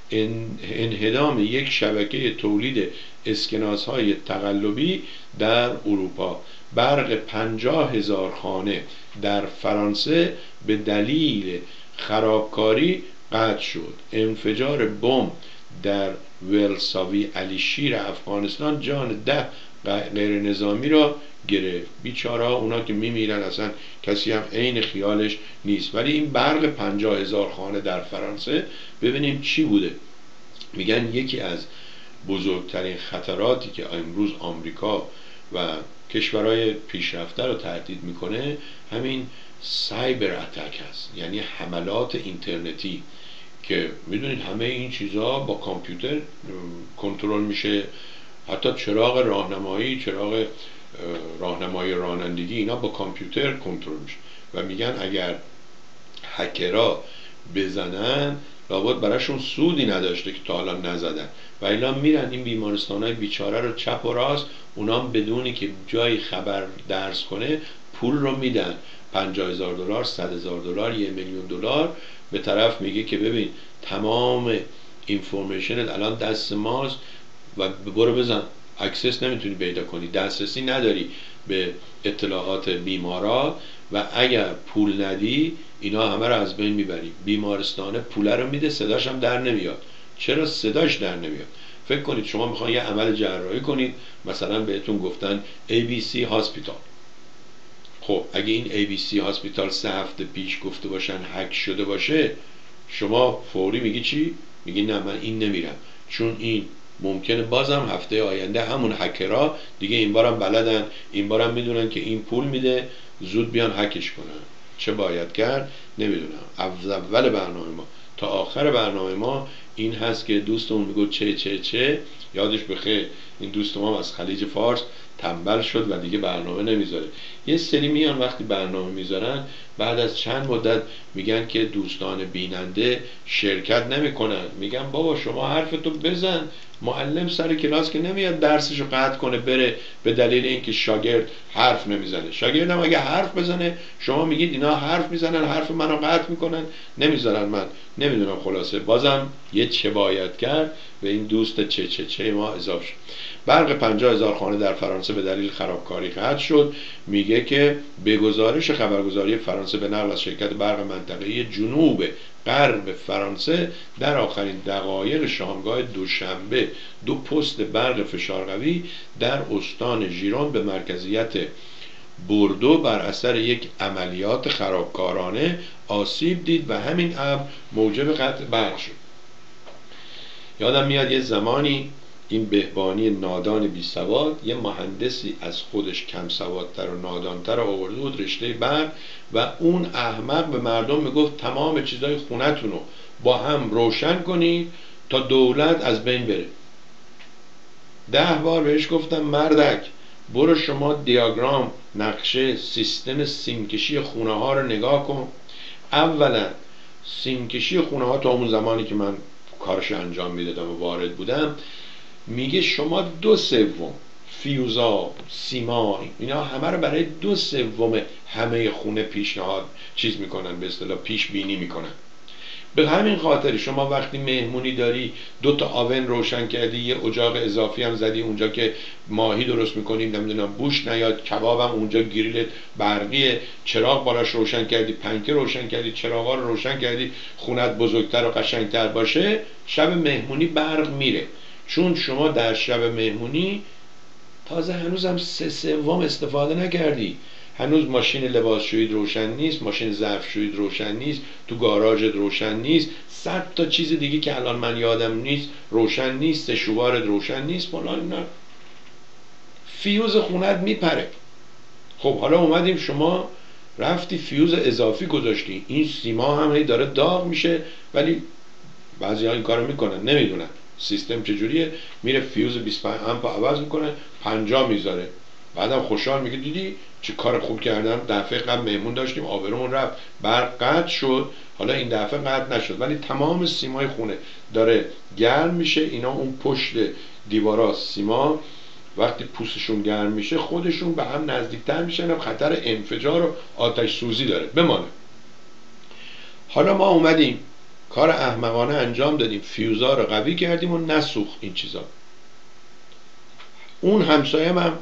انهدام یک شبکه تولید اسکناس‌های تقلبی در اروپا، برق 50,000 خانه در فرانسه به دلیل خرابکاری قطع شد. انفجار بمب در ولساوی علیشیر افغانستان جان 10 غیر نظامی را گرفت. بیچاره ها، اونا که میمیرن اصلا کسی هم عین خیالش نیست. ولی این برق 50,000 خانه در فرانسه ببینیم چی بوده. میگن یکی از بزرگترین خطراتی که امروز آمریکا و کشورهای پیشرفته رو تهدید میکنه همین سایبر اتک هست، یعنی حملات اینترنتی که میدونید همه این چیزها با کامپیوتر کنترل میشه. حتی چراغ راهنمایی، چراغ راهنمایی رانندگی، اینا با کامپیوتر کنترل میشه. و میگن اگر هکرها بزنن لابد براشون سودی نداشته که تا حالا نزدن و الا میرن این بیمارستانای بیچاره رو چپ و راست، اونام بدونی که جای خبر درس کنه پول رو میدن، 50,000 دلار، 100,000 دلار، 1,000,000 دلار. به طرف میگه که ببین تمام اینفورمیشنت الان دست ماست و برو بزن. اکسس نمیتونی پیدا کنی، دسترسی نداری به اطلاعات بیمارا و اگر پول ندی اینا همه رو از بین میبری. بیمارستانه پول رو میده، صداش هم در نمیاد. چرا صداش در نمیاد؟ فکر کنید شما میخواین یه عمل جراحی کنید، مثلا بهتون گفتن ABC هاسپیتال. خب اگه این ABC هاسپیتال 3 هفته پیش گفته باشن هک شده باشه، شما فوری میگی چی؟ میگی نه من این نمیرم، چون این ممکنه بازم هفته آینده همون هکرها دیگه این بارم بلدن، این بارم میدونن که این پول میده، زود بیان هکش کنن. چه باید کرد؟ نمیدونم. اول برنامه ما تا آخر برنامه ما این هست که دوستمون میگه چه یادش بخیر، این دوست ما از خلیج فارس تنبل شد و دیگه برنامه نمیذاره. یه سری میان وقتی برنامه میذارن بعد از چند مدت میگن که دوستان بیننده شرکت نمیکنن. میگن بابا شما حرفتو بزن، معلم سر کلاس که نمیاد درسشو قطع کنه بره به دلیل اینکه شاگرد حرف نمیزنه. شاگردم اگه حرف بزنه شما میگید اینا حرف میزنن، حرف منو قطع میکنن، نمیذارن. من نمیدونم. خلاصه بازم یه چه باید کرد به این دوست چه ما اضافه شد. برق 50,000 خانه در فرانسه به دلیل خرابکاری قطع شد. میگه که به گزارش خبرگزاری فرانسه به نقل از شرکت برق منطقه‌ای جنوب غرب فرانسه در آخرین دقایق شامگاه دوشنبه 2 پست برق فشارقوی در استان ژیرون به مرکزیت بوردو بر اثر یک عملیات خرابکارانه آسیب دید و همین امر موجب قطع برق شد. یادم میاد یه زمانی این بهبانی نادان بی سواد یه مهندسی از خودش کم سوادتر و نادانتر آورده بود رشته برق و اون احمق به مردم میگفت تمام چیزای خونتون رو با هم روشن کنید تا دولت از بین بره. 10 بار بهش گفتم مردک برو شما دیاگرام، نقشه، سیستم سیمکشی خونه ها رو نگاه کن. اولا سیمکشی خونه ها تا اون زمانی که من کارش انجام میدادم و وارد بودم میگه شما 2/3 فیوزا، سیما، اینا همه رو برای 2/3 همه خونه پیشنهاد چیز میکنن، به اصطلاح پیش بینی میکنن. به همین خاطر شما وقتی مهمونی داری 2 تا آون روشن کردی، یه اجاق اضافی هم زدی اونجا که ماهی درست میکنیم، نمیدونم بوش نیاد، کبابم اونجا گریلت برقیه، چراغ بالاش روشن کردی، پنکه روشن کردی، چراغا رو روشن کردی، خونت بزرگتر و قشنگتر باشه، شب مهمونی برق میره. چون شما در شب مهمونی تازه هنوزم 3/3 استفاده نکردی، هنوز ماشین لباسشویی روشن نیست، ماشین ظرفشویی روشن نیست، تو گاراژت روشن نیست، 100 تا چیز دیگه که الان من یادم نیست روشن نیست، سشوارت روشن نیست، فلان اینا. فیوز خونت میپره. خب حالا اومدیم شما رفتی فیوز اضافی گذاشتی، این سیما هم داره داغ میشه ولی بعضی ها این کارو میکنن، نمیدونن سیستم چجوریه، میره فیوز 25 امپ عوض میکنه 50 میذاره، بعدم خوشحال میگه دیدی چه کار خوب کردم، دفعه قبل مهمون داشتیم آبرومون رفت، برق قطع شد، حالا این دفعه قطع نشد، ولی تمام سیمای خونه داره گرم میشه. اینا اون پشت دیوارا سیما وقتی پوستشون گرم میشه خودشون به هم نزدیکتر میشن، خطر انفجار و آتش سوزی داره بمانه. حالا ما اومدیم کار احمقانه انجام دادیم، فیوزا رو قوی کردیم و نسوخت این چیزا. اون همسایم هم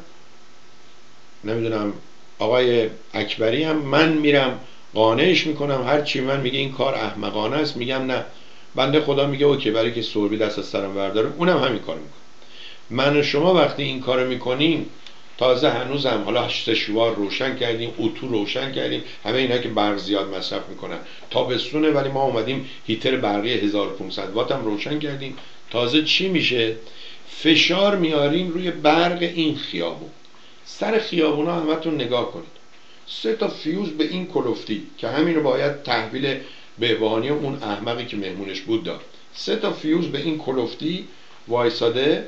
نمیدونم آقای اکبری هم من میرم قانعش میکنم، هر چی من میگه این کار احمقانه است میگم نه، بنده خدا میگه اوکی، برای که سربی دست از سرم برداره اونم همین کار میکنه. من و شما وقتی این کارو میکنیم، تازه هنوزم حالا سشوار روشن کردیم، اتو روشن کردیم، همه اینا که برق زیاد مصرف میکنن تابستونه، ولی ما اومدیم هیتر برقی 1500 وات هم روشن کردیم. تازه چی میشه؟ فشار میاریم روی برق این خیابون. سر خیابونا همتون نگاه کنید، 3 تا فیوز به این کلفتی که همین رو باید تحویل بهبهانی اون احمقی که مهمونش بود داد. 3 تا فیوز به این کلفتی وایساده،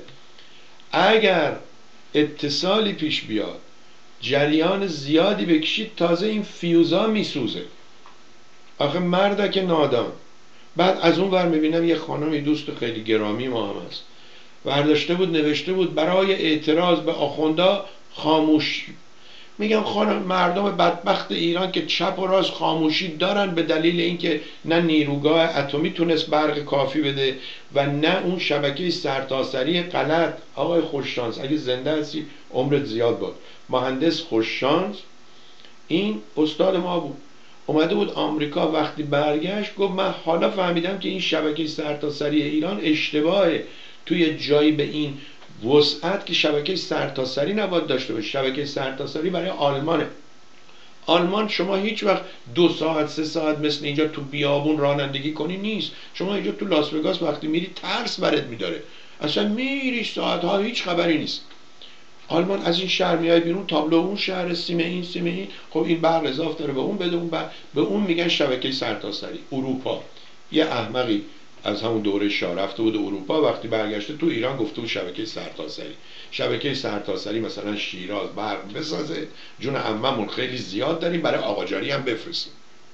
اگر اتصالی پیش بیاد جریان زیادی بکشید تازه این فیوزا میسوزه. آخه مردک نادان. بعد از اون ور میبینم یه خانمی دوست خیلی گرامی ما هم هست، برداشته بود نوشته بود برای اعتراض به آخوندا خاموش. میگم خانم، مردم بدبخت ایران که چپ و راست خاموشی دارن به دلیل اینکه نه نیروگاه اتمی تونست برق کافی بده و نه اون شبکه سرتاسری غلط. آقای خوششانس اگه زنده هستی عمرت زیاد باد، مهندس خوششانس این استاد ما بود، اومده بود آمریکا، وقتی برگشت گفت من حالا فهمیدم که این شبکه سرتاسری ایران اشتباهه، توی جایی به این وسعت که شبکه سرتاسری نباید داشته باشه، شبکه سرتاسری برای آلمانه. آلمان شما هیچ وقت 2 ساعت 3 ساعت مثل اینجا تو بیابون رانندگی کنی نیست. شما اینجا تو لاس وگاس وقتی میری ترس برات میداره، اصلا میری ساعت ها هیچ خبری نیست. آلمان از این شهر میای بیرون تابلو اون شهر، سیم این سیم این، خب این برق اضافه داره به اون بده، اون به اون میگن شبکه سرتاسری. اروپا یه احمقی از همون دوره شاه رفته بود اروپا، وقتی برگشته تو ایران گفته بود شبکه سرتاسری. شبکه سرتاسری مثلا شیراز برق بسازه، جون عممون خیلی زیاد داریم، برای آقاجاری هم بفرستیم.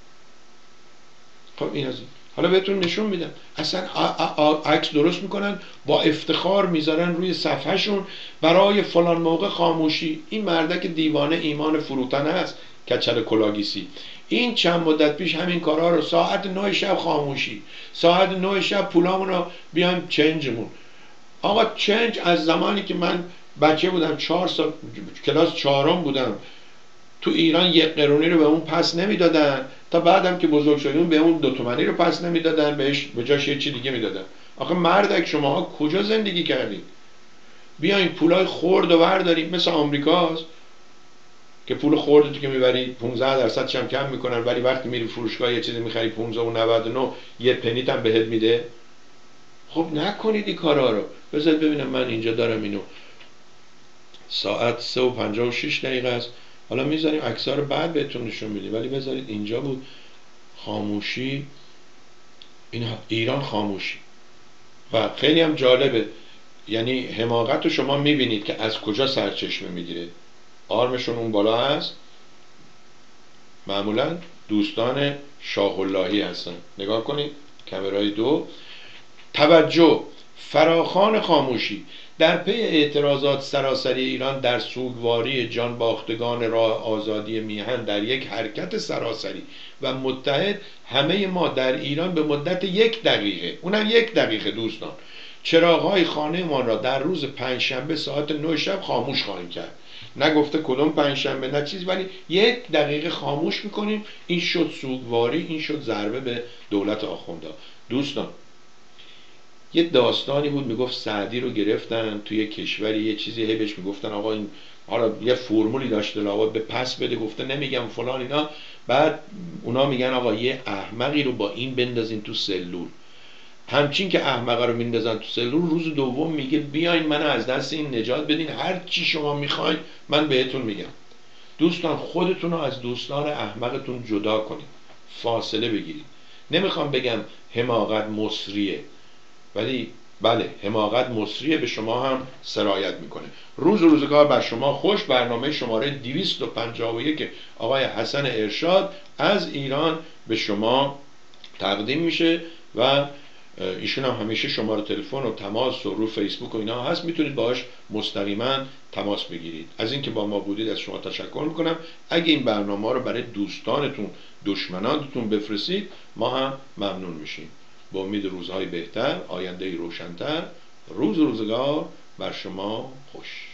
خب این از این. حالا بهتون نشون میدم اصلا عکس درست میکنن با افتخار میذارن روی صفحهشون برای فلان موقع خاموشی. این مردک دیوانه ایمان فروتن هست، کچل کلاگیسی، این چند مدت پیش همین کارها رو ساعت 9 شب خاموشی، ساعت 9 شب پولامون رو بیایم چنجمون. آقا چنج از زمانی که من بچه بودم 4 سال کلاس 4 بودم تو ایران 1 قرونی رو به اون پس نمیدادن، تا بعدم که بزرگ شدیم به اون 2 تومانی رو پس نمیدادن، بهش به جاش یه چی دیگه میدادن. آخه مردک شماها کجا زندگی کردید؟ بیاین پولای خرد و برداریم، مثل آمریکاست که پول خردت که میبری 15% هم کم میکنن، ولی وقتی میری فروشگاه یه چیزی میخری 15.99 یه پنیت هم بهت میده. خب نکنید این کارا رو. بذارید ببینم من اینجا دارم اینو، ساعت 3:56 است. حالا میذاریم عکس‌ها رو بعد بهتون نشون میدیم، ولی بذارید اینجا بود خاموشی، این ایران خاموشی. و خیلی هم جالبه، یعنی حماقت رو شما میبینید که از کجا سرچشمه میگیره. آرمشون اون بالا هست، معمولا دوستان شاه اللهی هستن. نگاه کنید کامرای 2. توجه، فراخوان خاموشی در پی اعتراضات سراسری ایران در سوگواری جان باختگان راه آزادی میهن در یک حرکت سراسری و متحد، همه ما در ایران به مدت 1 دقیقه، اونم 1 دقیقه دوستان، چراغ‌های خانه ما را در روز پنجشنبه ساعت 9 شب خاموش خواهیم کرد. نگفته کدوم پنجشنبه نه چیز، ولی 1 دقیقه خاموش میکنیم. این شد سوگواری، این شد ضربه به دولت آخوندا. دوستان یه داستانی بود میگفت سعدی رو گرفتن توی کشوری، یه چیزی بهش میگفتن آقا این حالا یه فرمولی داشته لابد به پس بده، گفته نمیگم فلان اینا. بعد اونا میگن آقا یه احمقی رو با این بندازین تو سلول. همچین که احمقا رو میندازن تو سلول، روز دوم میگه بیاین من از دست این نجات بدین، هر چی شما میخواین من بهتون میگم. دوستان خودتون رو از دوستان احمقتون جدا کنید، فاصله بگیرید. نمیخوام بگم حماقت مصریه، ولی بله حماقت مصریه، به شما هم سرایت میکنه. روز و روزگار بر شما خوش. برنامه شماره 251 آقای حسن ارشاد از ایران به شما تقدیم میشه و ایشون هم همیشه شماره تلفن و تماس و رو فیسبوک و اینا هست، میتونید باهاش مستقیما تماس بگیرید. از اینکه با ما بودید از شما تشکر میکنم. اگه این برنامه رو برای دوستانتون دشمنانتون بفرستید ما هم ممنون میشیم. با امید روزهای بهتر، آینده روشن‌تر. روز و روزگار بر شما خوش.